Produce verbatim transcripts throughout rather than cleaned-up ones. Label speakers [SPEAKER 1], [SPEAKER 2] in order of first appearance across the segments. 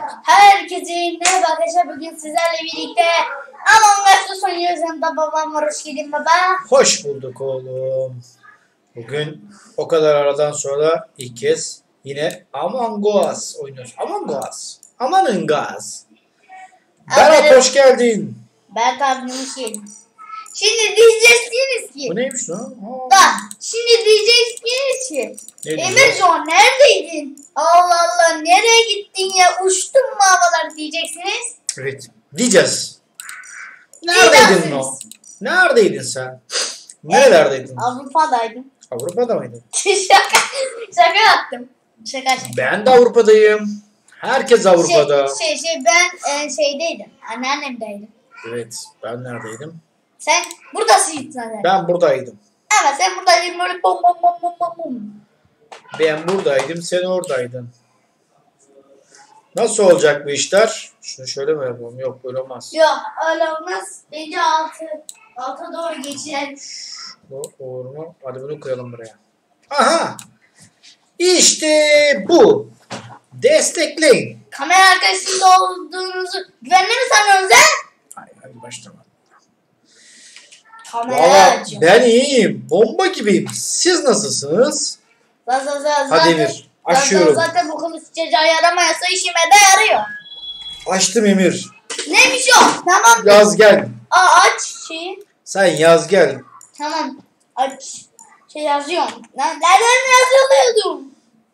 [SPEAKER 1] Herkese merhaba arkadaşlar. Bugün sizlerle birlikte Among Us oynuyoruz. Yanımda babam var. Hoş geldin baba.
[SPEAKER 2] Hoş bulduk oğlum. Bugün o kadar aradan sonra ilk kez yine Among Us oynuyoruz. Among Us. Among Us. Berat hoş geldin.
[SPEAKER 1] Berat abim hoş geldin. Şimdi diyeceksiniz ki.
[SPEAKER 2] Bu neymiş lan? Aa.
[SPEAKER 1] Bak şimdi diyeceksiniz ki.
[SPEAKER 2] Ne
[SPEAKER 1] Emircan neredeydin? Allah Allah nereye gittin ya? Uçtun mu havalar diyeceksiniz.
[SPEAKER 2] Evet. Diyeceğiz. Neredeydin o? Neredeydin sen? Nerelerdeydin?
[SPEAKER 1] Avrupa'daydım.
[SPEAKER 2] Avrupa'da mıydın?
[SPEAKER 1] şaka, şaka yaptım. Şaka şaka.
[SPEAKER 2] Ben de Avrupa'dayım. Herkes Avrupa'da.
[SPEAKER 1] Şey şey, şey ben e, şeydeydim. Anneannemdeydim.
[SPEAKER 2] Evet. Ben neredeydim?
[SPEAKER 1] Sen buradasın zaten.
[SPEAKER 2] Ben buradaydım.
[SPEAKER 1] Evet sen buradaydın böyle bom bom bom bom bom bom.
[SPEAKER 2] Ben buradaydım. Sen oradaydın. Nasıl olacak bu işler? Şunu şöyle mi yapalım? Yok böyle olmaz.
[SPEAKER 1] Yok öyle olmaz. Bence altı. Alta doğru geçelim.
[SPEAKER 2] Bu olur mu? Hadi bunu koyalım buraya. Aha! İşte bu. Destekleyin.
[SPEAKER 1] Kamera arkasında olduğunuzu güvenli mi sanıyorsunuz he?
[SPEAKER 2] Hayır hadi başlama.
[SPEAKER 1] Kamera
[SPEAKER 2] Valla
[SPEAKER 1] açıyor.
[SPEAKER 2] ben iyiyim. Bomba gibiyim. Siz nasılsınız?
[SPEAKER 1] Zaten, zaten,
[SPEAKER 2] Hadi Emir. Açıyorum.
[SPEAKER 1] Zaten, zaten bu kılıç çocuğa yaramayasa işime de yarıyor.
[SPEAKER 2] Açtım Emir.
[SPEAKER 1] Neymiş o? Tamam.
[SPEAKER 2] Yaz gel.
[SPEAKER 1] Aa, aç şeyi.
[SPEAKER 2] Sen yaz gel.
[SPEAKER 1] Tamam. Aç. Şey yazıyorum. Lan nereden yazıyordum?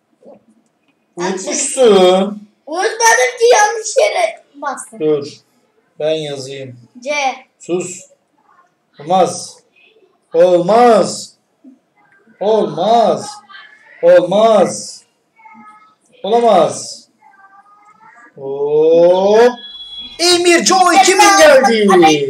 [SPEAKER 2] Unutmuşsun.
[SPEAKER 1] Unutmadım ki yanlış yere bastım.
[SPEAKER 2] Dur. Ben yazayım.
[SPEAKER 1] C.
[SPEAKER 2] Sus. Olmaz. Olmaz. Olmaz. Olmaz. Olamaz. Oo. Emir Joy kimin geldi?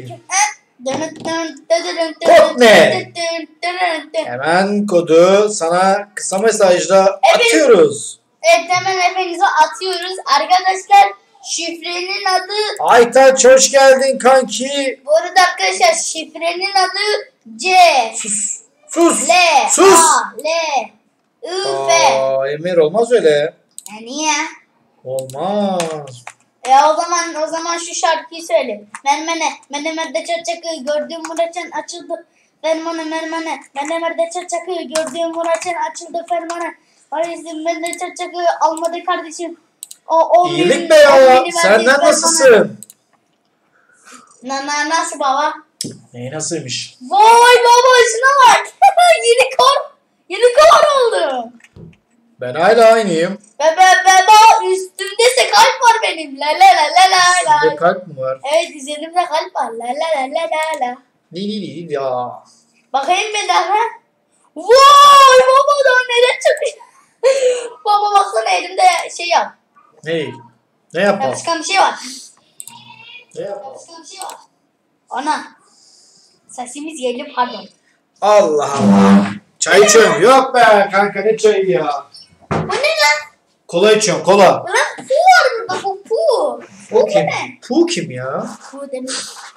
[SPEAKER 2] Kod ne? Hemen kodu sana kısa mesajla
[SPEAKER 1] Evet.
[SPEAKER 2] atıyoruz.
[SPEAKER 1] Evet hemen hepinize atıyoruz. Arkadaşlar şifrenin adı
[SPEAKER 2] Aytaç hoş geldin kanki.
[SPEAKER 1] bu arada arkadaşlar şifrenin adı C.
[SPEAKER 2] Sus. Sus.
[SPEAKER 1] L.
[SPEAKER 2] Sus.
[SPEAKER 1] A. L. I. F.
[SPEAKER 2] Aa, Emir olmaz öyle.
[SPEAKER 1] Ya niye?
[SPEAKER 2] Olmaz.
[SPEAKER 1] Ya o zaman o zaman şu şarkıyı söyle. Mermene, menemerde çarçakı gördüğüm Muratcan açıldı. Fermanı mermene, menemerde çarçakı gördüğüm Muratcan açıldı fermanı. Hayır ben de çarçakı almadı kardeşim. O o
[SPEAKER 2] İyilik be ya. Senden nasılsın?
[SPEAKER 1] Na na nasıl baba?
[SPEAKER 2] Neyi nasılmış?
[SPEAKER 1] Vay baba şuna bak. Yeni kor. Yeni kor oldu.
[SPEAKER 2] Ben hala aynıyım.
[SPEAKER 1] Be be be ba üstümde ise kalp var benim. La la la la la
[SPEAKER 2] Sizde
[SPEAKER 1] la.
[SPEAKER 2] kalp mı var?
[SPEAKER 1] Evet üzerimde kalp var. La la la la la la.
[SPEAKER 2] Değil değil ya.
[SPEAKER 1] Bakayım bir daha. Vay baba da neler çıkıyor. Baba baksana elimde şey yap.
[SPEAKER 2] Ne? Ne yapalım?
[SPEAKER 1] Yapışkan bir şey var.
[SPEAKER 2] Ne yapalım?
[SPEAKER 1] Yapışkan bir şey var. Ana. Sesimiz geliyor pardon.
[SPEAKER 2] Allah Allah. Çay içiyorum. Yok be kanka ne çayı ya.
[SPEAKER 1] Bu ne lan?
[SPEAKER 2] Kola içiyorum kola.
[SPEAKER 1] Ulan pu var burada bu pu.
[SPEAKER 2] O kim?
[SPEAKER 1] ne?
[SPEAKER 2] Pu kim ya?
[SPEAKER 1] Pu demek.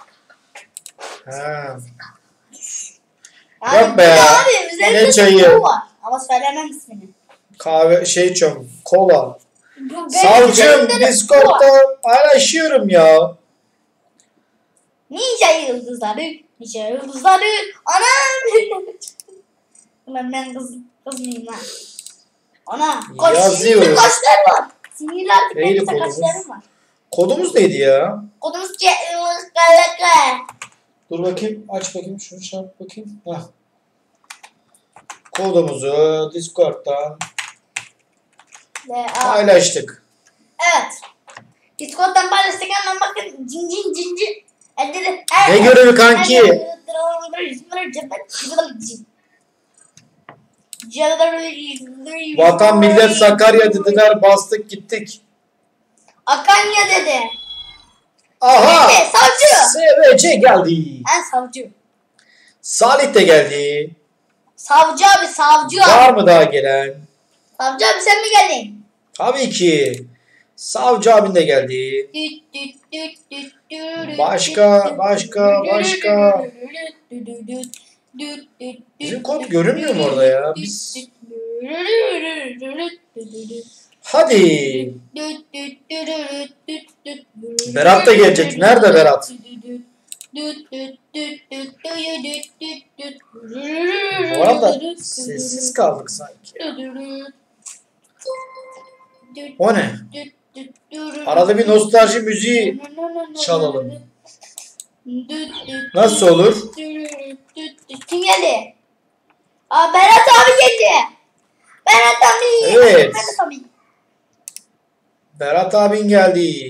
[SPEAKER 2] Ha.
[SPEAKER 1] Yani
[SPEAKER 2] Yok be
[SPEAKER 1] bu
[SPEAKER 2] ya.
[SPEAKER 1] Abi, üzerinde
[SPEAKER 2] Ne
[SPEAKER 1] de
[SPEAKER 2] çayı?
[SPEAKER 1] pu var. Ama söylemem ismini.
[SPEAKER 2] Kahve şey içiyorum. Kola.
[SPEAKER 1] Bu benim
[SPEAKER 2] Savcım
[SPEAKER 1] üzerimde de pu var.
[SPEAKER 2] Discord'da paylaşıyorum ya.
[SPEAKER 1] Ninja yıldızları. Ninja yıldızları. Anam. Ulan ben kız, kız mıyım lan? Ana. Kaç
[SPEAKER 2] Yazıyoruz.
[SPEAKER 1] sinirli kaşlar var. Sinirli artık
[SPEAKER 2] Neydi
[SPEAKER 1] benim
[SPEAKER 2] kodumuz?
[SPEAKER 1] kaşlarım var.
[SPEAKER 2] Kodumuz neydi ya?
[SPEAKER 1] Kodumuz çekmiyoruz kalaka.
[SPEAKER 2] Dur bakayım. Aç bakayım. Şunu çarp bakayım. Heh. Kodumuzu Discord'dan paylaştık.
[SPEAKER 1] Evet. Discord'dan paylaştık hemen bakın cin cin cin cin. Elde de.
[SPEAKER 2] Ne görevi kanki? Vatan millet Sakarya dediler, bastık gittik.
[SPEAKER 1] Akanya dedi.
[SPEAKER 2] Aha!
[SPEAKER 1] Neyse, savcı.
[SPEAKER 2] S V C geldi.
[SPEAKER 1] Ben savcı.
[SPEAKER 2] Salih de geldi.
[SPEAKER 1] Savcı abi savcı
[SPEAKER 2] Var
[SPEAKER 1] abi.
[SPEAKER 2] mı daha gelen?
[SPEAKER 1] Savcı abi sen mi geldin?
[SPEAKER 2] Tabii ki. Savcı abin de geldi. Başka, başka, başka. Bizim kod görünmüyor mu orada ya? Biz Hadi. Berat da gelecek. Nerede Berat? Bu arada sessiz kaldık sanki. O ne? Arada bir nostalji müziği çalalım. Nasıl olur?
[SPEAKER 1] Kim geldi? Aa, Berat abi geldi. Berat abi.
[SPEAKER 2] Evet.
[SPEAKER 1] Berat abi.
[SPEAKER 2] Berat abin geldi.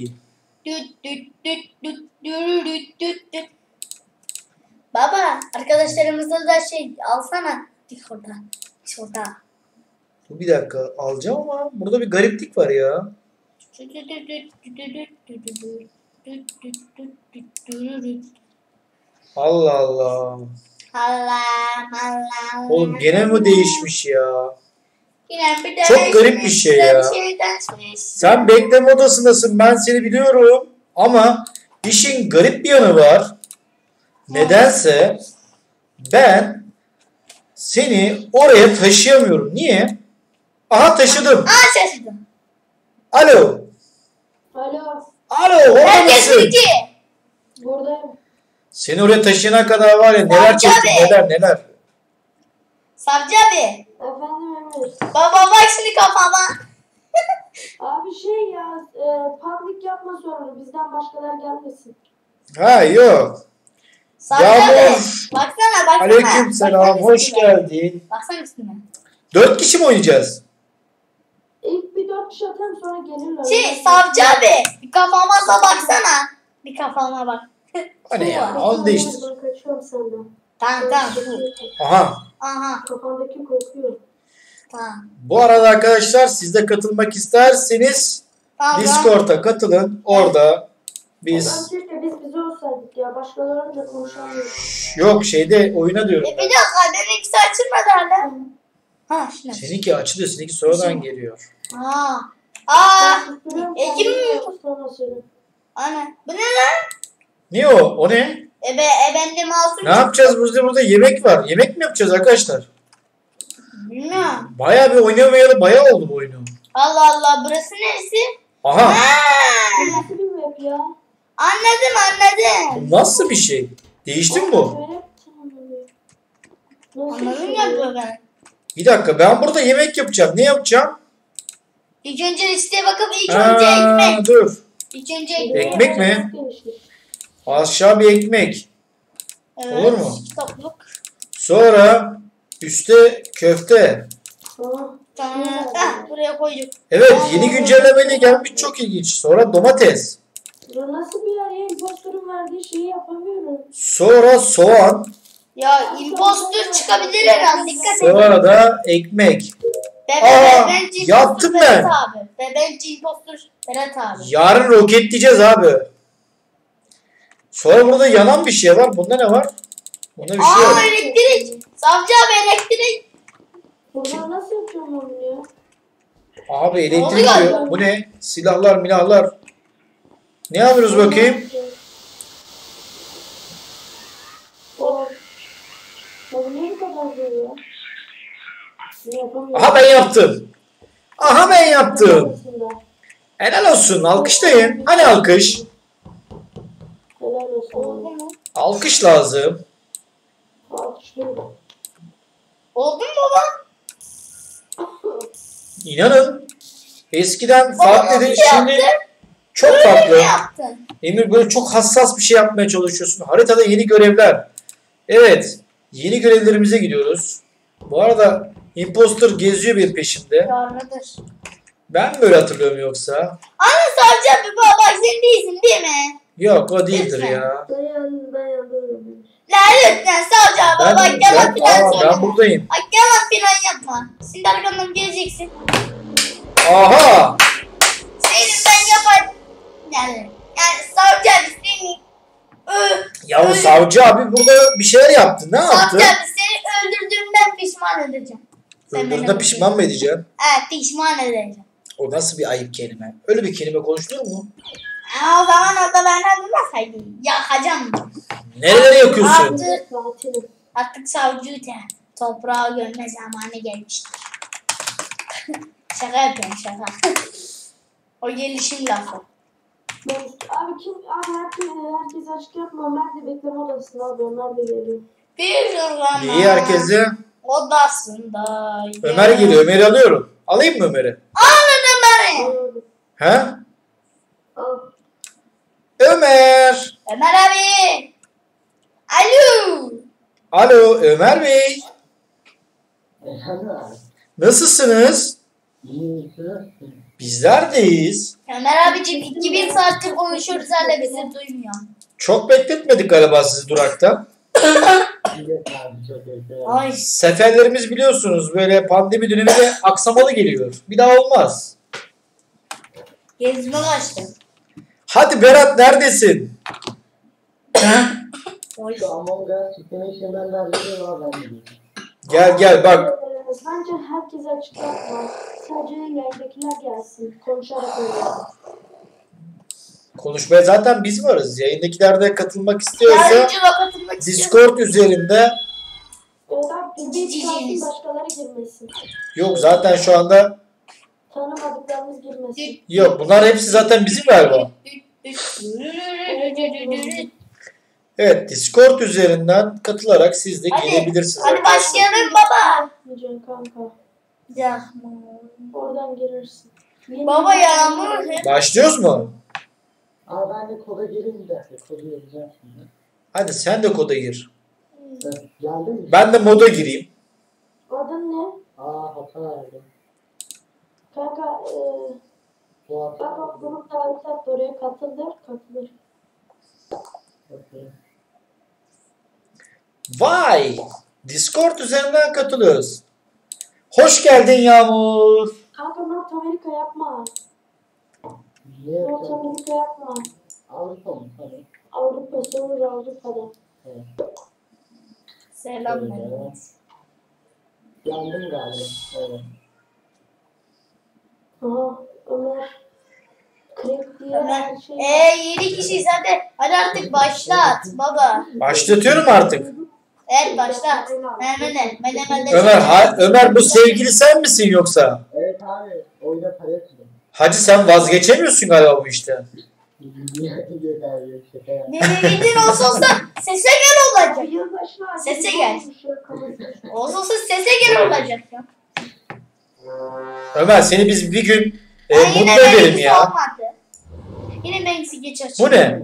[SPEAKER 1] Baba, arkadaşlarımıza da şey alsana. Dik orada. Şurada.
[SPEAKER 2] Dur bir dakika alacağım ama burada bir gariplik var ya. Allah Allah.
[SPEAKER 1] Allah Allah.
[SPEAKER 2] Oğlum gene mi değişmiş ya?
[SPEAKER 1] Yine bir
[SPEAKER 2] Çok
[SPEAKER 1] değişmiş,
[SPEAKER 2] garip bir şey ya.
[SPEAKER 1] bir şey değişmiş.
[SPEAKER 2] Sen bekleme odasındasın, ben seni biliyorum. Ama işin garip bir yanı var. Nedense ben seni oraya taşıyamıyorum. Niye? Aha taşıdım.
[SPEAKER 1] Aa, şaşırdım.
[SPEAKER 2] Alo.
[SPEAKER 3] Alo,
[SPEAKER 2] Alo orada
[SPEAKER 1] Herkes
[SPEAKER 2] mısın?
[SPEAKER 1] iki.
[SPEAKER 3] buradayım.
[SPEAKER 2] Seni oraya taşıyana kadar var ya neler
[SPEAKER 1] Savcı
[SPEAKER 2] çektim
[SPEAKER 1] abi.
[SPEAKER 2] neler neler.
[SPEAKER 1] Savcı abi.
[SPEAKER 3] Efendim Emir.
[SPEAKER 1] Baba bak şimdi kafama.
[SPEAKER 3] Abi şey ya, e, public yapma sonra bizden başkalar gelmesin.
[SPEAKER 2] Ha yok.
[SPEAKER 1] Savcı
[SPEAKER 2] Yağmur.
[SPEAKER 1] abi. Baksana baksana.
[SPEAKER 2] Aleyküm selam.
[SPEAKER 1] Baksana
[SPEAKER 2] Hoş
[SPEAKER 1] üstüne.
[SPEAKER 2] geldin.
[SPEAKER 1] Baksana üstüne.
[SPEAKER 2] Dört kişi mi oynayacağız?
[SPEAKER 3] İlk bir dört kişi atarım sonra gelirler.
[SPEAKER 1] Şey savcı abi. Bir kafama da baksana. Bir kafama bak.
[SPEAKER 2] O ne ya?
[SPEAKER 1] Su var.
[SPEAKER 2] Onu değiştir.
[SPEAKER 3] Ben kaçıyorum senden.
[SPEAKER 1] Tamam tamam.
[SPEAKER 2] Aha.
[SPEAKER 1] Aha
[SPEAKER 3] Kafandaki kokuyor.
[SPEAKER 1] tamam.
[SPEAKER 2] Bu arada arkadaşlar siz de katılmak isterseniz
[SPEAKER 1] Tamam.
[SPEAKER 2] Discord'a katılın. Orada biz
[SPEAKER 3] Ben keşke biz bize olsaydık ya. Başkalarıyla konuşamıyoruz.
[SPEAKER 2] yok şeyde oyuna diyorum
[SPEAKER 1] E bir
[SPEAKER 2] ben.
[SPEAKER 1] dakika benimkisi açılmadı hala. Ha şuna.
[SPEAKER 2] Seninki açılıyor. Seninki sonradan geliyor.
[SPEAKER 1] Ha. Aa.
[SPEAKER 3] Susturuyorum,
[SPEAKER 1] E, kim-
[SPEAKER 3] kendimi sonra söyle.
[SPEAKER 1] Ana. Bu ne lan?
[SPEAKER 2] Ne o? O ne?
[SPEAKER 1] E be e ben de masum.
[SPEAKER 2] Ne yapacağız? Burada burada yemek var. Yemek mi yapacağız arkadaşlar?
[SPEAKER 1] Bilmiyorum.
[SPEAKER 2] Bayağı bir oynamayalı bayağı oldu bu oyunu.
[SPEAKER 1] Allah Allah burası neresi?
[SPEAKER 2] Aha.
[SPEAKER 1] Ha.
[SPEAKER 3] Bu nasıl bir map ya?
[SPEAKER 1] Anladım anladım.
[SPEAKER 2] Bu nasıl bir şey? Değişti mi bu?
[SPEAKER 3] Böyle tamam oluyor. Nasıl bir
[SPEAKER 1] Anladım
[SPEAKER 3] şey
[SPEAKER 1] ya
[SPEAKER 3] ya?
[SPEAKER 1] bu ben.
[SPEAKER 2] Bir dakika ben burada yemek yapacağım. Ne yapacağım?
[SPEAKER 1] İlk önce listeye bakıp ilk önce
[SPEAKER 2] Aa,
[SPEAKER 1] ekmek.
[SPEAKER 2] dur.
[SPEAKER 1] İlk önce ekmek.
[SPEAKER 2] Ekmek mi?
[SPEAKER 3] Genişlik.
[SPEAKER 2] Aşağı bir ekmek.
[SPEAKER 1] Evet,
[SPEAKER 2] Olur mu?
[SPEAKER 1] Topluk.
[SPEAKER 2] Sonra üstte köfte.
[SPEAKER 3] Tamam.
[SPEAKER 1] Tamam. Ah, buraya koyduk.
[SPEAKER 2] Evet yeni güncellemeyle gelmiş çok ilginç. Sonra domates.
[SPEAKER 3] Ya nasıl bir yer ya? İmpostorun verdiği şeyi yapamıyorum.
[SPEAKER 2] Sonra soğan.
[SPEAKER 1] Ya impostor çıkabilir herhalde. Dikkat edin.
[SPEAKER 2] Sonra da ekmek.
[SPEAKER 1] Be, be,
[SPEAKER 2] Aa,
[SPEAKER 1] be, bence
[SPEAKER 2] yaptım
[SPEAKER 1] impostor
[SPEAKER 2] ben.
[SPEAKER 1] Berat abi. Be, bence impostor Berat abi.
[SPEAKER 2] Yarın roketleyeceğiz abi. Sonra burada yanan bir şey var. Bunda ne var? Bunda bir şey
[SPEAKER 1] Aa
[SPEAKER 2] yok.
[SPEAKER 1] elektrik. Savcı abi elektrik.
[SPEAKER 3] Buradan nasıl yapıyorum ben bunu ya?
[SPEAKER 2] Abi elektrik
[SPEAKER 1] Oluyor.
[SPEAKER 2] diyor. Bu ne? Silahlar milahlar. Ne yapıyoruz bakayım?
[SPEAKER 3] O. Ya bu niye bu kadar zor ya? Ne yapamıyorum?
[SPEAKER 2] Aha ben yaptım. Aha ben yaptım.
[SPEAKER 3] Aslında.
[SPEAKER 2] Helal olsun. Alkışlayın. Hani alkış?
[SPEAKER 3] Helal olsun.
[SPEAKER 1] Oldu mu?
[SPEAKER 2] Alkış lazım.
[SPEAKER 3] Alkışlıyorum.
[SPEAKER 1] Oldu mu baba?
[SPEAKER 2] İnanın. Eskiden
[SPEAKER 1] Baba
[SPEAKER 2] farklıydı.
[SPEAKER 1] nasıl
[SPEAKER 2] Şimdi
[SPEAKER 1] yaptın?
[SPEAKER 2] çok
[SPEAKER 1] Böyle
[SPEAKER 2] farklı.
[SPEAKER 1] mi yaptın?
[SPEAKER 2] Emir böyle çok hassas bir şey yapmaya çalışıyorsun. Haritada yeni görevler. Evet. Yeni görevlerimize gidiyoruz. Bu arada imposter geziyor bir peşimde.
[SPEAKER 1] Yarıdır.
[SPEAKER 2] Ben mi böyle hatırlıyorum yoksa?
[SPEAKER 1] Ana savcı abi baba bak sen değilsin değil mi?
[SPEAKER 2] Yok o değildir
[SPEAKER 1] Lütfen.
[SPEAKER 2] ya.
[SPEAKER 3] Ben yandım, ben yandım.
[SPEAKER 1] La lütfen savcı abi
[SPEAKER 2] Ben,
[SPEAKER 1] bak yalan
[SPEAKER 2] ben,
[SPEAKER 1] filan
[SPEAKER 2] aa,
[SPEAKER 1] söyleme.
[SPEAKER 2] ben buradayım.
[SPEAKER 1] Bak yalan filan yapma. Şimdi arkamdan geleceksin.
[SPEAKER 2] Aha!
[SPEAKER 1] Senin ben yapar. Yani, yani savcı abi seni. Ö,
[SPEAKER 2] Ya o
[SPEAKER 1] öyle-
[SPEAKER 2] savcı abi burada bir şeyler yaptı. Ne yaptı?
[SPEAKER 1] Savcı abi seni öldürdüğümden pişman edeceğim. Sen beni
[SPEAKER 2] Öldüğünde pişman mı edeceğim?
[SPEAKER 1] Evet pişman edeceğim.
[SPEAKER 2] O nasıl bir ayıp kelime? Öyle bir kelime konuşuluyor mu?
[SPEAKER 1] Aa, o zaman orada benden durmasaydın. Yakacağım.
[SPEAKER 2] Nerelere yakıyorsun?
[SPEAKER 1] Artık,
[SPEAKER 3] Katilim.
[SPEAKER 1] artık savcı de toprağa gömme zamanı gelmiştir. Şaka yapıyorum şaka. O gelişim lafı.
[SPEAKER 3] Ben, abi kim? Abi herkes, herkes açık yapma. Ömer de bekleme odasında abi. Ömer de geliyor.
[SPEAKER 1] Bir zaman
[SPEAKER 2] İyi herkese.
[SPEAKER 1] odasında.
[SPEAKER 2] Ömer geliyor. Ömer'i alıyorum. Alayım mı Ömer'i?
[SPEAKER 1] Alın Ömer'i.
[SPEAKER 3] Abi,
[SPEAKER 2] He?
[SPEAKER 3] al.
[SPEAKER 2] Ömer.
[SPEAKER 1] Ömer abi. Alo.
[SPEAKER 2] Alo Ömer Bey.
[SPEAKER 4] Efendim abi.
[SPEAKER 2] Nasılsınız?
[SPEAKER 4] İyi, nasılsın?
[SPEAKER 2] Bizler deyiz.
[SPEAKER 1] Ömer abicim iki bin saattir konuşuyoruz hala bizi duymuyor.
[SPEAKER 2] Çok bekletmedik galiba sizi durakta.
[SPEAKER 4] Evet abi, çok iyi.
[SPEAKER 1] Ay.
[SPEAKER 2] Seferlerimiz biliyorsunuz böyle pandemi döneminde aksamalı geliyor. Bir daha olmaz.
[SPEAKER 1] Gezme kaçtı.
[SPEAKER 2] Hadi Berat neredesin?
[SPEAKER 1] Oy.
[SPEAKER 4] Şu Among Us çıkma işinden de haberi var bende.
[SPEAKER 2] Gel gel bak.
[SPEAKER 3] Ee, Bence herkes açık yapma. Sadece yayındakiler gelsin. Konuşarak oynayalım.
[SPEAKER 2] Konuşmaya zaten biz varız. Yayındakiler de katılmak istiyorsa
[SPEAKER 1] Yardımcı da katılmak istiyor.
[SPEAKER 2] Discord üzerinde
[SPEAKER 3] Evet abi bir
[SPEAKER 1] Ciciniz.
[SPEAKER 3] çıkarsın başkaları girmesin.
[SPEAKER 2] yok zaten şu anda
[SPEAKER 3] Tanımadıklarımız girmesin.
[SPEAKER 2] yok. Bunlar hepsi zaten bizim galiba. Evet Discord üzerinden katılarak siz de
[SPEAKER 1] Hadi,
[SPEAKER 2] gelebilirsiniz.
[SPEAKER 1] hadi başlayalım baba.
[SPEAKER 3] Diyeceksin kanka.
[SPEAKER 1] Yağmur.
[SPEAKER 3] Oradan girersin. Yeni
[SPEAKER 1] Baba yağmur.
[SPEAKER 2] Başlıyoruz mu?
[SPEAKER 4] Abi ben de koda gireyim de. Kodu yazacağım şimdi.
[SPEAKER 2] Hadi sen de koda gir.
[SPEAKER 4] Evet, geldin mi?
[SPEAKER 2] Ben de moda gireyim.
[SPEAKER 3] Adın ne?
[SPEAKER 4] Aa, hata verdim.
[SPEAKER 3] Kanka eee
[SPEAKER 4] Bu hata
[SPEAKER 3] bak bak grup davet at oraya katılır katılır.
[SPEAKER 4] Okey.
[SPEAKER 2] Vay! Discord üzerinden katılıyoruz. Hoş geldin Yağmur.
[SPEAKER 3] Kanka North Amerika yapma.
[SPEAKER 4] Ne
[SPEAKER 3] North
[SPEAKER 4] yapacağım?
[SPEAKER 3] Amerika yapma.
[SPEAKER 4] Avrupa mı? Tamam.
[SPEAKER 3] Avrupa sonra Avrupa'da.
[SPEAKER 4] Evet.
[SPEAKER 1] Selam.
[SPEAKER 4] Evet. Yandım galiba. Evet.
[SPEAKER 3] Aha Ömer. Krep diye
[SPEAKER 1] Ömer.
[SPEAKER 3] her şey.
[SPEAKER 1] Eee yedi kişiyiz hadi. Hadi artık başlat baba.
[SPEAKER 2] Başlatıyorum artık.
[SPEAKER 1] Evet başlat. Mehmet'e. Mehmet'e.
[SPEAKER 2] Ömer, ha, Ömer bu sevgili sen misin yoksa?
[SPEAKER 4] Evet abi. Oyunda para yatırdım.
[SPEAKER 2] Hacı sen vazgeçemiyorsun galiba bu işten.
[SPEAKER 4] Yok abi, yok şaka ya.
[SPEAKER 1] Ne gidin olsa olsa sese gel olacak.
[SPEAKER 3] Yılbaşına
[SPEAKER 1] Sese gel.
[SPEAKER 3] şey
[SPEAKER 1] Olsa olsa sese gel olacak ya.
[SPEAKER 2] Ömer seni biz bir gün e,
[SPEAKER 1] Ay,
[SPEAKER 2] mutlu
[SPEAKER 1] yine
[SPEAKER 2] edelim
[SPEAKER 1] benimkisi
[SPEAKER 2] ya.
[SPEAKER 1] olmadı. Yine benimkisi geç açılıyor.
[SPEAKER 2] Bu ne?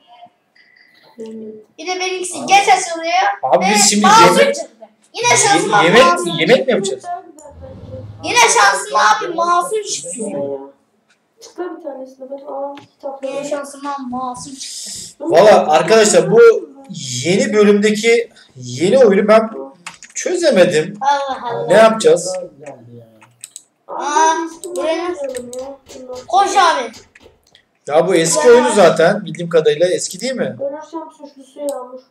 [SPEAKER 1] Yine benimkisi geç açılıyor.
[SPEAKER 2] Abi
[SPEAKER 1] Ve
[SPEAKER 2] biz şimdi
[SPEAKER 1] masum
[SPEAKER 2] yemek-
[SPEAKER 1] çıktı. Yine şansıma
[SPEAKER 2] yemek
[SPEAKER 1] masum.
[SPEAKER 2] yemek mi yapacağız?
[SPEAKER 1] Yine şansıma abi masum çıktı.
[SPEAKER 3] Çıkar bir tanesini ben al
[SPEAKER 1] Yine
[SPEAKER 3] kitapları.
[SPEAKER 1] şansıma masum çıktı.
[SPEAKER 2] Valla arkadaşlar bu yeni bölümdeki yeni oyunu ben çözemedim.
[SPEAKER 1] Allah Allah.
[SPEAKER 2] Ne yapacağız?
[SPEAKER 4] Daha güzeldi ya.
[SPEAKER 1] Aa, buraya Koş abi.
[SPEAKER 2] Ya bu eski oyunu zaten bildiğim kadarıyla eski değil mi?
[SPEAKER 3] Görürsem suçlusu Yağmur.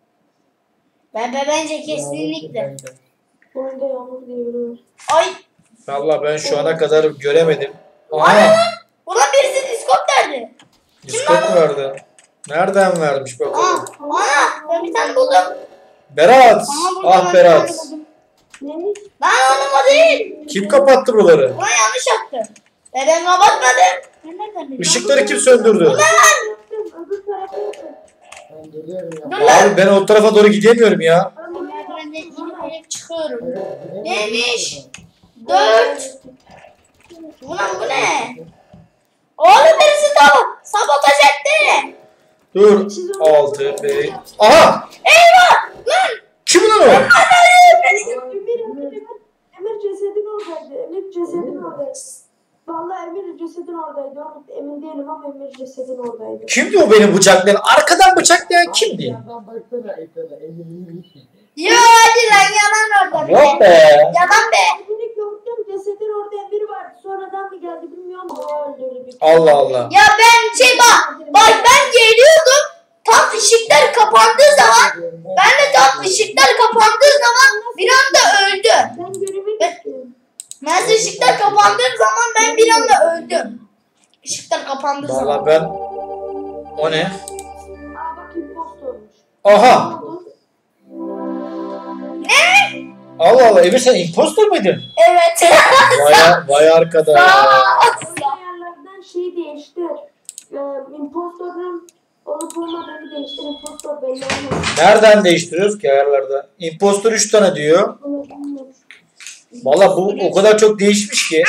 [SPEAKER 1] Ben, ben bence kesinlikle.
[SPEAKER 3] Oyunda Yağmur diye biri var.
[SPEAKER 1] Ay.
[SPEAKER 2] Valla ben şu ana kadar göremedim. Aha!
[SPEAKER 1] Ulan birisi Discord derdi.
[SPEAKER 2] Discord verdi. Nereden vermiş
[SPEAKER 1] Aa,
[SPEAKER 2] bakalım.
[SPEAKER 1] ana ben bir tane buldum.
[SPEAKER 2] Berat!
[SPEAKER 1] Aa, burada
[SPEAKER 2] Ah
[SPEAKER 1] ben bir tane
[SPEAKER 2] Berat!
[SPEAKER 1] buldum.
[SPEAKER 3] Neymiş?
[SPEAKER 1] Lan oğlum o değil.
[SPEAKER 2] Kim kapattı buraları?
[SPEAKER 1] Ulan yanlış yaptı. Ben, ben kapatmadım. Ben nereden bileyim?
[SPEAKER 2] Işıkları kim söndürdü?
[SPEAKER 3] Yaptım. Öbür tarafa yaptım.
[SPEAKER 4] Ben geliyorum ya.
[SPEAKER 1] Dur lan.
[SPEAKER 2] Abi ben o tarafa doğru gidemiyorum ya.
[SPEAKER 3] Ben
[SPEAKER 1] Ben
[SPEAKER 3] buraya
[SPEAKER 1] merdivenden inip çıkıyorum.
[SPEAKER 4] Evet, gidemiyorum.
[SPEAKER 1] Neymiş? Dört. Ulan bu ne? Oğlum birisi daha sabotaj etti.
[SPEAKER 2] Dur. Altı, beş. Aha!
[SPEAKER 1] Eyvah! Lan!
[SPEAKER 2] Kim lan o?
[SPEAKER 3] Emir, Emir, Emir cesedin oradaydı. Emir cesedin oradaydı. Vallahi Emir cesedin oradaydı. Emin değilim ama Emir cesedin oradaydı.
[SPEAKER 2] Kimdi o benim bıçaklayan? Arkadan bıçaklayan kimdi?
[SPEAKER 4] Yandan baksana ekrana. Emin misin?
[SPEAKER 1] Yo hadi lan yalan orada.
[SPEAKER 2] Yok be.
[SPEAKER 1] Yalan be.
[SPEAKER 3] Emir'i gördüm. Cesedin orada Emir vardı. Sonradan mı geldi bilmiyorum. O öldürdü bir.
[SPEAKER 2] Allah Allah.
[SPEAKER 1] Ya ben şey bak. Bak ben geliyordum. Tam ışıklar kapandığı zaman. Ben de tam ışıklar kapandığı zaman bir anda öldüm.
[SPEAKER 3] Ben göreve gittim.
[SPEAKER 1] Ben de ışıklar kapandığı zaman ben bir anda öldüm. Işıklar kapandığı
[SPEAKER 2] Valla
[SPEAKER 1] zaman.
[SPEAKER 2] ben... O ne?
[SPEAKER 3] Aa bak impost olmuş.
[SPEAKER 2] Aha!
[SPEAKER 3] Ne oldu?
[SPEAKER 1] Ne?
[SPEAKER 2] Allah Allah, Emir sen impostor muydun?
[SPEAKER 1] Evet.
[SPEAKER 2] Vay, vay arkadaş.
[SPEAKER 3] Ayarlardan şeyi değiştir. Ee, impostorun olup olmadığını değiştir. Impostor belli olmaz.
[SPEAKER 2] Nereden değiştiriyoruz ki ayarlarda? Impostor üç tane diyor.
[SPEAKER 3] Bunu bilmiyorum.
[SPEAKER 2] Valla bu o kadar çok değişmiş ki.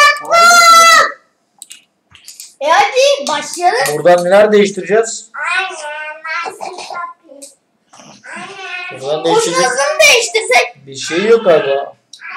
[SPEAKER 1] E hadi başlayalım.
[SPEAKER 2] Buradan neler değiştireceğiz? Buradan değiştirecek
[SPEAKER 1] Kuşumuzu mu değiştirsek?
[SPEAKER 2] bir şey yok galiba.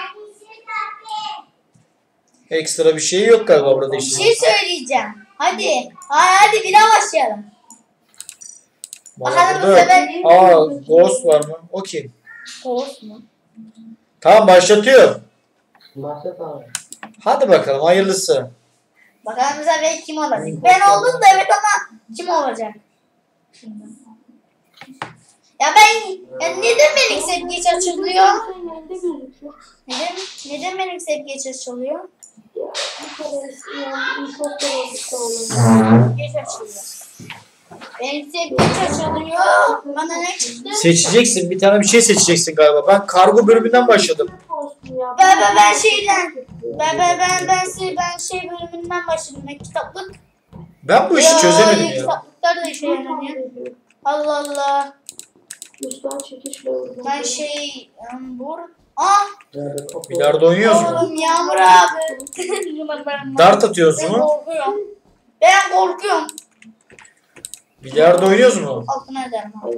[SPEAKER 2] Ekstra bir şey yok galiba burada
[SPEAKER 1] Bir şey
[SPEAKER 2] değiştirecek.
[SPEAKER 1] söyleyeceğim. Hadi. Hadi, hadi bir daha başlayalım.
[SPEAKER 2] Valla
[SPEAKER 1] Bakalım bu
[SPEAKER 2] burada yok.
[SPEAKER 1] sefer.
[SPEAKER 2] Aa, Ghost var mı? O kim?
[SPEAKER 1] Kovuz mu?
[SPEAKER 2] Tamam, başlatıyor.
[SPEAKER 4] Başlat abi.
[SPEAKER 2] Hadi bakalım, hayırlısı.
[SPEAKER 1] Bakalım bu sefer kim olacak? Ben oldum da evet ama kim olacak? Şimdi. Ya ben ya neden benim sevgeç açılıyor?
[SPEAKER 3] Sen yerinde gözüküyor.
[SPEAKER 1] Neden neden benim sevgeç açılıyor?
[SPEAKER 3] Ya bu kadar yani impostor oldukta olur.
[SPEAKER 1] Geç açılıyor. Benim sevgeç açılıyor. Bana ne çıktı?
[SPEAKER 2] Seçeceksin, bir tane bir şey seçeceksin galiba. Ben kargo bölümünden başladım.
[SPEAKER 3] Olsun ya.
[SPEAKER 1] Ben ben ben şeyden ben ben ben ben şey ben şey bölümünden başladım. Ben kitaplık.
[SPEAKER 2] Ben bu işi çözemedim ya.
[SPEAKER 1] Kitaplıklar da işe yaramıyor. Allah Allah.
[SPEAKER 3] Üstten çekişle vurdum.
[SPEAKER 1] Ben şey um, bu ah
[SPEAKER 4] Nerede kapı?
[SPEAKER 2] Bilardo oynuyoruz mu?
[SPEAKER 1] oğlum Yağmur abi. ben,
[SPEAKER 2] Dart atıyoruz
[SPEAKER 1] ben
[SPEAKER 2] mu?
[SPEAKER 1] korkuyorum. Ben korkuyorum.
[SPEAKER 2] Bilardo oynuyoruz mu?
[SPEAKER 1] Altına ederim abi.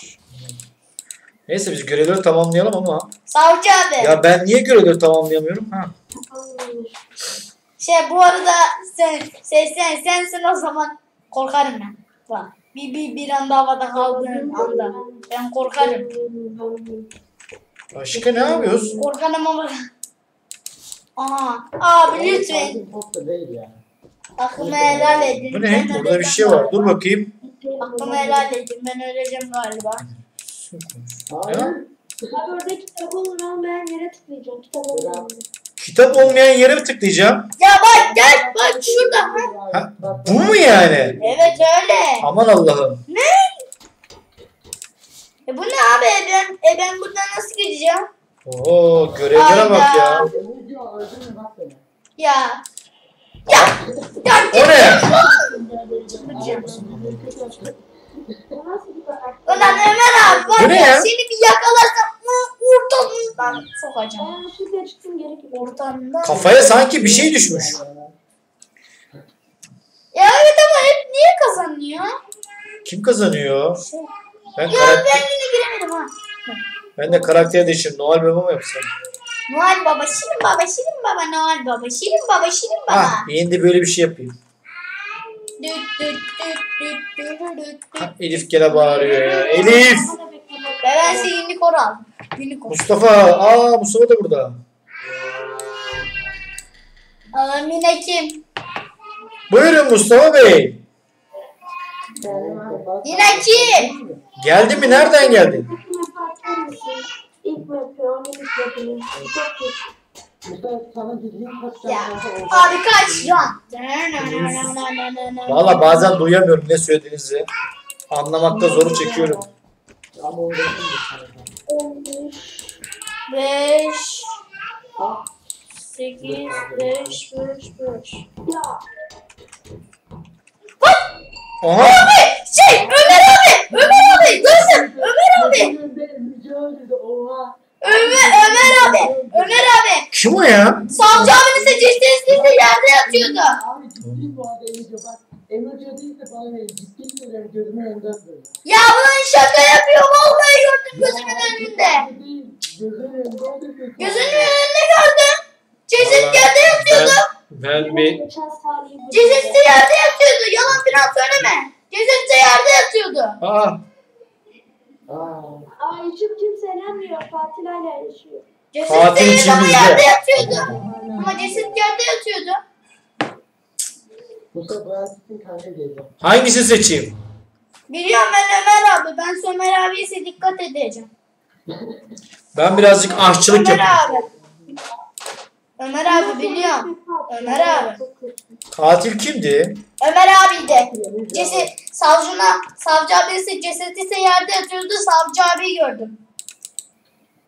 [SPEAKER 2] Neyse biz görevleri tamamlayalım ama.
[SPEAKER 1] Savcı abi.
[SPEAKER 2] Ya ben niye görevleri tamamlayamıyorum? Ha.
[SPEAKER 1] Şey bu arada sen sen sen sensin o zaman korkarım ben. Bak bir bir bir anda havada kaldığın anda ben korkarım.
[SPEAKER 2] Başka ne yapıyoruz?
[SPEAKER 1] Korkarım ama. Aha abi lütfen
[SPEAKER 4] Impostor değil yani.
[SPEAKER 1] hakkımı helal edin.
[SPEAKER 2] Bu
[SPEAKER 1] Ben
[SPEAKER 2] ne? Burada bir
[SPEAKER 1] öleceğim
[SPEAKER 2] şey var.
[SPEAKER 1] galiba.
[SPEAKER 2] Dur bakayım.
[SPEAKER 1] Hakkımı helal edin. Ben öleceğim galiba.
[SPEAKER 4] Hayır.
[SPEAKER 2] Ya.
[SPEAKER 3] Abi orada kitap olmayan yere tıklayacağım. Kitap olmayan.
[SPEAKER 2] Kitap olmayan yere mi tıklayacağım?
[SPEAKER 1] Ya bak gel bak şurada.
[SPEAKER 2] Ha, bu mu yani?
[SPEAKER 1] Evet öyle.
[SPEAKER 2] Aman Allah'ım.
[SPEAKER 1] Ne? E bu ne abi? E ben, e ben buradan nasıl gideceğim?
[SPEAKER 2] Oo, görevlere bak ya.
[SPEAKER 4] Emir diyor öldürme bak beni.
[SPEAKER 1] Ya. Ya. Ya.
[SPEAKER 2] O ne?
[SPEAKER 3] Bu nasıl bir karar?
[SPEAKER 1] Ulan Ömer abi var
[SPEAKER 2] Bu ne
[SPEAKER 1] ya,
[SPEAKER 2] ya?
[SPEAKER 1] seni bir yakalarsam ı, ortalığından sokacağım.
[SPEAKER 3] Ben yanlışlıkla çıktım geri gidiyorum.
[SPEAKER 1] Ortalığından.
[SPEAKER 2] Kafaya sanki bir şey düşmüş.
[SPEAKER 1] Ya evet ama hep niye kazanıyor?
[SPEAKER 2] Kim kazanıyor?
[SPEAKER 1] Şey.
[SPEAKER 2] Ben,
[SPEAKER 1] Ya
[SPEAKER 2] karak
[SPEAKER 1] ben yine giremedim ha.
[SPEAKER 2] ben de karakter değiştirdim. Noel Baba mı yapsam?
[SPEAKER 1] Noel Baba, Şirin Baba, Şirin Baba, Noel Baba, Şirin Baba, Şirin Baba.
[SPEAKER 2] Ah, yeni de böyle bir şey yapayım.
[SPEAKER 1] Düt düt düt düt düt düt düt.
[SPEAKER 2] Ha, Elif gene bağırıyor ya. Elif!
[SPEAKER 1] Ve ben size unicorn aldım. Unicorn.
[SPEAKER 2] Mustafa! Aa, Mustafa da burada.
[SPEAKER 1] Aa, Mine kim?
[SPEAKER 2] Buyurun Mustafa Bey.
[SPEAKER 1] Yine kim?
[SPEAKER 2] Geldin mi? Nereden geldin?
[SPEAKER 3] İlk map'i açar mısın? İlk map'i, onun ilk map'ini. Çok kötü.
[SPEAKER 4] Mustafa sana dediğim kaç
[SPEAKER 1] Ya
[SPEAKER 4] tane oldu?
[SPEAKER 1] abi kaç can.
[SPEAKER 2] Valla bazen duyamıyorum ne söylediğinizi. Anlamakta zorluk çekiyorum.
[SPEAKER 4] Ama uğraşım bir tane.
[SPEAKER 3] on beş.
[SPEAKER 1] beş
[SPEAKER 4] Ah,
[SPEAKER 1] sekiz beş beş beş.
[SPEAKER 3] Ya.
[SPEAKER 2] Aha!
[SPEAKER 1] Abi şey Ömer abi Ömer abi görsün Ömer abi
[SPEAKER 4] Oha.
[SPEAKER 1] Ömer Ömer abi Ömer abi
[SPEAKER 2] Kim o ya?
[SPEAKER 1] savcı abinin secdesinde yerde yatıyordu.
[SPEAKER 4] Abi ciddi bu arada Emir diyor. Bak Emir diyor değil de bana verin. Ciddi söylüyorum gözümün önünde böyle.
[SPEAKER 1] Ya bunun şaka yapıyor vallahi gördüm gözümün önünde.
[SPEAKER 4] Değil. Gözümün önünde o da kötü.
[SPEAKER 1] Gözümün önünde gördüm. Ceset
[SPEAKER 2] Vallahi
[SPEAKER 1] yerde yatıyordu.
[SPEAKER 2] Ben bir
[SPEAKER 3] Geçen tarihi bu.
[SPEAKER 1] Ceset de yerde yatıyordu. Yalan falan söyleme. Ceset de yerde yatıyordu.
[SPEAKER 2] Aa,
[SPEAKER 4] Aa.
[SPEAKER 3] Aa içim kimse inanmıyor. Katil hala yaşıyor.
[SPEAKER 1] Ceset
[SPEAKER 2] Katil
[SPEAKER 1] de
[SPEAKER 2] içimizde.
[SPEAKER 1] yerde yatıyordu. Ama ceset yerde yatıyordu.
[SPEAKER 4] Mustafa bu erkeksin kanka geliyor.
[SPEAKER 2] hangisini seçeyim?
[SPEAKER 1] Biliyorum ben Ömer abi. Ben Ömer abiye ise dikkat edeceğim.
[SPEAKER 2] Ben birazcık aşçılık
[SPEAKER 1] Ömer
[SPEAKER 2] yapayım.
[SPEAKER 1] abi. Ömer abi biliyorum. Ömer abi.
[SPEAKER 2] Katil kimdi?
[SPEAKER 1] Ömer abiydi. Ceset, savcına, savcı abi ise ceset ise yerde yatıyordu. Savcı abiyi gördüm.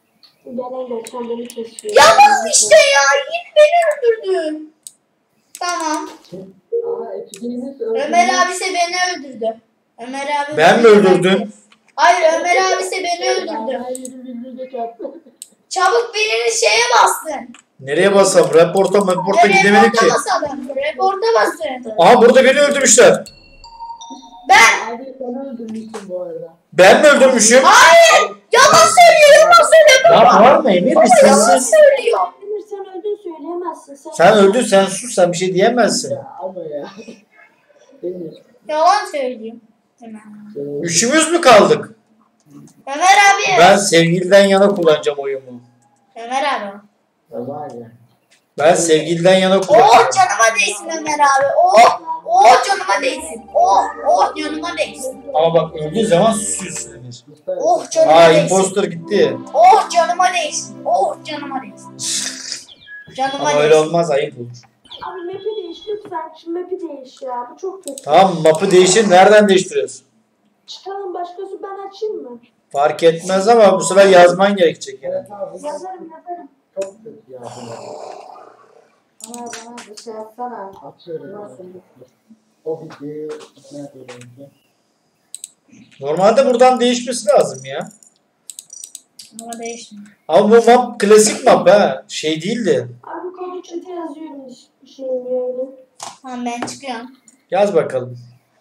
[SPEAKER 3] Gelen geçen beni kesiyor.
[SPEAKER 1] Ya bak işte ya yine beni öldürdü. Tamam.
[SPEAKER 4] Aa ekibiniz öldürmüş.
[SPEAKER 1] Ömer abisi beni öldürdü. Ömer abi
[SPEAKER 2] Ben mi
[SPEAKER 1] beni
[SPEAKER 2] öldürdüm?
[SPEAKER 1] Hayır Ömer abisi beni öldürdü.
[SPEAKER 4] Aa, yürü birbirine çarptı.
[SPEAKER 1] Çabuk biriniz şeye bastın.
[SPEAKER 2] Nereye basam? Reporta reporta gidemedim ki.
[SPEAKER 1] Reporta basalım. Reporta basın.
[SPEAKER 2] Aha burada beni öldürmüşler.
[SPEAKER 1] Ben.
[SPEAKER 4] Abi sen öldürmüşsün bu arada.
[SPEAKER 2] Ben mi öldürmüşüm?
[SPEAKER 1] Hayır. Yalan söylüyor. Yalan söylüyor
[SPEAKER 2] Ya
[SPEAKER 1] baba.
[SPEAKER 2] var mı Emir?
[SPEAKER 1] Baba
[SPEAKER 2] Bir
[SPEAKER 1] yalan
[SPEAKER 2] sessiz.
[SPEAKER 1] söylüyor.
[SPEAKER 3] Emir sen öldün söyleyemezsin. Sen,
[SPEAKER 2] Sen öldün, sen sus, sen bir şey diyemezsin.
[SPEAKER 4] Ya ama ya. Demir.
[SPEAKER 1] Yalan söylüyor. Hemen.
[SPEAKER 2] Üçümüz mü kaldık?
[SPEAKER 1] Ömer abi.
[SPEAKER 2] Ben sevgiliden yana kullanacağım oyumu.
[SPEAKER 1] Ömer abi.
[SPEAKER 4] Ya var ya.
[SPEAKER 2] Ben sevgiliden yana kullanacağım.
[SPEAKER 1] Oh canıma değsin Ömer abi. Oh. Oh canıma değsin. Oh. Oh canıma değsin.
[SPEAKER 2] Ama bak öldüğü zaman susuyorsun Emir.
[SPEAKER 1] Oh canıma
[SPEAKER 2] Aa
[SPEAKER 1] değsin.
[SPEAKER 2] imposter gitti.
[SPEAKER 1] Oh canıma değsin. Oh canıma değsin. Canıma
[SPEAKER 2] Ama öyle
[SPEAKER 1] değsin.
[SPEAKER 2] olmaz, ayıp olur.
[SPEAKER 3] Abi map'i değiş lütfen. Şu map'i değiş ya. Bu çok kötü.
[SPEAKER 2] Tamam, mapı değişir, nereden değiştiriyoruz?
[SPEAKER 3] Çıkalım başkası ben açayım mı?
[SPEAKER 2] Fark etmez ama bu sefer yazman gerekecek yani.
[SPEAKER 4] Evet abi.
[SPEAKER 3] Yazarım yazarım.
[SPEAKER 4] Çok kötü ya.
[SPEAKER 5] Bana bana bir şey atsana.
[SPEAKER 4] Atıyorum.
[SPEAKER 5] Nasıl?
[SPEAKER 4] O videoyu ne yapıyorum?
[SPEAKER 2] Normalde buradan değişmesi lazım ya.
[SPEAKER 1] Ama değişmiyor.
[SPEAKER 2] Ama bu map klasik map ha. Şey değildi.
[SPEAKER 3] Abi kodu chat'e yazıyorum bir şeyin yayını.
[SPEAKER 1] Tamam ben çıkıyorum.
[SPEAKER 2] Yaz bakalım.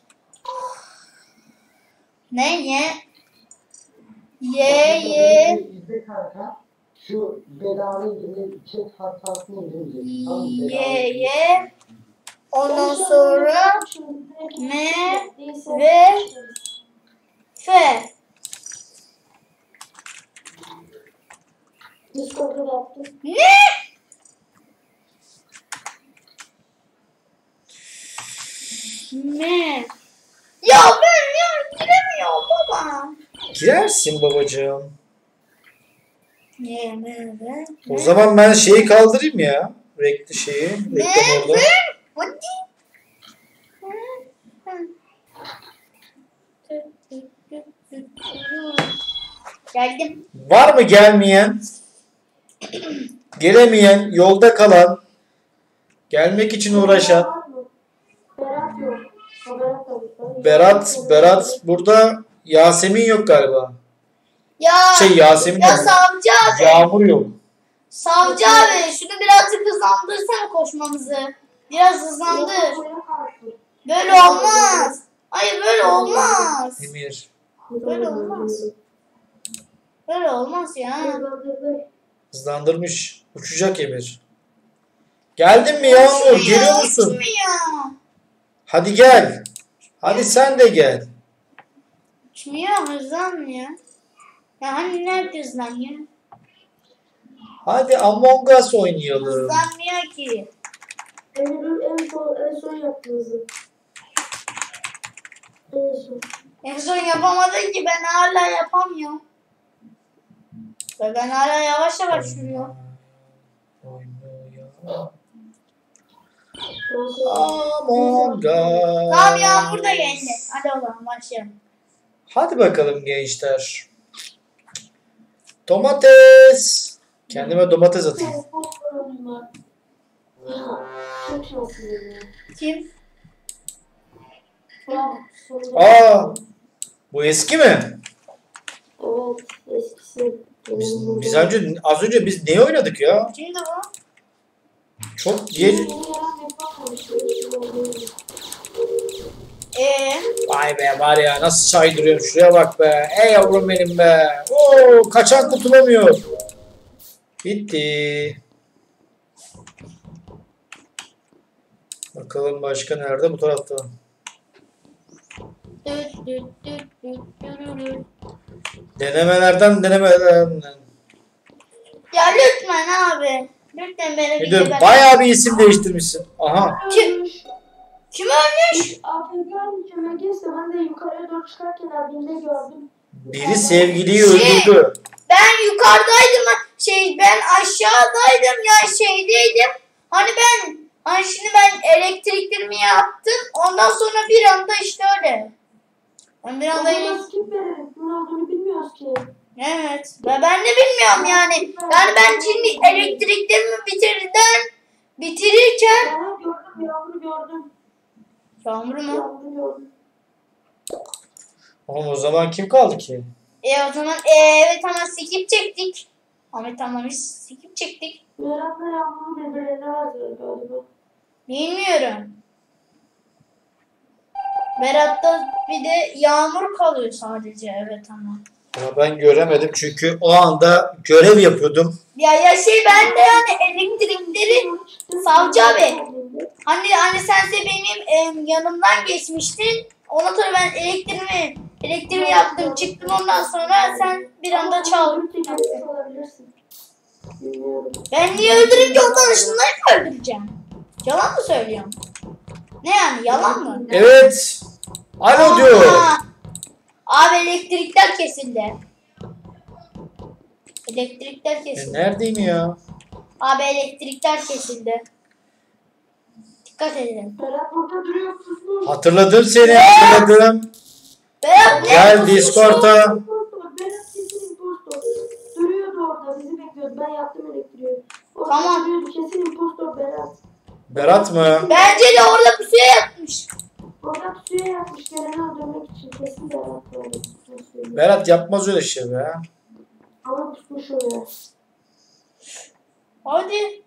[SPEAKER 1] Ne ye? Ye ye.
[SPEAKER 4] İzle kanka. Şu belanı gibi chat hatasını indireceğiz. Tamam mı?
[SPEAKER 1] Ye ye. Ondan sonra M
[SPEAKER 3] Değilse-
[SPEAKER 1] ve F.
[SPEAKER 3] Discord'da da yaptım.
[SPEAKER 1] Ne? Ne? Ya ben ya giremiyorum baba.
[SPEAKER 2] Girersin babacığım.
[SPEAKER 1] Ye me ve
[SPEAKER 2] O zaman ben şeyi kaldırayım ya. Renkli şeyi.
[SPEAKER 1] Ne?
[SPEAKER 2] Reklam orada.
[SPEAKER 1] Hadi. Geldim.
[SPEAKER 2] Var mı gelmeyen? Gelemeyen, yolda kalan, gelmek için uğraşan.
[SPEAKER 3] Var mı? Berat yok. O Berat da yok.
[SPEAKER 2] Berat, Berat burada. Yasemin yok galiba.
[SPEAKER 1] Ya,
[SPEAKER 2] Şey Yasemin
[SPEAKER 1] ya
[SPEAKER 2] yok.
[SPEAKER 1] savcı abi.
[SPEAKER 2] Yağmur yok.
[SPEAKER 1] Savcı abi şunu birazcık hızlandırsana koşmamızı. Biraz hızlandır. Böyle olmaz. Hayır böyle olmaz.
[SPEAKER 2] Emir.
[SPEAKER 1] Böyle olmaz. Böyle olmaz ya.
[SPEAKER 2] Hızlandırmış. Uçacak Emir. Geldin mi Yağmur? Geliyor musun?
[SPEAKER 1] Uçmuyor.
[SPEAKER 2] Hadi gel. Hadi sen de gel.
[SPEAKER 1] Uçmuyor hızlanmıyor. Ya hani nerede hızlanıyor?
[SPEAKER 2] Hadi Among Us oynayalım.
[SPEAKER 1] Hızlanmıyor ki.
[SPEAKER 3] Emir'in en son, en son yaptığınızı. En son.
[SPEAKER 1] En son yapamadın ki ben hala yapamıyorum. Ve ben hala yavaş yavaş yürüyorum.
[SPEAKER 2] Among Us.
[SPEAKER 1] Tamam Yağmur da geldi. Hadi o zaman başlayalım.
[SPEAKER 2] Hadi bakalım gençler. Domates. Kendime domates atayım.
[SPEAKER 3] Çok sorunum var. Ya, çok şanslıyım ya.
[SPEAKER 1] Kim?
[SPEAKER 3] Ya, sorun-
[SPEAKER 2] Aa, bu eski mi?
[SPEAKER 3] Evet, eskisi.
[SPEAKER 2] Biz, biz önce az önce biz ne oynadık ya?
[SPEAKER 1] Kimdi bu?
[SPEAKER 2] Çok diye.
[SPEAKER 1] Eee?
[SPEAKER 2] Vay be var ya nasıl saydırıyorum şuraya bak be. Ey yavrum benim be. Oo kaçan kurtulamıyor. Bitti. Bakalım başka nerede? Bu tarafta.
[SPEAKER 1] Düt düt düt düt dürürü.
[SPEAKER 2] Denemelerden denemelerden.
[SPEAKER 1] Ya lütfen abi. Lütfen beni bir
[SPEAKER 2] Müdür
[SPEAKER 1] geber-
[SPEAKER 2] bayağı bir isim değiştirmişsin. Aha.
[SPEAKER 1] Kim? Kim ölmüş?
[SPEAKER 3] A F K Cemegez'de ben de yukarıya doğru çıkarken abimde gördüm.
[SPEAKER 2] Biri sevgiliyi
[SPEAKER 1] Şey-
[SPEAKER 2] öldürdü.
[SPEAKER 1] Ben yukarıdaydım. Şey ben aşağıdaydım ya şeydeydim. Hani ben hani şimdi ben elektriklerimi yaptım. Ondan sonra bir anda işte öyle. Ben bir anda
[SPEAKER 3] Ama nasıl kim verir? Kim olduğunu bilmiyoruz ki.
[SPEAKER 1] Evet. Ve ben de bilmiyorum yani. Yani ben şimdi elektriklerimi bitirden bitirirken
[SPEAKER 3] Aha, gördüm yağmuru gördüm.
[SPEAKER 1] Yağmur mu?
[SPEAKER 3] Yağmuru gördüm.
[SPEAKER 2] Oğlum o zaman kim kaldı ki?
[SPEAKER 1] E o zaman e, evet ama skip çektik. Ahmet tamam biz skip çektik.
[SPEAKER 3] Berat'la yağmuru birbirine verdiler galiba.
[SPEAKER 1] Bilmiyorum. Berat'ta bir de Yağmur kalıyor sadece. Evet ama.
[SPEAKER 2] Ama ben göremedim çünkü o anda görev yapıyordum.
[SPEAKER 1] Ya ya şey ben de yani elektrikleri Savcı abi. Hani hani sen de benim em, yanımdan geçmiştin. Ondan sonra ben elektriğimi elektriğimi yaptım çıktım ondan sonra sen bir anda çaldın.
[SPEAKER 3] Olabilirsin. Bilmiyorum.
[SPEAKER 1] Ben niye öldürünce ondan ışınlayıp öldüreceğim? Yalan mı söylüyorum? Ne yani yalan mı?
[SPEAKER 2] Evet. Alo diyor.
[SPEAKER 1] Aa, abi elektrikler kesildi. Elektrikler
[SPEAKER 2] E,
[SPEAKER 1] kesildi.
[SPEAKER 2] neredeyim ya?
[SPEAKER 1] Abi elektrikler kesildi. Dikkat edin.
[SPEAKER 3] Berat burada duruyor kusmuş.
[SPEAKER 2] Hatırladım seni, hatırladım.
[SPEAKER 1] Berat ne?
[SPEAKER 2] Gel
[SPEAKER 1] Kusmuş.
[SPEAKER 2] Discord'a.
[SPEAKER 3] Impostor. Berat kesin impostor. Duruyordu orada bizi bekliyordu. Ben yaptım elektriği. Orada
[SPEAKER 1] Tamam.
[SPEAKER 3] duruyordu kesin impostor Berat.
[SPEAKER 2] Berat mı?
[SPEAKER 1] Bence de orada pusuya yatmış.
[SPEAKER 3] Orada suya yapmış geleni öldürmek için kesin Berat böyle.
[SPEAKER 2] Berat yapmaz öyle şey be.
[SPEAKER 3] Ama pusmuş oraya.
[SPEAKER 1] Hadi.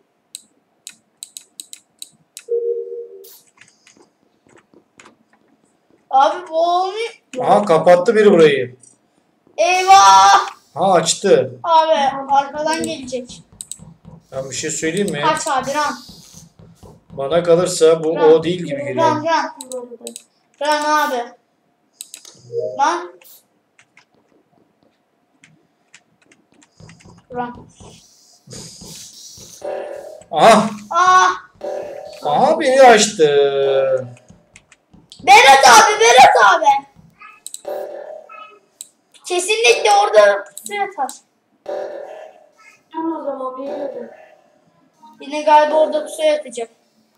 [SPEAKER 1] Abi bu olmuyor.
[SPEAKER 2] Aha kapattı biri burayı.
[SPEAKER 1] Eyvah.
[SPEAKER 2] Ha açtı.
[SPEAKER 1] Abi arkadan gelecek.
[SPEAKER 2] Ben bir şey söyleyeyim mi?
[SPEAKER 1] Kaç abi ran.
[SPEAKER 2] Bana kalırsa bu
[SPEAKER 1] Ran.
[SPEAKER 2] o değil gibi
[SPEAKER 1] Ran
[SPEAKER 2] geliyor.
[SPEAKER 1] ran. Ran abi. Lan. Ran.
[SPEAKER 2] Aha.
[SPEAKER 1] Aa.
[SPEAKER 2] Aha beni açtı.
[SPEAKER 1] Berat abi Berat abi. Kesinlikle orada pusuya yatar.
[SPEAKER 3] Dur o zaman bekledim.
[SPEAKER 1] Yine galiba orada pusuya yatacak.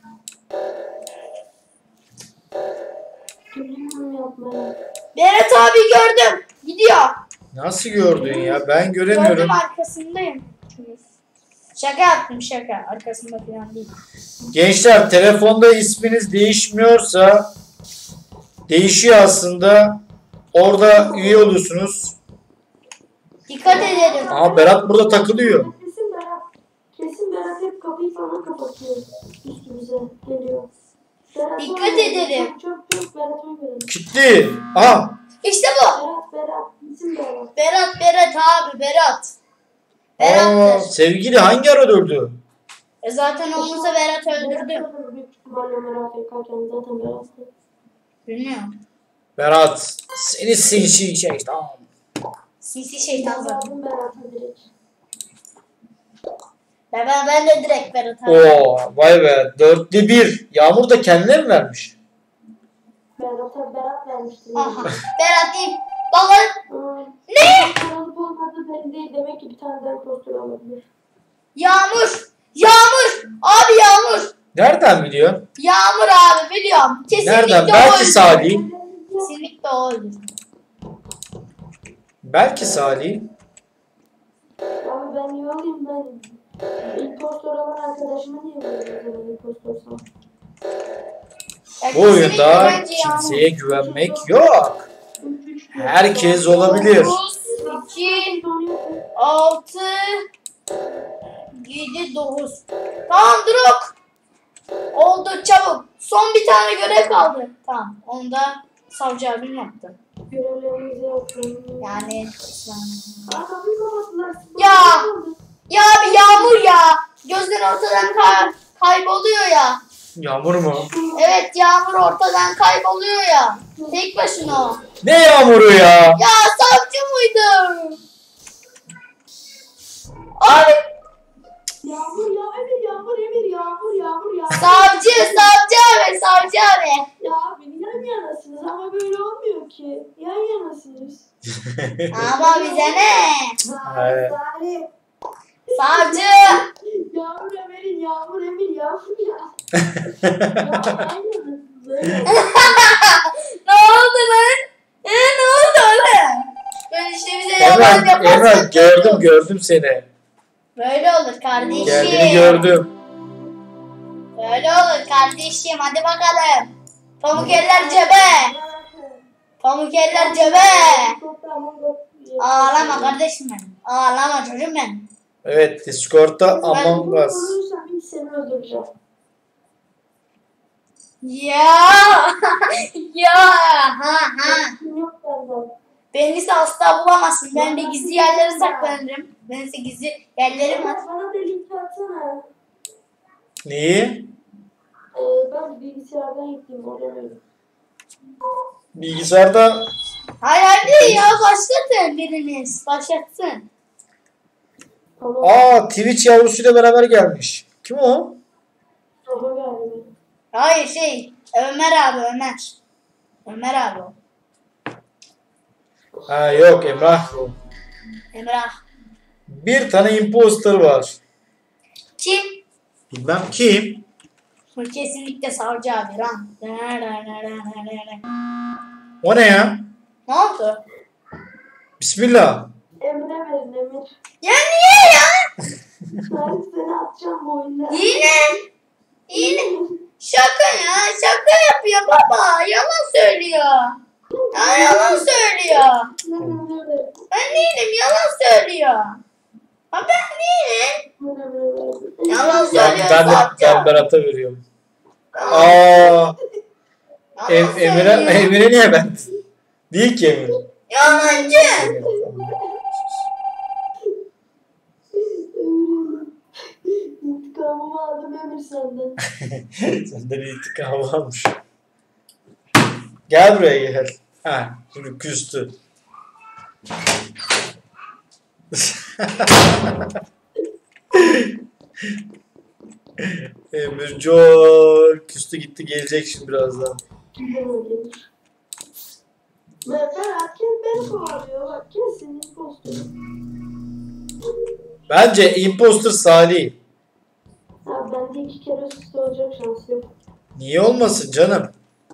[SPEAKER 3] Geliyorum yapmaya.
[SPEAKER 1] Berat abi gördüm. Gidiyor.
[SPEAKER 2] Nasıl gördün ya? Ben
[SPEAKER 1] Gördüm
[SPEAKER 2] göremiyorum.
[SPEAKER 1] arkasındayım. Şaka yaptım şaka. Arkasında falan değil.
[SPEAKER 2] Gençler telefonda isminiz değişmiyorsa değişiyor aslında. Orada üye oluyorsunuz.
[SPEAKER 1] Dikkat edelim.
[SPEAKER 2] Aha Berat burada takılıyor.
[SPEAKER 3] Kesin Berat. Kesin Berat hep kapıyı falan kapatıyor. Üstümüze geliyor. Berat
[SPEAKER 1] Dikkat
[SPEAKER 3] uymuyor.
[SPEAKER 1] edelim.
[SPEAKER 3] Çok çok çok Berat uymuyor.
[SPEAKER 2] Kilitli. Aha.
[SPEAKER 1] İşte bu.
[SPEAKER 3] Berat Berat. Kesin Berat.
[SPEAKER 1] Berat Berat abi Berat.
[SPEAKER 2] Aa,
[SPEAKER 1] Berat'tır.
[SPEAKER 2] sevgili hangi ara öldürdü?
[SPEAKER 1] E zaten olmasa Berat öldürdü.
[SPEAKER 3] Berat büyük ihtimalle Ömer abi kalken zaten Berat'tı.
[SPEAKER 1] Bilmiyorum.
[SPEAKER 2] Berat seni sinsi şeytan.
[SPEAKER 1] Sinsi şeytan
[SPEAKER 3] Ben
[SPEAKER 1] zaten.
[SPEAKER 3] aldım Berat'ı direkt.
[SPEAKER 1] Ben, ben, ben de direkt Berat abi.
[SPEAKER 2] Oo vay be. Dörtte bir. Yağmur da kendine mi vermiş?
[SPEAKER 3] Berat'a Berat vermişti.
[SPEAKER 1] Aha. Berat değil. Vallahi
[SPEAKER 3] Hmm.
[SPEAKER 1] ne?
[SPEAKER 3] Karanlık olmadığı belli değil. Demek ki bir tane daha impostor olabilir.
[SPEAKER 1] Yağmur. Yağmur. Abi Yağmur.
[SPEAKER 2] Nereden biliyor?
[SPEAKER 1] Yağmur abi biliyorum. Kesinlikle
[SPEAKER 2] Nereden?
[SPEAKER 1] o
[SPEAKER 2] Belki
[SPEAKER 1] öldürdü.
[SPEAKER 2] Salih.
[SPEAKER 1] Kesinlikle o öldürdü.
[SPEAKER 2] Belki Salih.
[SPEAKER 3] Abi ben niye olayım ben? İmpostor olan arkadaşıma niye vuruyorum o zaman impostorsam?
[SPEAKER 1] Ya
[SPEAKER 2] Bu oyunda
[SPEAKER 1] kesinlikle bence Yağmur.
[SPEAKER 2] kimseye güvenmek yok.
[SPEAKER 3] üç üç
[SPEAKER 2] Herkes olabilir.
[SPEAKER 1] dokuz, iki, altı, yedi, dokuz. Tamam Drok. Oldu çabuk. Son bir tane görev kaldı. Tamam. Onu da savcı abim yaptı.
[SPEAKER 3] Görevlerimizi yapıyorum.
[SPEAKER 1] Yani
[SPEAKER 3] Aa kapıyı kapattılar.
[SPEAKER 1] Ya! ya abi Yağmur ya. Gözden ortadan kay- kayboluyor ya.
[SPEAKER 2] Yağmur mu?
[SPEAKER 1] Evet Yağmur ortadan kayboluyor ya. Tek başına o.
[SPEAKER 2] Ne yağmuru ya?
[SPEAKER 1] Ya savcı mıydı? Abi
[SPEAKER 3] Yağmur ya Emir yağmur Emir yağmur yağmur yağmur.
[SPEAKER 1] savcı savcı abi savcı abi.
[SPEAKER 3] Ya abi yan yanasınız ama böyle olmuyor ki. Yan yanasınız.
[SPEAKER 1] Ama bize ne?
[SPEAKER 2] Evet.
[SPEAKER 3] Salih.
[SPEAKER 1] Savcı.
[SPEAKER 3] Yağmur Emir'in yağmur Emir yağmur ya. Ya yan yanasınız. Böyle.
[SPEAKER 1] Ne oldu lan? E, ne oldu lan? Ben işte bize yalan
[SPEAKER 2] Hemen
[SPEAKER 1] yapan
[SPEAKER 2] Emrah gördüm gördüm seni.
[SPEAKER 1] Böyle olur kardeşim.
[SPEAKER 2] Geldiğini gördüm.
[SPEAKER 1] Böyle olur kardeşim. Hadi bakalım. Pamuk eller cebe. Pamuk eller cebe. Ağlama kardeşim benim. Ağlama çocuğum benim.
[SPEAKER 2] Evet Discord'da Among Us.
[SPEAKER 3] Ölürsem ilk seni öldüreceğim.
[SPEAKER 1] Ya. Ya. Ha ha.
[SPEAKER 3] Kim yok benden.
[SPEAKER 1] Beni ise asla bulamazsın. Ben de gizli yerlere saklanırım. Ben ise gizli yerlerim var.
[SPEAKER 3] Bana da link atsana.
[SPEAKER 2] Neyi?
[SPEAKER 3] Ee, ben bilgisayardan yükleyeyim oraya.
[SPEAKER 2] Bilgisayarda
[SPEAKER 1] Hayır hadi ya başlatın biriniz. Başlatsın.
[SPEAKER 3] Tamam.
[SPEAKER 2] aa Twitch yavrusuyla beraber gelmiş. Kim o?
[SPEAKER 3] Baba geldi.
[SPEAKER 1] Hayır şey Ömer abi Ömer. Ömer abi o.
[SPEAKER 2] Ha yok Emrah. bu.
[SPEAKER 1] Emrah.
[SPEAKER 2] Bir tane imposter var.
[SPEAKER 1] Kim?
[SPEAKER 2] Bilmem kim.
[SPEAKER 1] Bu kesinlikle savcı abi lan.
[SPEAKER 2] O ne ya?
[SPEAKER 1] Ne oldu?
[SPEAKER 2] Bismillah.
[SPEAKER 3] Emre verin Emir.
[SPEAKER 1] Ya niye ya?
[SPEAKER 3] Ben seni atacağım bu oyunda.
[SPEAKER 1] Yine. Yine. Şaka ya. Şaka yapıyor baba. Yalan söylüyor. Ya yalan söylüyor. Ben değilim. Yalan söylüyor. Ha ben değilim. Yalan
[SPEAKER 2] Ben,
[SPEAKER 1] söylüyor.
[SPEAKER 2] ben de
[SPEAKER 1] savcı.
[SPEAKER 2] ben Berat'a veriyorum. Aa,
[SPEAKER 1] Yalan
[SPEAKER 2] em, Emir'e
[SPEAKER 1] söylüyor.
[SPEAKER 2] Emir'e niye ben? Değil ki Emir.
[SPEAKER 1] Yalancı.
[SPEAKER 3] İntikamımı aldım Emir senden.
[SPEAKER 2] Senden intikamı almış. Gel buraya gel. Ha, şimdi küstü. Emir çok küstü gitti gelecek şimdi birazdan.
[SPEAKER 3] Gidemedim. Ben herkes beni kovalıyor. Bak kesin impostor.
[SPEAKER 2] Bence imposter Salih.
[SPEAKER 3] Ha bende iki kere üst üste olacak şans yok.
[SPEAKER 2] Niye olmasın canım?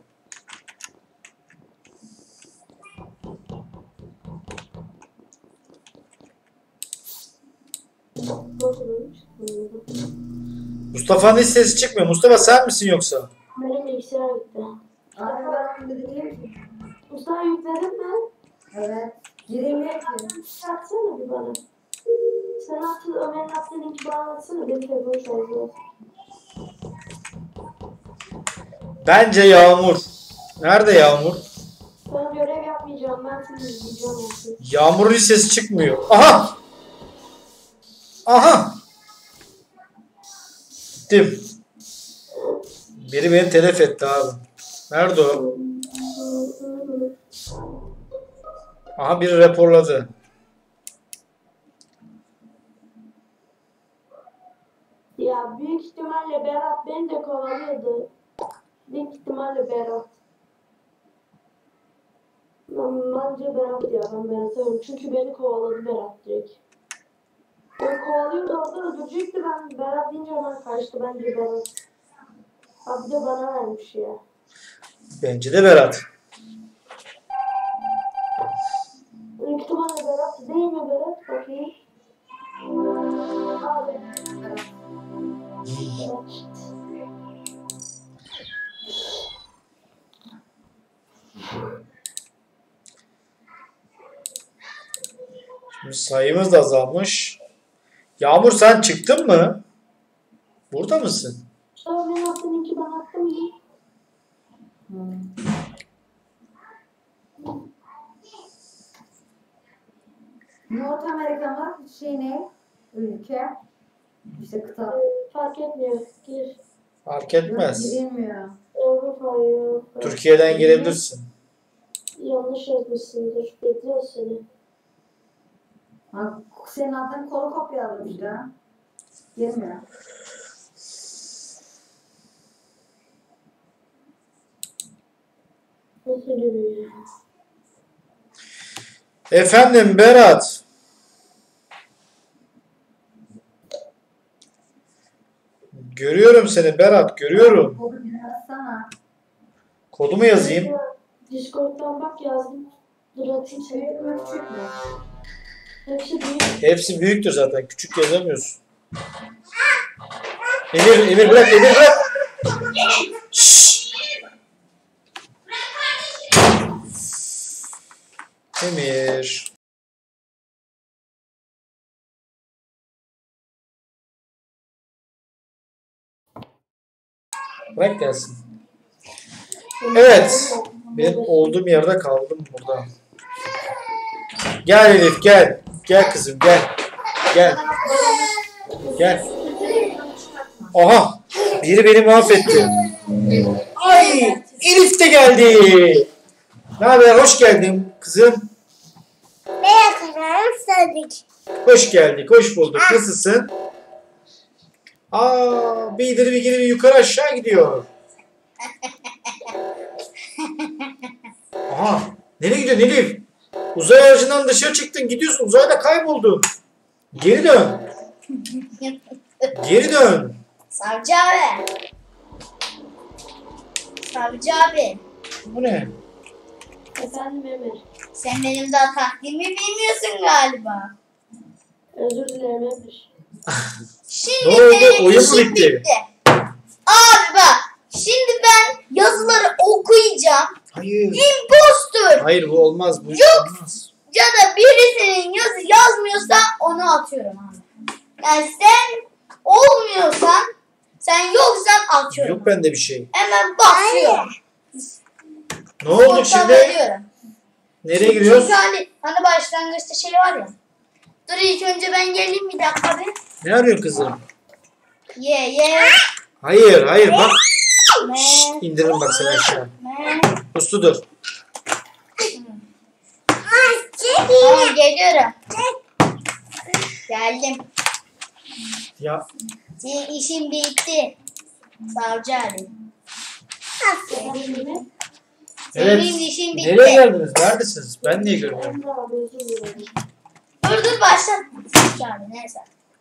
[SPEAKER 3] Nasıl olmuş?
[SPEAKER 2] Mustafa'nın hiç sesi çıkmıyor. Mustafa sen misin yoksa?
[SPEAKER 3] Benim bilgisayar gitti.
[SPEAKER 5] Abi ben indireyim ki.
[SPEAKER 3] Mustafa yükledin mi?
[SPEAKER 5] Evet. Gireyim ne ki?
[SPEAKER 3] Atsana bir bana. Sen attın, Ömer'in attığı linki bana atsana. Benim telefonu şarjı var.
[SPEAKER 2] Bence Yağmur. Nerede Yağmur?
[SPEAKER 3] Ben görev yapmayacağım. Ben seni izleyeceğim. artık.
[SPEAKER 2] Yağmur'un hiç sesi çıkmıyor. Aha! Aha! Gittim. Biri beni telef etti abi. Nerede o? Aha biri raporladı.
[SPEAKER 3] Ya büyük ihtimalle Berat beni de kovalıyordu. Büyük ihtimalle Berat. Ben, bence Berat ya. Ben Berat'ı öldüm. Çünkü beni kovaladı Berat direkt. O kovalıyordu orada öldürecekti. Ben Berat deyince hemen kaçtı. Bence Berat. Abi de bana vermiş ya.
[SPEAKER 2] Bence de Berat.
[SPEAKER 3] Büyük ihtimalle Berat değil mi Berat? Bakayım. Abi. Berat.
[SPEAKER 2] Şimdi sayımız da azalmış. Yağmur sen çıktın mı? Burada mısın?
[SPEAKER 3] Sonra benim attığım linki ben attım mı?
[SPEAKER 5] North Amerika mı? Şey ne? Ülke. İşte kıta.
[SPEAKER 3] Ee, fark etmiyor. Gir.
[SPEAKER 2] Fark etmez.
[SPEAKER 5] Girilmiyor.
[SPEAKER 3] Avrupa'yı.
[SPEAKER 2] Türkiye'den girebilirsin.
[SPEAKER 3] Yanlış yazmışsındır. Bekliyor seni.
[SPEAKER 5] Ha, senin adın kolu kopyaladım işte. Girmiyor.
[SPEAKER 3] Nasıl geliyor ya?
[SPEAKER 2] Efendim Berat. Görüyorum seni Berat, görüyorum.
[SPEAKER 5] Kodu bir yazsana.
[SPEAKER 2] Kodumu yazayım.
[SPEAKER 3] Discord'dan bak yazdım. Dur atayım seni.
[SPEAKER 5] Büyük mü küçük mü?
[SPEAKER 3] Hepsi büyük.
[SPEAKER 2] Hepsi büyüktür zaten. Küçük yazamıyorsun. Emir, Emir bırak, Emir bırak. Şşş. Emir. Bırak gelsin. Evet. Ben olduğum yerde kaldım burada. Gel Elif gel. Gel kızım gel. Gel. Gel. Aha. Biri beni mahvetti. Ay. Elif de geldi. Ne haber? Hoş geldin kızım.
[SPEAKER 5] Merhaba, söyledik.
[SPEAKER 2] Hoş geldik. Hoş bulduk. Nasılsın? Aa, bir ileri bir geri bir yukarı aşağı gidiyor. Aha. Nereye gidiyorsun Elif? Uzay aracından dışarı çıktın. Gidiyorsun. Uzayda kayboldun. Geri dön. Geri dön.
[SPEAKER 1] Savcı abi. Savcı abi.
[SPEAKER 2] Bu ne?
[SPEAKER 3] Efendim Emir.
[SPEAKER 1] Sen benim daha taktiğimi bilmiyorsun galiba.
[SPEAKER 3] Özür dilerim Emir.
[SPEAKER 1] Şimdi
[SPEAKER 2] Ne oldu?
[SPEAKER 1] benim
[SPEAKER 2] Oyun mu
[SPEAKER 1] işim
[SPEAKER 2] bitti?
[SPEAKER 1] bitti. Abi bak. Şimdi ben yazıları okuyacağım.
[SPEAKER 2] Hayır.
[SPEAKER 1] Impostor.
[SPEAKER 2] Hayır bu olmaz. Bu iş
[SPEAKER 1] Yok.
[SPEAKER 2] olmaz.
[SPEAKER 1] Ya da birisinin yazı yazmıyorsa onu atıyorum abi. Yani sen olmuyorsan, sen yoksan atıyorum.
[SPEAKER 2] Yok bende bir şey.
[SPEAKER 1] Hemen basıyorum.
[SPEAKER 2] Ne oldu
[SPEAKER 1] Ortadan
[SPEAKER 2] şimdi?
[SPEAKER 1] veriyorum.
[SPEAKER 2] Nereye giriyoruz?
[SPEAKER 1] Çünkü hani, hani başlangıçta şey var ya. Dur ilk önce ben geleyim bir dakika bir.
[SPEAKER 2] Ne arıyorsun kızım?
[SPEAKER 1] Ye ye.
[SPEAKER 2] Hayır hayır bak.
[SPEAKER 1] Me.
[SPEAKER 2] İndirin bak seni aşağı.
[SPEAKER 1] Me.
[SPEAKER 2] Uslu dur.
[SPEAKER 1] Tamam geliyorum. Geldim.
[SPEAKER 2] Ya
[SPEAKER 1] Senin işin bitti. Savcı abi.
[SPEAKER 3] Efendim Emir.
[SPEAKER 2] evet.
[SPEAKER 1] Senin işin bitti.
[SPEAKER 2] Nereye geldiniz? Neredesiniz? Ben niye görmüyorum?
[SPEAKER 3] Emre abi özür dilerim.
[SPEAKER 1] Dur dur başlatma. Savcı abi neyse.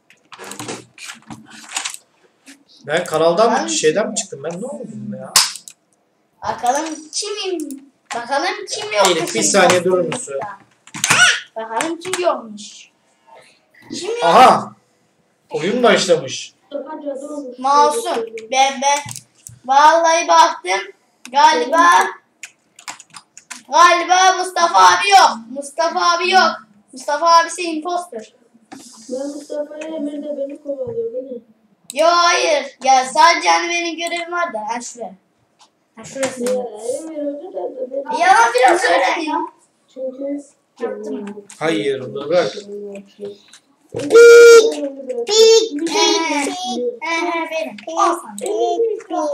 [SPEAKER 2] Ben kanaldan mı
[SPEAKER 1] Ben-
[SPEAKER 2] şeyden mi çıktım? Ben ne oldum ya?
[SPEAKER 1] Bakalım kimim? Bakalım kim yok?
[SPEAKER 2] Elif, bir saniye durur musun?
[SPEAKER 1] Bakalım kim yokmuş. Kim yok?
[SPEAKER 2] Aha. Oyun başlamış.
[SPEAKER 3] Mustafa cadı olmuş.
[SPEAKER 1] Masum. Ben ben vallahi baktım. Galiba galiba Mustafa abi yok. Mustafa abi yok. Mustafa abisi imposter.
[SPEAKER 3] Ben Mustafa'ya Emir de beni kovalıyor. Beni.
[SPEAKER 1] Yo hayır. Ya sadece hani benim görevim var da. Ha şuraya. Ha şurası.
[SPEAKER 3] Ya Emir özür dilerim. Beni...
[SPEAKER 1] Yalan biraz söyle ya.
[SPEAKER 3] Çünkü...
[SPEAKER 1] Yaptım.
[SPEAKER 2] Hayır onu bırak.
[SPEAKER 1] He he benim. Al sana.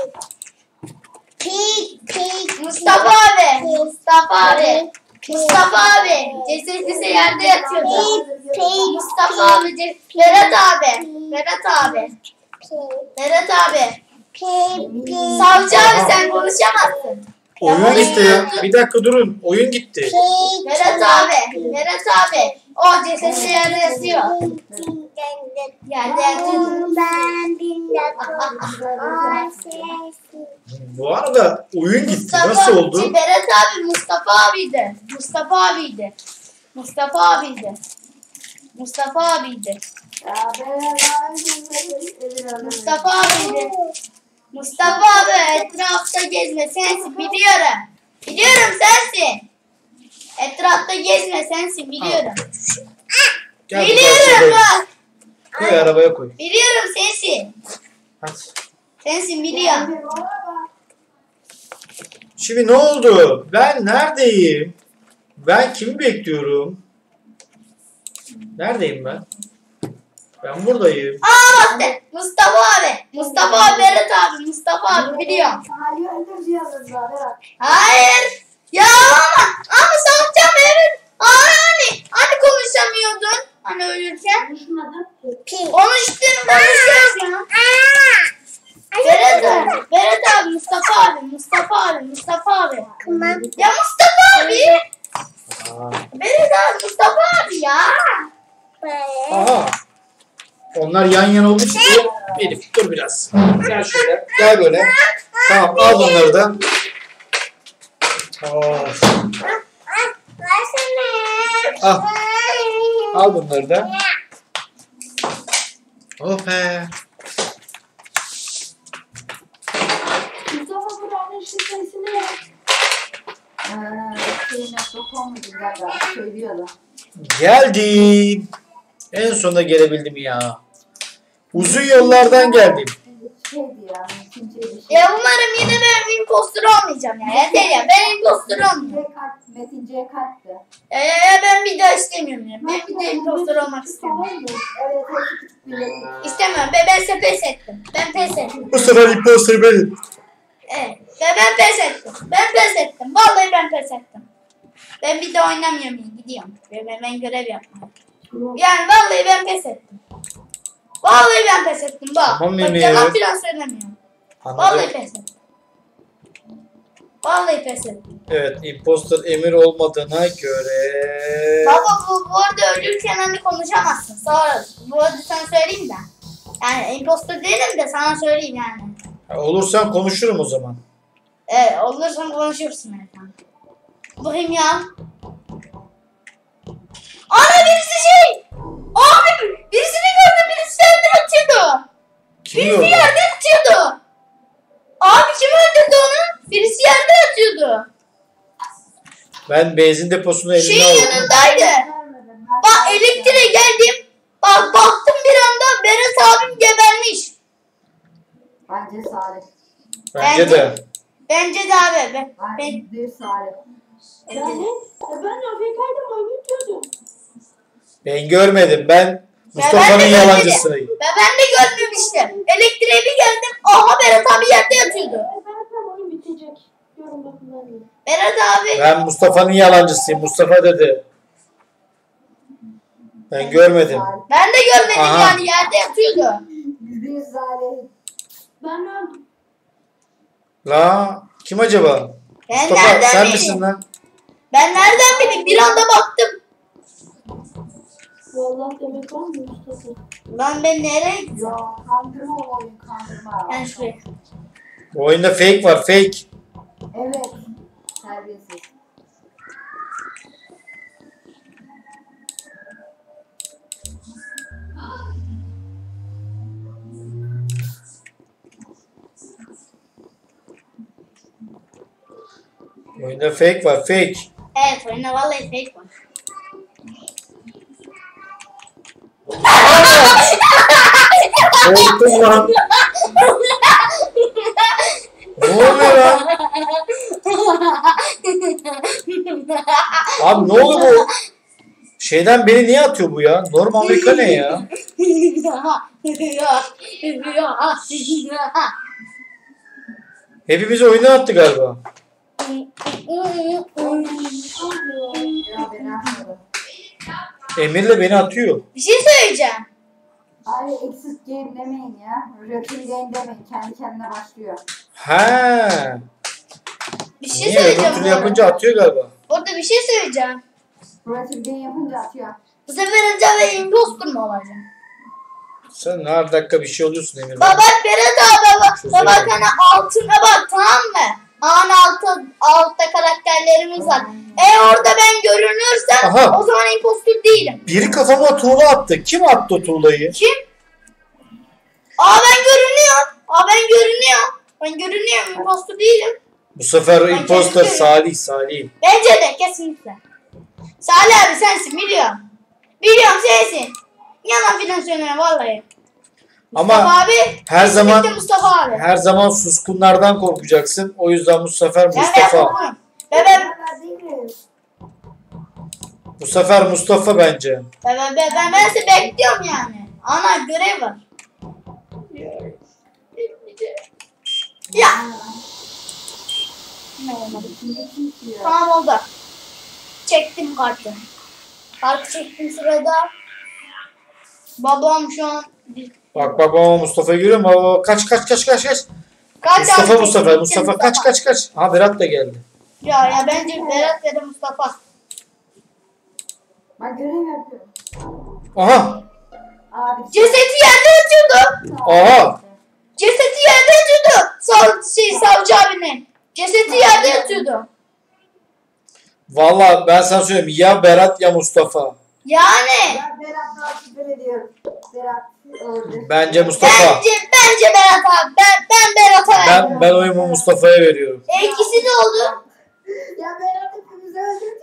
[SPEAKER 1] Mustafa abi. Mustafa abi. Mustafa abi. Cesedi yerde yatıyordu. Mustafa abi. ce- Berat abi. Berat abi. Berat abi. Savcı abi sen konuşamazsın.
[SPEAKER 2] Oyun gitti ya. Bir dakika durun. Oyun gitti.
[SPEAKER 1] Berat abi. Berat abi. O cesedi yerde yatıyor. Yerde yatıyor.
[SPEAKER 2] Bu arada oyun gitti.
[SPEAKER 1] Mustafa,
[SPEAKER 2] Nasıl oldu?
[SPEAKER 1] Berat abi Mustafa abiydi. Mustafa abiydi. Mustafa abiydi. Mustafa abiydi. Mustafa abiydi. Mustafa abi etrafta gezme sensin biliyorum. Biliyorum sensin. Etrafta gezme sensin biliyorum.
[SPEAKER 2] Gel
[SPEAKER 1] Biliyorum
[SPEAKER 2] buraya,
[SPEAKER 1] bak.
[SPEAKER 2] koy arabaya koy.
[SPEAKER 1] Biliyorum sensin.
[SPEAKER 2] Hadi.
[SPEAKER 1] Sensin biliyorum.
[SPEAKER 2] Şimdi ne oldu? Ben neredeyim? Ben kimi bekliyorum? Neredeyim ben? Ben buradayım.
[SPEAKER 1] Aa bak Mustafa abi. Mustafa abi Berat abi. Mustafa abi biliyorum. Hayır. Ya ama ama savcım evet. Aa hani hani konuşamıyordun hani ölürken.
[SPEAKER 3] Konuşmadım.
[SPEAKER 1] Konuştun konuşuyoruz ya. Berat abi. Berat abi Mustafa abi. Mustafa abi. Mustafa abi. Ya Mustafa abi.
[SPEAKER 2] Aa.
[SPEAKER 1] Berat abi Mustafa abi ya.
[SPEAKER 2] Aha. Onlar yan yana olmuş diye. Elif dur biraz. Gel şöyle. Gel böyle. Tamam al bunları da. Of. Al. Al bunları da. Oh be.
[SPEAKER 3] Mustafa buranın şu sesini yap.
[SPEAKER 5] Ee, şeyine dokunmadım galiba. Söylüyordu.
[SPEAKER 2] Geldim. En sonunda gelebildim ya. Uzun yollardan geldim.
[SPEAKER 5] Şeydi ya. Metince bir şey.
[SPEAKER 1] Ya umarım yine ben impostor olmayacağım ya. Yeter ya ben impostor olmayacağım.
[SPEAKER 5] Metince'ye kalk, Metince'ye kalktı.
[SPEAKER 1] Ya, ya, ya ben bir daha istemiyorum ya. Ben bir de impostor olmak istemiyorum.
[SPEAKER 5] Evet, hepsi küçük bir yerim.
[SPEAKER 1] İstemiyorum. Ben, ben size pes ettim. Ben pes ettim.
[SPEAKER 2] Bu sefer imposter benim.
[SPEAKER 1] Evet. Ve ben pes ettim. Ben pes ettim. Vallahi ben pes ettim. Ben bir de oynamıyorum. Gidiyorum. Ben, ben, ben görev yapmam. Yani vallahi ben pes ettim. Vallahi ben pes ettim. Bak.
[SPEAKER 2] Tamam,
[SPEAKER 1] Bak
[SPEAKER 2] Emir.
[SPEAKER 1] yalan filan söylemiyorum. Vallahi
[SPEAKER 2] Anladım.
[SPEAKER 1] pes ettim. Vallahi pes ettim.
[SPEAKER 2] Evet, imposter Emir olmadığına göre...
[SPEAKER 1] Baba bu, bu arada ölürken hani konuşamazsın. Sonra bu arada sana söyleyeyim de. Yani impostor değilim de sana söyleyeyim yani.
[SPEAKER 2] Ha, olursan konuşurum o zaman.
[SPEAKER 1] Evet olursan konuşursun efendim. Bakayım ya. Ana birisi şey. Abi birisini gördüm birisi yerden atıyordu.
[SPEAKER 2] Kim
[SPEAKER 1] Birisi
[SPEAKER 2] gördü?
[SPEAKER 1] yerden atıyordu. Abi kim öldürdü onu? Birisi yerden atıyordu.
[SPEAKER 2] Ben benzin deposunu elimde
[SPEAKER 1] Şeyin
[SPEAKER 2] aldım.
[SPEAKER 1] yanındaydı.
[SPEAKER 5] Görmedim. Ben
[SPEAKER 1] Bak elektriğe geldim. Bak baktım bir anda Berat abim gebermiş.
[SPEAKER 5] Bence Salih.
[SPEAKER 2] Bence
[SPEAKER 1] Bence-
[SPEAKER 2] de.
[SPEAKER 1] Bence de abi. Ben,
[SPEAKER 5] Ben
[SPEAKER 1] ben,
[SPEAKER 5] yüzde yüz Salih.
[SPEAKER 3] Yani e, ben Afrika'ydım oynayıyordum.
[SPEAKER 2] Ben görmedim. Ben
[SPEAKER 1] ben
[SPEAKER 2] Mustafa'nın
[SPEAKER 1] de
[SPEAKER 2] yalancısıyım.
[SPEAKER 1] Ve ben de görmemiştim. Elektriğe bir geldim. Aha Berat abi yerde yatıyordu.
[SPEAKER 3] E, ben tam oyun bitecek. Yorum bakın ben de.
[SPEAKER 1] Berat abi.
[SPEAKER 2] Ben Mustafa'nın yalancısıyım. Mustafa dedi. Ben görmedim.
[SPEAKER 5] Salih.
[SPEAKER 1] Ben de görmedim
[SPEAKER 2] Aha.
[SPEAKER 1] yani yerde yatıyordu.
[SPEAKER 5] Yüzde yüz Salih.
[SPEAKER 3] Ben öldüm.
[SPEAKER 2] La kim acaba?
[SPEAKER 1] Ben
[SPEAKER 2] Mustafa
[SPEAKER 1] nereden
[SPEAKER 2] sen
[SPEAKER 1] bileyim?
[SPEAKER 2] misin lan?
[SPEAKER 1] Ben nereden bileyim? Bir anda baktım.
[SPEAKER 3] Vallahi demek var mı Mustafa?
[SPEAKER 1] Lan ben nereye gittim?
[SPEAKER 5] Ya kandırma o oyun kandırma.
[SPEAKER 1] Ben şuraya.
[SPEAKER 2] Bu oyunda fake var fake.
[SPEAKER 5] Evet. Terbiyesiz.
[SPEAKER 2] Bu oyunda fake var fake.
[SPEAKER 1] Evet oyunda vallahi fake var.
[SPEAKER 2] Korktum lan. Ne oluyor lan? Abi ne oldu bu? Şeyden beni niye atıyor bu ya? Norm Amerika ne ya? Hepimizi oyuna attı galiba.
[SPEAKER 5] Ya beni atmadı.
[SPEAKER 2] Emir'le beni atıyor.
[SPEAKER 1] Bir şey söyleyeceğim.
[SPEAKER 5] Abi exit game demeyin ya. Routine game demeyin. Kendi kendine başlıyor.
[SPEAKER 2] He.
[SPEAKER 1] Bir şey
[SPEAKER 2] Niye? Öbür
[SPEAKER 1] söyleyeceğim.
[SPEAKER 2] türlü
[SPEAKER 1] bu arada.
[SPEAKER 2] yapınca atıyor galiba.
[SPEAKER 1] Orada bir şey söyleyeceğim.
[SPEAKER 5] Routine game yapınca atıyor.
[SPEAKER 1] Bu sefer acaba impostor mu olacağım?
[SPEAKER 2] Sen her dakika bir şey oluyorsun Emir.
[SPEAKER 1] Baba Berat abi bak.
[SPEAKER 2] Çözemedim.
[SPEAKER 1] Bak hani altına bak tamam mı? An altı, altta karakterlerimiz var. E orada ben görünürsem
[SPEAKER 2] Aha.
[SPEAKER 1] o zaman impostor değilim.
[SPEAKER 2] Biri kafama tuğla attı. Kim attı o tuğlayı?
[SPEAKER 1] Kim? Aa ben görünüyorum. Aa ben görünüyorum. Ben görünüyorum. Impostor değilim.
[SPEAKER 2] Bu sefer
[SPEAKER 1] Ben
[SPEAKER 2] imposter
[SPEAKER 1] kendim
[SPEAKER 2] Salih Salih.
[SPEAKER 1] Bence de kesinlikle. Salih abi sensin biliyorum. Biliyorum sensin. Yalan filan söyleme vallahi. Mustafa
[SPEAKER 2] Ama
[SPEAKER 1] abi.
[SPEAKER 2] her zaman
[SPEAKER 1] kesinlikle Mustafa abi.
[SPEAKER 2] her zaman suskunlardan korkacaksın. O yüzden bu sefer
[SPEAKER 1] Ben ben
[SPEAKER 2] Mustafa.
[SPEAKER 1] korkuyorum. Ve ben,
[SPEAKER 5] Ben değilim.
[SPEAKER 2] Bu sefer Mustafa bence.
[SPEAKER 1] ben, ben, ben, ben, ben sizi bekliyorum yani. Ana görev var. Ya. Ne olmadı? Tamam oldu. Çektim kartı. Kartı çektim sırada. Babam şu an
[SPEAKER 2] Bak bak baba Mustafa'yı görüyor musun? Baba, kaç kaç kaç kaç kaç.
[SPEAKER 1] kaç
[SPEAKER 2] Mustafa
[SPEAKER 1] tane
[SPEAKER 2] bu sefer.
[SPEAKER 1] çektim?
[SPEAKER 2] Mustafa kaç kaç kaç. Ha Berat da geldi.
[SPEAKER 1] Ya ya bence Berat ya da Mustafa.
[SPEAKER 5] Ben görev yapıyorum.
[SPEAKER 2] Aha.
[SPEAKER 5] Abi.
[SPEAKER 1] Cesedi yerde yatıyordu.
[SPEAKER 2] Aha.
[SPEAKER 1] Cesedi yerde yatıyordu. Sav, şey, savcı abinin. Cesedi yerde yatıyordu.
[SPEAKER 2] Vallahi ben sana söyleyeyim. Ya Berat ya Mustafa.
[SPEAKER 1] Yani.
[SPEAKER 5] Ben Berat'la şüphe ediyorum. Berat öldü.
[SPEAKER 2] Bence Mustafa.
[SPEAKER 1] Bence, bence Berat abi. Ben, ben Berat'a verdim.
[SPEAKER 2] Ben, ben oyumu Mustafa'ya veriyorum.
[SPEAKER 1] E, ikisi de oldu.
[SPEAKER 5] Ya Berat hepimizi öldürdü.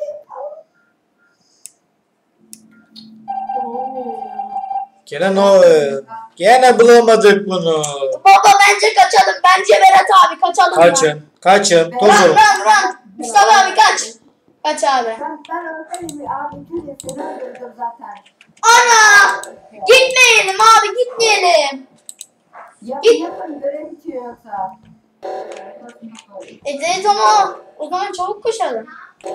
[SPEAKER 3] Olmuyor ya.
[SPEAKER 2] Gene Noel. Gene bulamadık bunu.
[SPEAKER 1] Baba bence kaçalım. Bence Berat abi kaçalım. ya.
[SPEAKER 2] Kaçın. Kaçın.
[SPEAKER 1] Run
[SPEAKER 2] Tozun.
[SPEAKER 1] run run. Mustafa abi kaç. Kaç abi.
[SPEAKER 5] Ben, ben öldüreyim abi. Gül seni öldürdüm zaten.
[SPEAKER 1] Ana. Gitmeyelim abi gitmeyelim.
[SPEAKER 5] Yap
[SPEAKER 1] Git.
[SPEAKER 5] yapın görev bitiyor yoksa.
[SPEAKER 1] E evet ama o zaman çabuk koşalım.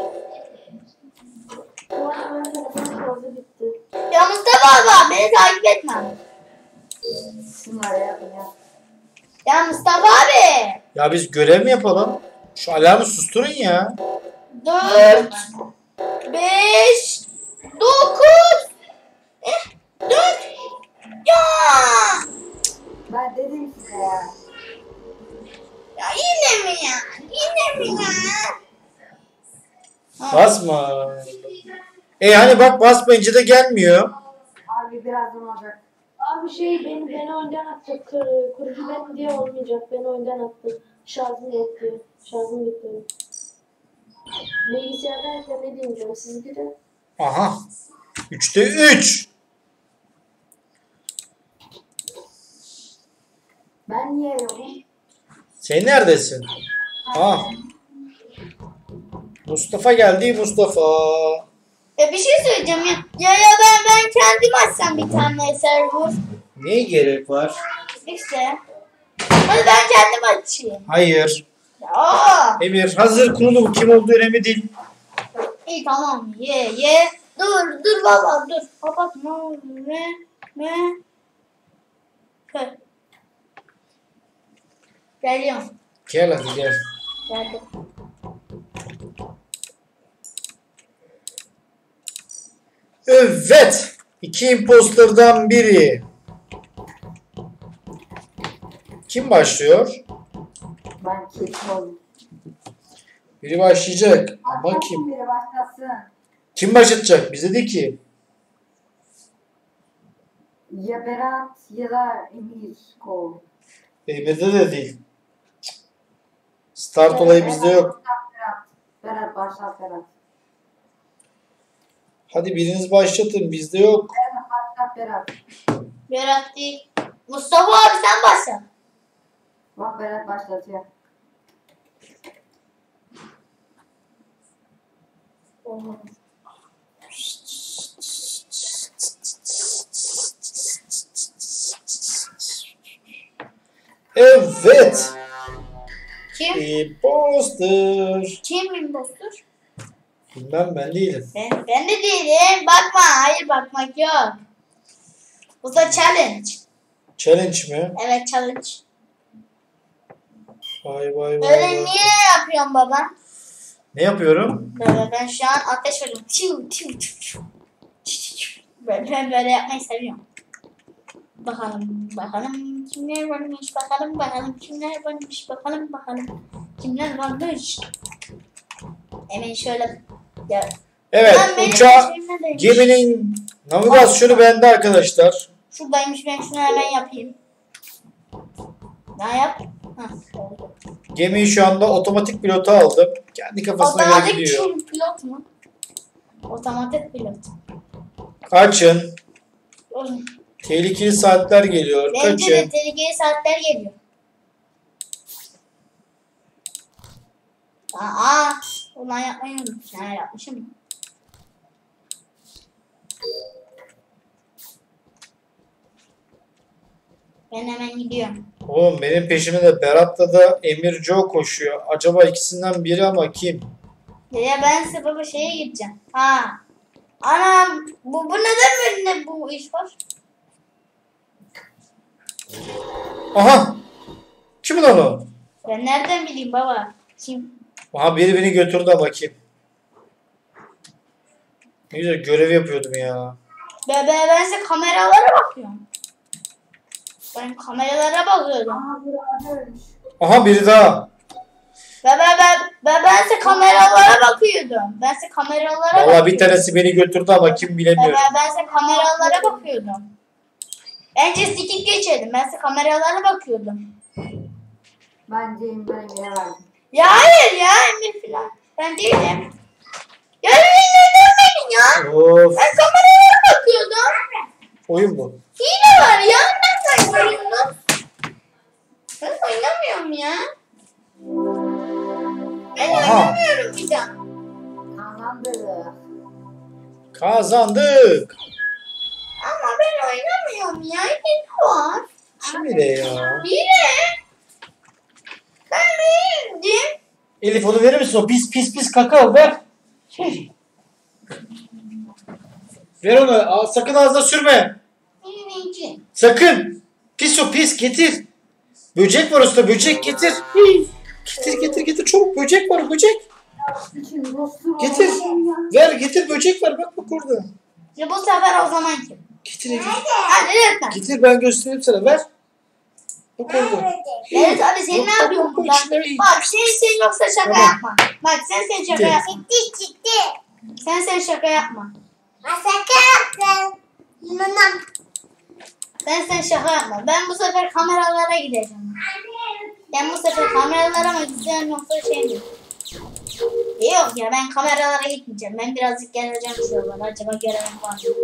[SPEAKER 3] Bu arada ben telefon şarjı bitti.
[SPEAKER 1] Ya Mustafa abi beni takip etme.
[SPEAKER 5] Şunları yapın ya.
[SPEAKER 1] Ya Mustafa abi.
[SPEAKER 2] Ya biz görev mi yapalım? Şu alarmı susturun ya.
[SPEAKER 1] Dört. Beş. Dokuz. Eh, dört. Ya.
[SPEAKER 5] Ben dedim size ya.
[SPEAKER 1] Ya yine mi ya? Yine mi ya? Ha.
[SPEAKER 2] Basma. E hani bak basmayınca da gelmiyor.
[SPEAKER 5] Abi birazdan olacak.
[SPEAKER 3] Abi şey beni beni önden attı. Kur, kurucu benim diye olmayacak. Beni önden attı. Şarjım yok diye. Şarjım bitti. Bilgisayardan ekran ne diyeceğim siz gidin.
[SPEAKER 2] Aha. Üçte üç.
[SPEAKER 5] Ben niye yokum?
[SPEAKER 2] Sen neredesin? Ah. Mustafa geldi Mustafa.
[SPEAKER 1] Ya bir şey söyleyeceğim ya. Ya ya ben ben kendim açsam bir tane server.
[SPEAKER 2] Neye gerek var?
[SPEAKER 1] İşte. Hadi ben kendim açayım.
[SPEAKER 2] Hayır.
[SPEAKER 1] Ya.
[SPEAKER 2] Emir hazır kurulu bu, kim olduğu önemli değil.
[SPEAKER 1] İyi tamam ye ye. Dur dur baba dur. Kapatma. Ne? Ne? Hı. Geliyorum.
[SPEAKER 2] Gel hadi gel.
[SPEAKER 1] Geldim.
[SPEAKER 2] Evet. İki imposterdan biri. Kim başlıyor?
[SPEAKER 5] Ben kesin oldum.
[SPEAKER 2] Biri başlayacak. Ama
[SPEAKER 5] Başlasın
[SPEAKER 2] kim?
[SPEAKER 5] biri başlasın.
[SPEAKER 2] Kim başlatacak? Bize de ki.
[SPEAKER 5] Ya Berat ya da Emir kol.
[SPEAKER 2] Emir'de de değil. Start olayı bizde yok.
[SPEAKER 5] Berat. Berat başlat Berat.
[SPEAKER 2] Hadi biriniz başlatın. Bizde yok.
[SPEAKER 5] Berat başlat Berat.
[SPEAKER 1] Berat değil. Mustafa abi sen başla.
[SPEAKER 5] Bak Berat başlatıyor.
[SPEAKER 2] Evet.
[SPEAKER 1] Kim?
[SPEAKER 2] Imposter.
[SPEAKER 1] Kim impostor?
[SPEAKER 2] Bilmem, ben değilim.
[SPEAKER 1] Ben, ben de değilim. Bakma. Hayır bakmak yok. Bu da challenge.
[SPEAKER 2] Challenge mi?
[SPEAKER 1] Evet challenge.
[SPEAKER 2] Vay vay vay.
[SPEAKER 1] Böyle
[SPEAKER 2] vay.
[SPEAKER 1] niye yapıyorsun baba?
[SPEAKER 2] Ne yapıyorum?
[SPEAKER 1] Böyle ben şu an ateş veriyorum. Tiu tiu tiu. tiu. Böyle, ben böyle yapmayı seviyorum. Bakalım bakalım kimler varmış, bakalım bakalım kimler varmış, bakalım bakalım kimler varmış. Hemen şöyle ya.
[SPEAKER 2] Evet,
[SPEAKER 1] Lan benim
[SPEAKER 2] uçağı
[SPEAKER 1] şeyim neredeymiş?
[SPEAKER 2] geminin navigasyonu bende arkadaşlar.
[SPEAKER 1] Şuradaymış, ben şunu hemen yapayım. Ne yap? Hah, oldu.
[SPEAKER 2] Gemiyi şu anda otomatik pilota aldım. Kendi kafasına göre
[SPEAKER 1] Otomatik
[SPEAKER 2] gidiyor.
[SPEAKER 1] pil- pilot mu? Otomatik pilot.
[SPEAKER 2] Kaçın.
[SPEAKER 1] Oğlum,
[SPEAKER 2] Tehlikeli saatler geliyor.
[SPEAKER 1] bence de
[SPEAKER 2] Kaçın.
[SPEAKER 1] tehlikeli saatler geliyor. Aa, ulan yapmayı unutmuşum. Ha, yapmışım. Ben hemen gidiyorum.
[SPEAKER 2] Oğlum benim peşime de Berat'la da Emir Joe koşuyor. Acaba ikisinden biri ama kim?
[SPEAKER 1] Ya ben size baba şeye gideceğim. Ha. Anam bu, bu neden böyle bu iş var?
[SPEAKER 2] Aha! Kim lan o?
[SPEAKER 1] Ben nereden bileyim baba? Kim?
[SPEAKER 2] Aha, biri beni götürdü ama kim? Ne güzel görev yapıyordum ya.
[SPEAKER 1] Ben, ben, ben size kameralara bakıyorum. Ben kameralara bakıyorum.
[SPEAKER 5] Aha Berat ölmüş.
[SPEAKER 2] Aha, biri daha.
[SPEAKER 1] Ben ben ben ben bense kameralara bakıyordum. Bense kameralara
[SPEAKER 2] Valla
[SPEAKER 1] bakıyordum.
[SPEAKER 2] bir tanesi beni götürdü ama kim
[SPEAKER 1] Ben
[SPEAKER 2] bilemiyorum.
[SPEAKER 1] ben bense kameralara bakıyordum. Bence skip geçelim. Bense kameralara bakıyordum.
[SPEAKER 5] Bence Emre Emir'e verdim.
[SPEAKER 1] Ya hayır ya Emir filan. Ben değilim. Ya Emir neden benim ya?
[SPEAKER 2] Of.
[SPEAKER 1] Ben kameralara bakıyordum.
[SPEAKER 2] Oyun bu.
[SPEAKER 1] Hile var ya. Ben oynamıyorum. Ben oynamıyorum ya. Ben
[SPEAKER 2] Aha.
[SPEAKER 1] oynamıyorum bir daha.
[SPEAKER 5] Kazandık.
[SPEAKER 2] Kazandık.
[SPEAKER 1] Ama ben oynamıyorum ya. Hile var.
[SPEAKER 2] Kim ile ya?
[SPEAKER 1] Hile. Ben değildim.
[SPEAKER 2] Elif onu verir misin? O pis pis pis kakao ver. Ver onu. Al, sakın ağzına sürme.
[SPEAKER 1] Hileci.
[SPEAKER 2] Sakın. Pis o pis getir. Böcek var usta böcek getir. Getir getir getir çabuk böcek var böcek.
[SPEAKER 5] İçin dostum.
[SPEAKER 2] Getir. Ver getir böcek var bak bak orada.
[SPEAKER 1] Ya bu sefer o zaman kim?
[SPEAKER 2] Getir Elif.
[SPEAKER 1] Hadi lütfen.
[SPEAKER 2] Getir ben göstereyim sana ver. Bak orada.
[SPEAKER 1] Evet abi sen ne
[SPEAKER 2] Bak,
[SPEAKER 1] yapıyorsun
[SPEAKER 2] bak,
[SPEAKER 1] burada?
[SPEAKER 2] bak, içine-
[SPEAKER 1] Bak sen sen yoksa şaka
[SPEAKER 2] Tamam.
[SPEAKER 1] yapma. Bak sen sen şaka
[SPEAKER 2] Gitti.
[SPEAKER 1] yapma. Gitti gitti. Sen sen şaka yapma.
[SPEAKER 6] Şaka yaptım. Nınam.
[SPEAKER 1] Sen sen şaka yapma. Ben bu sefer kameralara gideceğim. Ben bu sefer kameralara mı gideceğim yoksa şey mi? Yok ya ben kameralara gitmeyeceğim. Ben birazcık geleceğim şuralara. Acaba görevim var mı?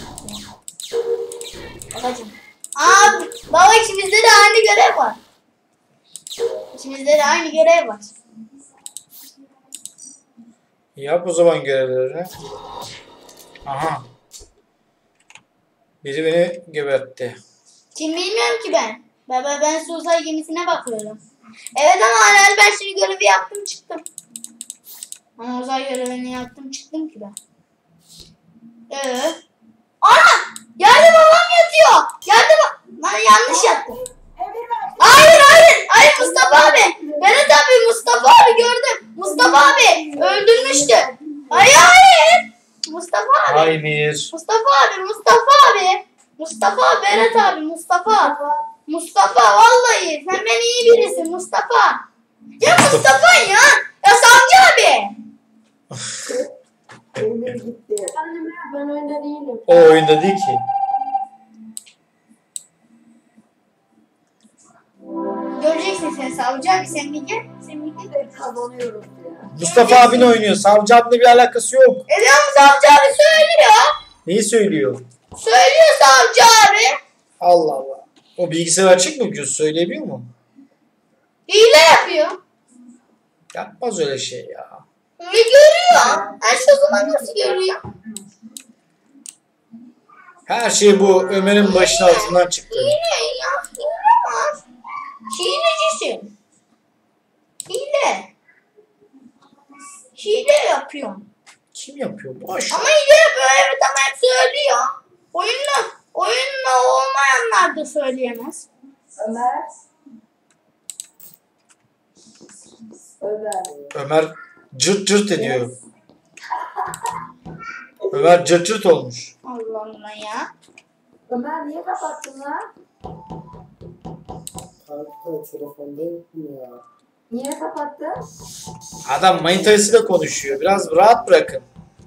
[SPEAKER 1] Babacım. Aa baba ikimizde de aynı görev var. İkimizde de aynı görev var.
[SPEAKER 2] Yap o zaman görevlerini. Aha. Biri beni gebertti.
[SPEAKER 1] Kim bilmiyorum ki ben. Baba ben su uzay gemisine bakıyorum. Evet ama herhalde ben şimdi görevi yaptım çıktım. Ama uzay görevini yaptım çıktım ki ben. Ee? Ana! Yerde babam yatıyor. Yerde ba- Lan yanlış yattım. Hayır hayır. Hayır Mustafa abi. Berat abi Mustafa abi gördüm. Mustafa abi öldürmüştü. Hayır hayır. Mustafa abi.
[SPEAKER 2] Hayır.
[SPEAKER 1] Mustafa abi, Mustafa abi. Mustafa, Berat abi, Mustafa. Mustafa vallahi sen beni iyi birisin Mustafa. Ya Mustafa ya. Ya Savcı abi.
[SPEAKER 5] Emir gitti.
[SPEAKER 3] Efendim ben oyunda değilim.
[SPEAKER 2] O oyunda değil ki.
[SPEAKER 1] Göreceksin sen Savcı abi sen bir gel. Sen bir gel.
[SPEAKER 5] Hep kazanıyoruz ya.
[SPEAKER 2] Mustafa abin oynuyor. Savcı abinle bir alakası yok.
[SPEAKER 1] E ama Savcı abi söylüyor.
[SPEAKER 2] Neyi söylüyor?
[SPEAKER 1] Söylüyor Savcı abi.
[SPEAKER 2] Allah Allah. O bilgisayar açık mı? Göz söyleyebiliyor mu?
[SPEAKER 1] Hile yapıyor.
[SPEAKER 2] Yapmaz öyle şey ya.
[SPEAKER 1] Ne görüyor? Her şey o zaman nasıl görüyor?
[SPEAKER 2] Her şey bu Ömer'in başının altından çıktı.
[SPEAKER 1] Hile ya. Hile var. Hilecisin. Hile. Hile yapıyorum.
[SPEAKER 2] Kim yapıyor? Boş.
[SPEAKER 1] Ama hile yapıyor evet ama hep söylüyor. Oyunla, oyunla olmayanlar da söyleyemez.
[SPEAKER 5] Ömer. Ömer.
[SPEAKER 2] Ömer cırt cırt ediyor. Ömer cırt cırt olmuş.
[SPEAKER 1] Allah Allah ya.
[SPEAKER 5] Ömer niye kapattın lan?
[SPEAKER 4] Kanka telefondayım ya.
[SPEAKER 5] Niye kapattın?
[SPEAKER 2] Adam manitasıyla konuşuyor. Biraz rahat bırakın.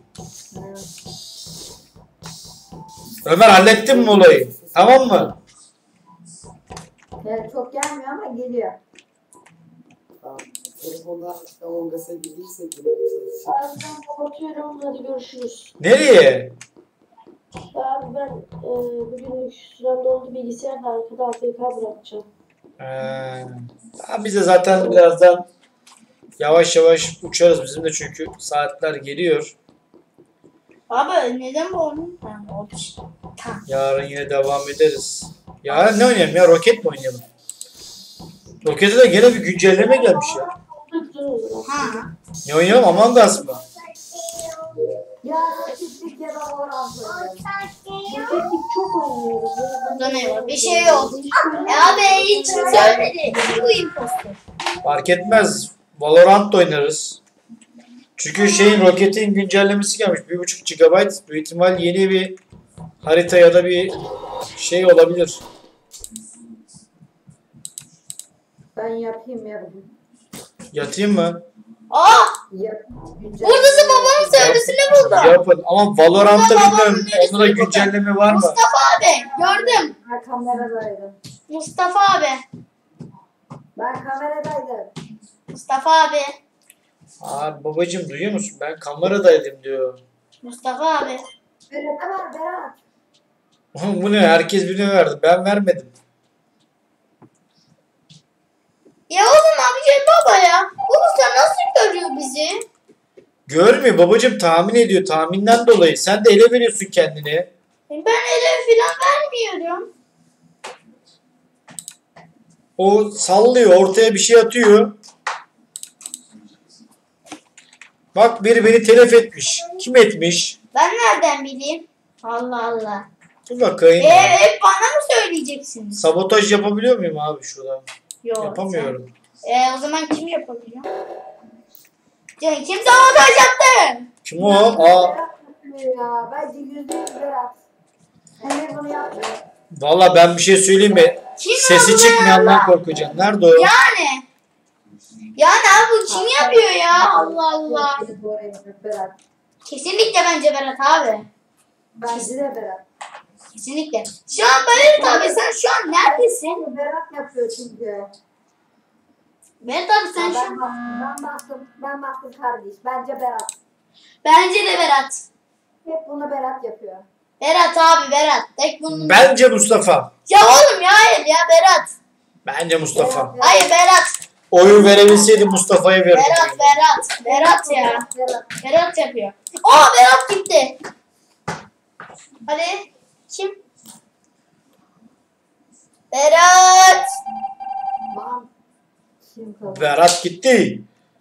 [SPEAKER 2] Ömer hallettin mi olayı? Tamam mı?
[SPEAKER 5] Evet, çok gelmiyor ama geliyor.
[SPEAKER 4] Tamam. Telefonda işte Among Us'a girdiyse girmeye
[SPEAKER 3] Abi ben kapatıyorum. Hadi görüşürüz.
[SPEAKER 2] Nereye?
[SPEAKER 3] Abi ben e, bugün sürem doldu. Bilgisayar da arkada A F K bırakacağım.
[SPEAKER 2] Ee, tamam, biz de zaten birazdan yavaş yavaş uçarız. Bizim de çünkü saatler geliyor.
[SPEAKER 1] Abi neden bu oyun? Ha, oldu işte. Tamam.
[SPEAKER 2] Yarın yine devam ederiz. Yarın ne oynayalım ya? Roket mi oynayalım? Rokete de gene bir güncelleme gelmiş ya.
[SPEAKER 3] Çok güzel olur aslında.
[SPEAKER 1] Ha.
[SPEAKER 2] Ne oynayalım? Among Us mı?
[SPEAKER 5] Ya rakiplik ya da Valorant oynuyoruz.
[SPEAKER 3] Roketik çok oynuyoruz.
[SPEAKER 1] Burada ne var? Bir şey yok. E abi hiç söylemedi. Bu impostor.
[SPEAKER 2] Fark etmez. Valorant da oynarız. Çünkü şeyin roketin güncellemesi gelmiş. bir buçuk gigabayt. Büyük ihtimal yeni bir harita ya da bir şey olabilir.
[SPEAKER 5] Ben yapayım ya bugün.
[SPEAKER 2] Yatayım mı?
[SPEAKER 1] Aa!
[SPEAKER 5] Ya, güncel-
[SPEAKER 1] Buradası babamın servisini buldum.
[SPEAKER 2] Yapın ama Valorant'ta
[SPEAKER 1] Burada
[SPEAKER 2] bilmiyorum.
[SPEAKER 1] babamın
[SPEAKER 2] Onda da
[SPEAKER 1] neresini
[SPEAKER 2] güncelleme var mı?
[SPEAKER 1] Mustafa abi gördüm.
[SPEAKER 5] Ben kameradaydım.
[SPEAKER 1] Mustafa abi.
[SPEAKER 5] Ben kameradaydım.
[SPEAKER 1] Mustafa abi.
[SPEAKER 2] Abi babacım duyuyor musun? Ben kameradaydım diyor.
[SPEAKER 1] Mustafa abi.
[SPEAKER 5] Berat'a ver Berat.
[SPEAKER 2] Oğlum bu ne? Herkes birine verdi. Ben vermedim.
[SPEAKER 1] Ya oğlum abi gel baba ya. Baba sen nasıl görüyor bizi?
[SPEAKER 2] Görmüyor babacım, tahmin ediyor. Tahminden dolayı. Sen de ele veriyorsun kendini.
[SPEAKER 1] Ben ele falan vermiyorum.
[SPEAKER 2] O sallıyor. Ortaya bir şey atıyor. Bak biri beni telef etmiş. Kim etmiş?
[SPEAKER 1] Ben nereden bileyim? Allah Allah.
[SPEAKER 2] Dur bakayım.
[SPEAKER 1] Ee, hep bana mı söyleyeceksiniz?
[SPEAKER 2] Sabotaj yapabiliyor muyum abi şurada?
[SPEAKER 1] Yok.
[SPEAKER 2] Yapamıyorum.
[SPEAKER 1] sen- Ee, o zaman kim yapabiliyor? Can, kim sabotaj yaptı?
[SPEAKER 2] Kim o? Aa,
[SPEAKER 5] Berat yapıyor ya. Bence yüzde yüz Berat. Emre bunu yapmıyor.
[SPEAKER 2] valla ben bir şey söyleyeyim mi?
[SPEAKER 1] Kim
[SPEAKER 2] Sesi
[SPEAKER 1] yaptı
[SPEAKER 2] çıkmayandan
[SPEAKER 1] ya?
[SPEAKER 2] korkacaksın. Nerede o?
[SPEAKER 1] Yani. Yani abi bu kim yapıyor ya? Allah Allah.
[SPEAKER 5] Doğru yapıyor Berat.
[SPEAKER 1] Kesinlikle bence Berat abi.
[SPEAKER 5] Bence de Berat.
[SPEAKER 1] Kesinlikle. Şu an Berat abi sen şu an neredesin?
[SPEAKER 5] Berat yapıyor çünkü.
[SPEAKER 1] Berat abi sen
[SPEAKER 5] ben,
[SPEAKER 1] şu an...
[SPEAKER 5] bastım, ben bastım, ben bastım kardeş. Bence Berat.
[SPEAKER 1] Bence de Berat.
[SPEAKER 5] Hep bunu Berat yapıyor.
[SPEAKER 1] Berat abi Berat. Tek bunun...
[SPEAKER 2] Bence Mustafa.
[SPEAKER 1] Ya oğlum ya hayır ya Berat.
[SPEAKER 2] Bence Mustafa.
[SPEAKER 5] Berat,
[SPEAKER 1] Hayır Berat.
[SPEAKER 2] Oyu verebilseydim Mustafa'ya verirdim.
[SPEAKER 1] Berat Berat. Berat ya.
[SPEAKER 5] Berat.
[SPEAKER 1] Berat yapıyor. Aa Berat gitti. Hadi. Kim? Berat.
[SPEAKER 5] Bam. Kim kaldı?
[SPEAKER 2] Berat gitti.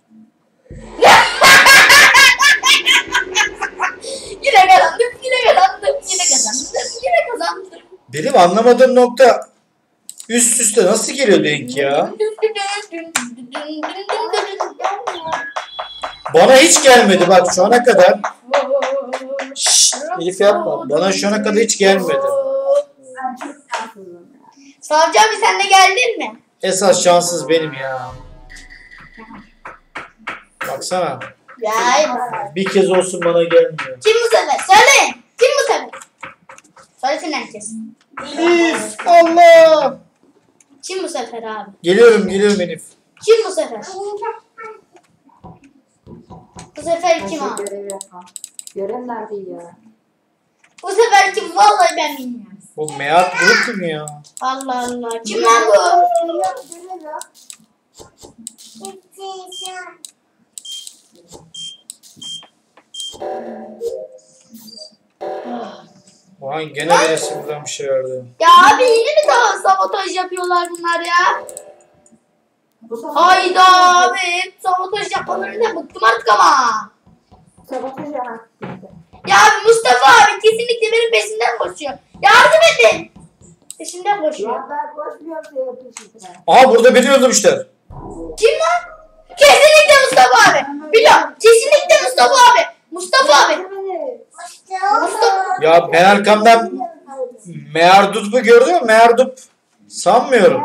[SPEAKER 1] Yine kazandım, yine kazandım, yine kazandım, yine kazandım.
[SPEAKER 2] Benim anlamadığım nokta üst üste nasıl geliyor denk ya? Bana hiç gelmedi bak şu ana kadar. Şşş, Elif yapma. Bana şu ana kadar hiç gelmedi.
[SPEAKER 5] Ben çok şanssızım ya.
[SPEAKER 1] Savcı abi sen de geldin mi?
[SPEAKER 2] Esas şanssız benim ya. Baksana.
[SPEAKER 1] Ya hayır.
[SPEAKER 2] Bir kez olsun bana gelmiyor.
[SPEAKER 1] Kim bu sefer? Söyleyin. Kim bu sefer? Söylesin herkes.
[SPEAKER 2] Elif Allah.
[SPEAKER 1] Kim bu sefer abi?
[SPEAKER 2] Geliyorum geliyorum Elif.
[SPEAKER 1] Kim bu sefer? Bu sefer kim
[SPEAKER 5] Ben
[SPEAKER 1] abi?
[SPEAKER 5] görev yapmam. Görev nerede ya?
[SPEAKER 1] Bu sefer kim? Vallahi ben bilmiyorum.
[SPEAKER 2] Bu Meat Grup kim ya?
[SPEAKER 1] Allah Allah. Kim lan bu?
[SPEAKER 5] Görev yok.
[SPEAKER 2] Ulan gene birisi buradan bir şey verdi.
[SPEAKER 1] Ya abi yine mi daha sabotaj yapıyorlar bunlar ya?
[SPEAKER 5] Bu sefer-
[SPEAKER 1] Hayda abi. Hep sabotaj yapmalarından bıktım artık ama.
[SPEAKER 5] Sabotaj yalan.
[SPEAKER 1] Ya abi Mustafa abi kesinlikle benim peşimden koşuyor. Yardım edin. Peşimden koşuyor.
[SPEAKER 5] Ya ben koşmuyorum diye yapıyorsun sen.
[SPEAKER 2] Aha burada beni öldürmüşler.
[SPEAKER 1] Kim lan? Kesinlikle Mustafa abi. Biliyorum. Kesinlikle Mustafa abi. Mustafa abi. Mustafa.
[SPEAKER 2] Ya ben arkamdan Meardut'u gördün mü? Meardut sanmıyorum.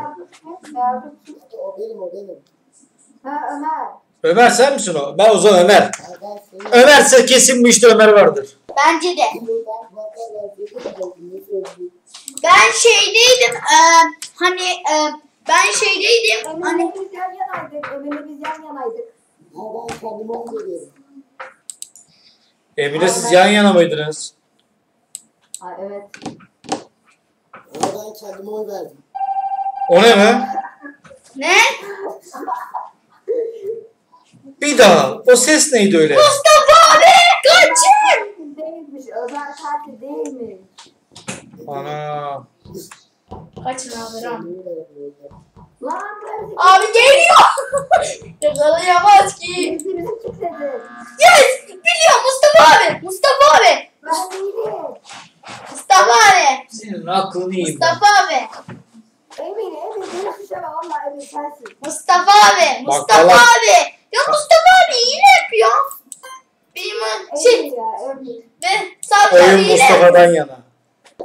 [SPEAKER 4] O benim o benim.
[SPEAKER 5] Ha Ömer.
[SPEAKER 2] Ömer sen misin o? Ben o zaman Ömer.
[SPEAKER 4] Ha, ben seni
[SPEAKER 2] Ömerse kesin bu işte Ömer vardır.
[SPEAKER 1] Bence de.
[SPEAKER 4] buradan bakarlar.
[SPEAKER 1] Ben şeydeydim. E, hani e, ben şeydeydim. Hani
[SPEAKER 5] Ömer'le biz yan yanaydık. Ömer'le biz yan yanaydık.
[SPEAKER 4] Ha, ben kendime onu veriyorum.
[SPEAKER 2] Emine siz yan yana mıydınız?
[SPEAKER 5] Ha evet.
[SPEAKER 4] Ama ben kendime oy verdim.
[SPEAKER 2] O ne be?
[SPEAKER 1] ne?
[SPEAKER 2] Bir daha. O ses neydi öyle?
[SPEAKER 1] Mustafa abi kaçın.
[SPEAKER 5] Değilmiş. Ömer katil değilmiş.
[SPEAKER 2] Ana.
[SPEAKER 1] Kaçın abi lan.
[SPEAKER 5] Lan ben
[SPEAKER 1] Abi geliyor. Yakalayamaz ki.
[SPEAKER 5] bizi bizi çıksadı.
[SPEAKER 1] Yes. Biliyor Mustafa abi. Mustafa abi.
[SPEAKER 5] Ben değilim.
[SPEAKER 1] Mustafa abi.
[SPEAKER 2] Senin aklını yiyeyim ben.
[SPEAKER 1] Mustafa abi.
[SPEAKER 5] Emin Emin beni suçlama valla Emin sensin.
[SPEAKER 1] Mustafa abi.
[SPEAKER 2] Bak,
[SPEAKER 1] Mustafa
[SPEAKER 2] Allah-
[SPEAKER 1] abi. Ya Mustafa abi hile yapıyor. Benim o şey
[SPEAKER 5] Emin ya Emin.
[SPEAKER 1] ve Savcı abi
[SPEAKER 2] Oyun
[SPEAKER 1] hile.
[SPEAKER 2] Mustafa'dan yana.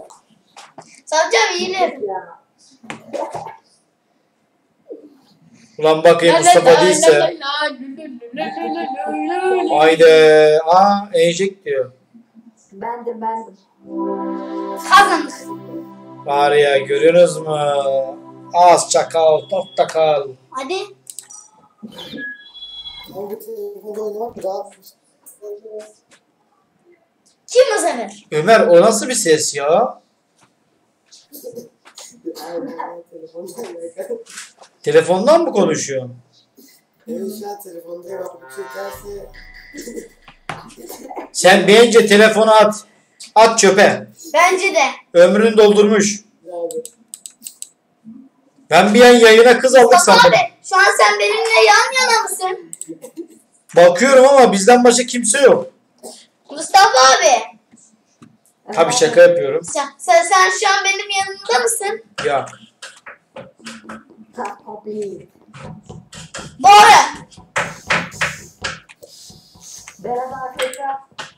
[SPEAKER 1] Savcı abi hile.
[SPEAKER 5] Ya.
[SPEAKER 2] Ulan bakayım Mustafa değilse. Haydi. Aa enjek diyor.
[SPEAKER 5] Bendim bendim.
[SPEAKER 1] Kazandık.
[SPEAKER 2] Bari ya görüyorsunuz mu? Az çakal, top takal.
[SPEAKER 1] Hadi.
[SPEAKER 4] Hangi telefonda oynamak mı daha?
[SPEAKER 1] Kim bu sefer?
[SPEAKER 2] Ömer o nasıl bir ses ya?
[SPEAKER 4] Aynen telefonda oynamak.
[SPEAKER 2] Telefondan mı konuşuyorsun?
[SPEAKER 4] Evet şu an telefonda bak bir şey derse.
[SPEAKER 2] Sen bence telefonu at. At çöpe.
[SPEAKER 1] Bence de.
[SPEAKER 2] Ömrünü doldurmuş.
[SPEAKER 4] Yani.
[SPEAKER 2] Ben bir an yayına kız aldık
[SPEAKER 1] Mustafa
[SPEAKER 2] sandım.
[SPEAKER 1] abi şu an sen benimle yan yana mısın?
[SPEAKER 2] Bakıyorum ama bizden başka kimse yok.
[SPEAKER 1] Mustafa abi.
[SPEAKER 2] Tabii şaka yapıyorum.
[SPEAKER 1] Sen, sen, sen şu an benim yanımda mısın?
[SPEAKER 2] Ya.
[SPEAKER 4] Abi.
[SPEAKER 1] Doğru.
[SPEAKER 5] Berat arkadaşlar.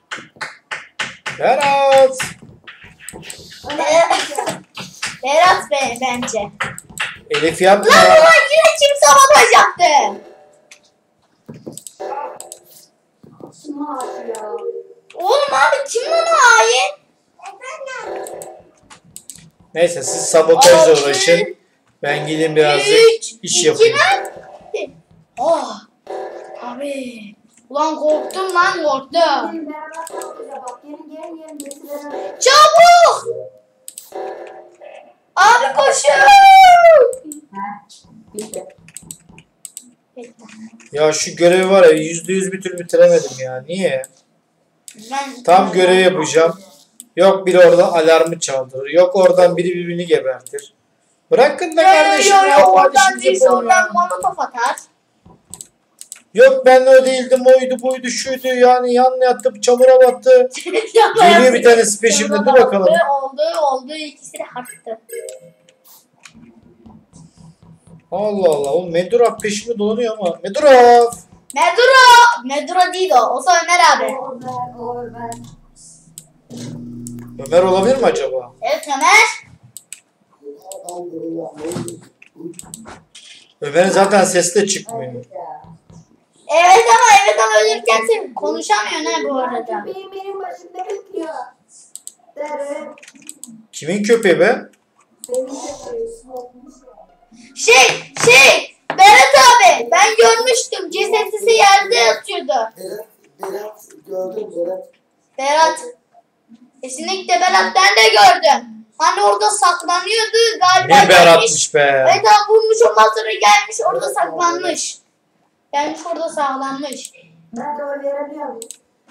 [SPEAKER 2] Berat.
[SPEAKER 1] Berat, Berat be, bence.
[SPEAKER 2] Elif yapma.
[SPEAKER 1] Lan ulan yine kim sabotaj yaptı?
[SPEAKER 5] Şunu at ya.
[SPEAKER 1] Oğlum abi kim lan hain?
[SPEAKER 2] Neyse siz sabotajla uğraşın. Ben gideyim birazcık
[SPEAKER 1] Üç,
[SPEAKER 2] iş
[SPEAKER 1] iki,
[SPEAKER 2] yapayım.
[SPEAKER 1] lan. Oh. Abi. Ulan korktum lan korktum.
[SPEAKER 5] Gelin beraber kalkacağız bak. Gelin gelin gelin. Getirelim.
[SPEAKER 1] Çabuk. Abi koşun.
[SPEAKER 5] Heh. Bitti.
[SPEAKER 2] Ya şu görevi var ya yüzde yüz bir türlü bitiremedim ya. Niye?
[SPEAKER 1] Ben
[SPEAKER 2] Tam görev yapacağım. Yok biri oradan alarmı çaldırır. Yok oradan biri birbirini gebertir. Bırakın da kardeşim
[SPEAKER 1] Yo, yo,
[SPEAKER 2] ya.
[SPEAKER 1] oradan
[SPEAKER 2] kardeşimize
[SPEAKER 1] değilse
[SPEAKER 2] koyun
[SPEAKER 1] oradan
[SPEAKER 2] ya.
[SPEAKER 1] molotof atar.
[SPEAKER 2] Yok ben o değildim oydu buydu şuydu yani yan yattı çamura battı. Geliyor bir tanesi peşimde dur bakalım.
[SPEAKER 1] Oldu oldu oldu ikisi de haktı.
[SPEAKER 2] Allah Allah oğlum Meduraf peşimde dolanıyor ama. Meduraf.
[SPEAKER 1] Medura. Medura değil o. O da Ömer abi.
[SPEAKER 5] O ben, o ben.
[SPEAKER 2] Ömer olabilir mi acaba?
[SPEAKER 1] Evet Ömer.
[SPEAKER 4] Ben de yapmayı.
[SPEAKER 2] Ömer'in zaten sesi de çıkmıyor.
[SPEAKER 5] Evet ya.
[SPEAKER 1] Evet ama evet ama ölürken sen konuşamıyorsun ha bu arada.
[SPEAKER 5] Köpeğim benim başımda bekliyor. Dere.
[SPEAKER 2] Kimin köpeği be?
[SPEAKER 5] Benim köpeğim.
[SPEAKER 1] Şey şey Berat abi ben görmüştüm cesetisi yerde yatıyordu.
[SPEAKER 4] Berat, Berat gördüm Berat.
[SPEAKER 1] Berat. Kesinlikle Berat ben de gördüm. Hani orada saklanıyordu galiba.
[SPEAKER 2] Ne
[SPEAKER 1] gelmiş.
[SPEAKER 2] Berat'mış be.
[SPEAKER 1] Evet abi bulmuş ondan sonra gelmiş orada saklanmış. Gelmiş orada saklanmış.
[SPEAKER 5] Ben de oy verebiliyor muyum?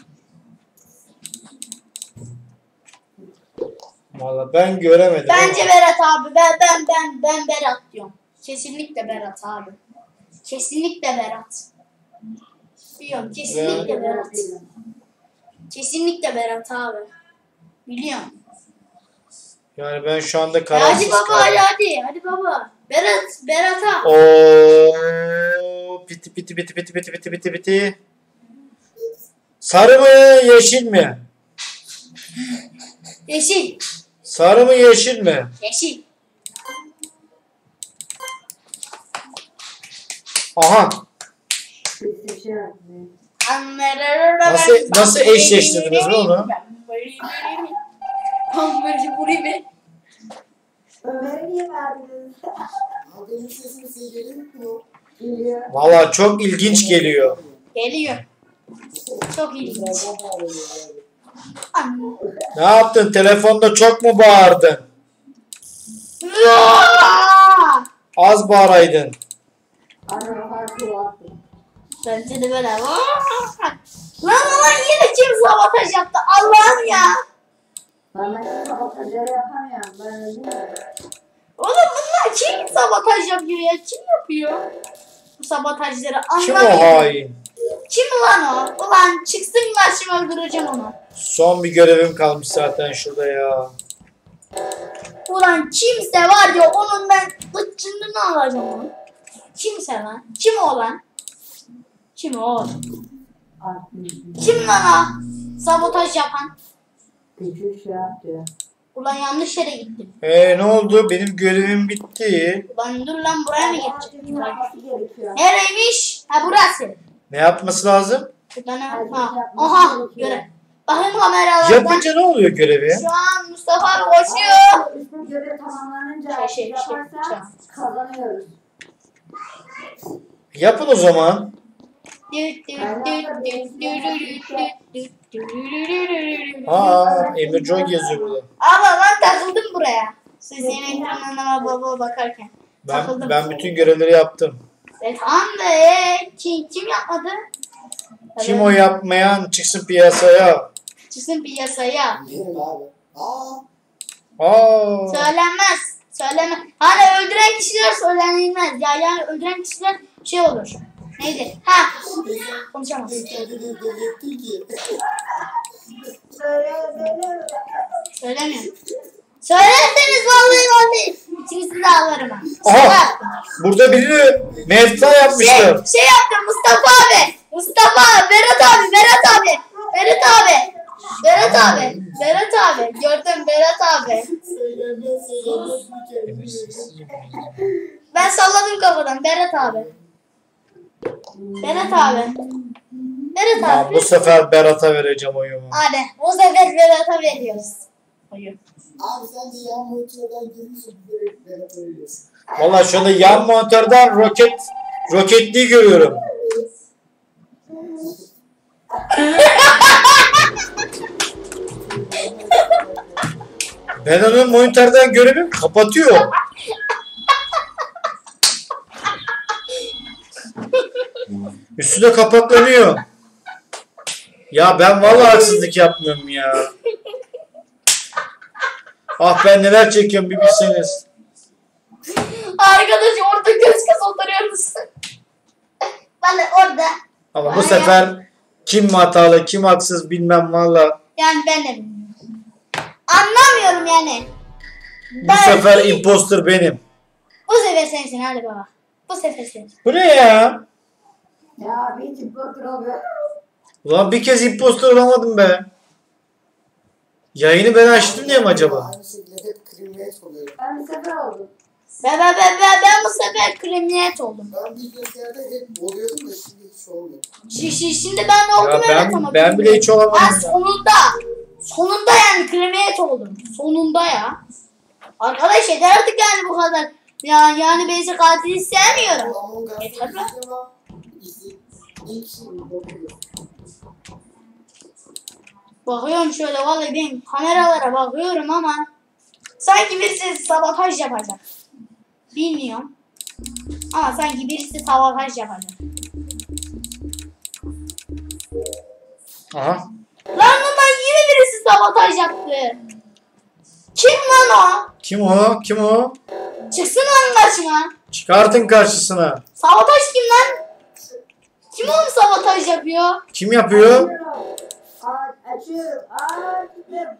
[SPEAKER 2] Valla ben göremedim.
[SPEAKER 1] Bence
[SPEAKER 2] ama.
[SPEAKER 1] Berat abi ben ben ben ben Berat diyorum. Kesinlikle Berat abi. Kesinlikle Berat. Biliyorum kesinlikle Berat. Kesinlikle Berat abi. Biliyorum.
[SPEAKER 2] Yani ben şu anda
[SPEAKER 1] Ya
[SPEAKER 2] kararsız
[SPEAKER 1] hadi baba hadi
[SPEAKER 2] kaldım.
[SPEAKER 1] hadi. Hadi baba. Berat. Berat'a.
[SPEAKER 2] Oo, piti piti piti piti piti piti piti piti. Sarı mı yeşil mi?
[SPEAKER 1] Yeşil.
[SPEAKER 2] Sarı mı yeşil mi?
[SPEAKER 1] Yeşil.
[SPEAKER 2] Aha.
[SPEAKER 5] Hiçbir şey yapmıyor.
[SPEAKER 2] Nasıl- nasıl eşleştirdiniz be onu?
[SPEAKER 5] Ömer'e niye verdiniz?
[SPEAKER 4] Abi benim sesim size geliyor mu?
[SPEAKER 5] Geliyor.
[SPEAKER 2] Valla çok ilginç geliyor.
[SPEAKER 1] Geliyor. Çok ilginç. Anne.
[SPEAKER 2] Ne yaptın? Telefonda çok mu bağırdın?
[SPEAKER 1] Aa!
[SPEAKER 2] Az bağıraydın.
[SPEAKER 5] Araba farkı attı.
[SPEAKER 1] Bence de böyle. Aa! Lan lan yine kim sabotaj yaptı? Allah'ım ya.
[SPEAKER 5] Ben ben sabotajları yapamıyorum. Ben öldüm ya.
[SPEAKER 1] Oğlum bunlar kim sabotaj yapıyor ya? Kim yapıyor bu sabotajları?
[SPEAKER 2] Kim o
[SPEAKER 1] Anlamıyorum.
[SPEAKER 2] hain?
[SPEAKER 1] Kim ulan o? Ulan çıksın karşıma öldüreceğim onu.
[SPEAKER 2] Son bir görevim kalmış zaten şurada ya.
[SPEAKER 1] Ulan kimse var ya onun ben bıçını alacağım onu. Kimse lan. Kim o lan? Kim o?
[SPEAKER 5] Attım.
[SPEAKER 1] Kim lan o? Sabotaj yapan.
[SPEAKER 5] Küçük şey yaptı.
[SPEAKER 1] Ulan yanlış yere gittim.
[SPEAKER 2] Ee, ne oldu? Benim görevim bitti.
[SPEAKER 1] Ulan dur lan buraya mı geçeceğim?
[SPEAKER 5] Yapması gerekiyor.
[SPEAKER 1] Nereymiş? Ha burası.
[SPEAKER 2] Ne yapması lazım?
[SPEAKER 1] Şuradan ha. Aha göre. Bakın kameralardan.
[SPEAKER 2] Yapınca ne oluyor görevi?
[SPEAKER 1] Şu an Mustafa abi koşuyor.
[SPEAKER 5] Üstün görev tamamlanınca
[SPEAKER 1] Şey, şey, şey,
[SPEAKER 5] yaparsa
[SPEAKER 1] şey.
[SPEAKER 5] kazanıyoruz.
[SPEAKER 2] Yapın o zaman. Aa, Emircan yazıyor burada.
[SPEAKER 1] Ama ben takıldım buraya. Siz yemek ekranlarına baba bakarken.
[SPEAKER 2] Ben,
[SPEAKER 1] Takıldım.
[SPEAKER 2] ben bütün görevleri yaptım.
[SPEAKER 1] E tamam da e, kim, kim yapmadı?
[SPEAKER 2] Kim o yapmayan çıksın piyasaya.
[SPEAKER 1] Çıksın piyasaya.
[SPEAKER 4] Benim abi. Aa.
[SPEAKER 2] Aa,
[SPEAKER 1] Söylenmez. Söylenmez. Hani öldüren kişiler söylenilmez. Ya yani öldüren kişiler şey olur. Neydi? Ha. Konuşamaz. Söylemiyorum. Söylerseniz vallahi vallahi. İkinizi de alırım ha.
[SPEAKER 2] Aha.
[SPEAKER 1] Şaka yaptım.
[SPEAKER 2] burada birini mevta
[SPEAKER 1] Şey,
[SPEAKER 2] yapmışlar.
[SPEAKER 1] şey yaptım Mustafa abi. Mustafa abi. Berat abi. Berat abi. Berat abi. Berat abi. Berat abi. Gördüm Berat abi. Ben salladım kafadan. Berat abi. Berat abi. Berat
[SPEAKER 2] Aa,
[SPEAKER 1] abi.
[SPEAKER 2] bu sefer Berat'a vereceğim oyumu.
[SPEAKER 1] Hadi. Bu sefer Berat'a veriyoruz. Oyun.
[SPEAKER 4] Abi sen de yan monitörden görüyorsun. Direkt Berat'a veriyorsun.
[SPEAKER 2] Vallahi şu anda yan monitörden roket roketliği görüyorum. Ben onu monitörden göremiyorum. Kapatıyor. Üstüne kapaklanıyor. Ya ben vallahi haksızlık yapmıyorum ya. Ah ben neler çekiyorum bir bilseniz.
[SPEAKER 1] Arkadaş orada göz göz oturuyoruz. Ben de orada.
[SPEAKER 2] Ama bu sefer kim hatalı kim haksız bilmem valla.
[SPEAKER 1] Yani ben de bilmiyorum. Anlamıyorum yani.
[SPEAKER 2] Bu
[SPEAKER 1] Ben-
[SPEAKER 2] sefer imposter benim.
[SPEAKER 1] Bu sefer sensin hadi baba. Bu sefer sensin.
[SPEAKER 2] Bu ne ya?
[SPEAKER 5] Ya bir tip bakır abi.
[SPEAKER 2] Ulan bir kez imposter olamadım be. Yayını ben açtım diye mi acaba?
[SPEAKER 4] Aynı şekilde hep kremiyet oluyor.
[SPEAKER 5] Ben bir sefer oldum.
[SPEAKER 1] Ben, ben, ben, ben, ben bu sefer kremiyet oldum.
[SPEAKER 4] Ben bilgisayarda hep oluyordum da şimdi hiç olmuyor.
[SPEAKER 1] Şi, şi, şimdi ben de oldum
[SPEAKER 2] Ya
[SPEAKER 1] evet
[SPEAKER 2] ben,
[SPEAKER 1] ama.
[SPEAKER 2] ben bile hiç olamadım.
[SPEAKER 1] Ben
[SPEAKER 2] ya.
[SPEAKER 1] sonunda. Sonunda yani kremiyet oldum. Sonunda ya. Arkadaş yeter artık yani bu kadar. Ya, yani basic katili sevmiyorum.
[SPEAKER 4] Among Us'ta
[SPEAKER 1] Yeter mi?
[SPEAKER 4] izleyeceğim ama işte ilk şey bakıyor.
[SPEAKER 1] Bakıyorum şöyle vallahi ben kameralara bakıyorum ama sanki birisi sabotaj yapacak. Bilmiyorum. Ama sanki birisi sabotaj yapacak.
[SPEAKER 2] Aha.
[SPEAKER 1] Lan bundan yine birisi sabotaj yaptı. Kim lan o?
[SPEAKER 2] Kim o? Kim o?
[SPEAKER 1] Çıksın lan karşıma.
[SPEAKER 2] Çıkartın karşısına.
[SPEAKER 1] Sabotaj kim lan? Kim oğlum sabotaj yapıyor?
[SPEAKER 2] Kim yapıyor?
[SPEAKER 5] Aa, açıyorum. Açtım.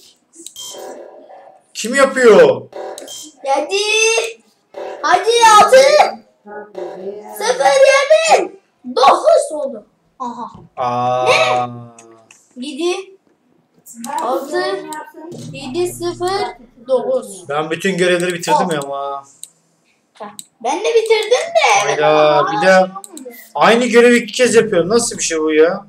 [SPEAKER 2] Kim yapıyor?
[SPEAKER 1] Hadi. Hadi altı. Sıfır yedi. Dokuz oldu. Aha.
[SPEAKER 2] Aa.
[SPEAKER 1] Yedi. Altı. Yedi sıfır dokuz.
[SPEAKER 2] Ben bütün görevleri bitirdim ya ama.
[SPEAKER 1] Ben de bitirdim de. Evet,
[SPEAKER 2] Hayda,
[SPEAKER 1] ama
[SPEAKER 2] bir
[SPEAKER 1] bana
[SPEAKER 2] de-
[SPEAKER 1] şey olmadı.
[SPEAKER 2] Aynı görevi iki kez yapıyor. Nasıl bir şey bu ya?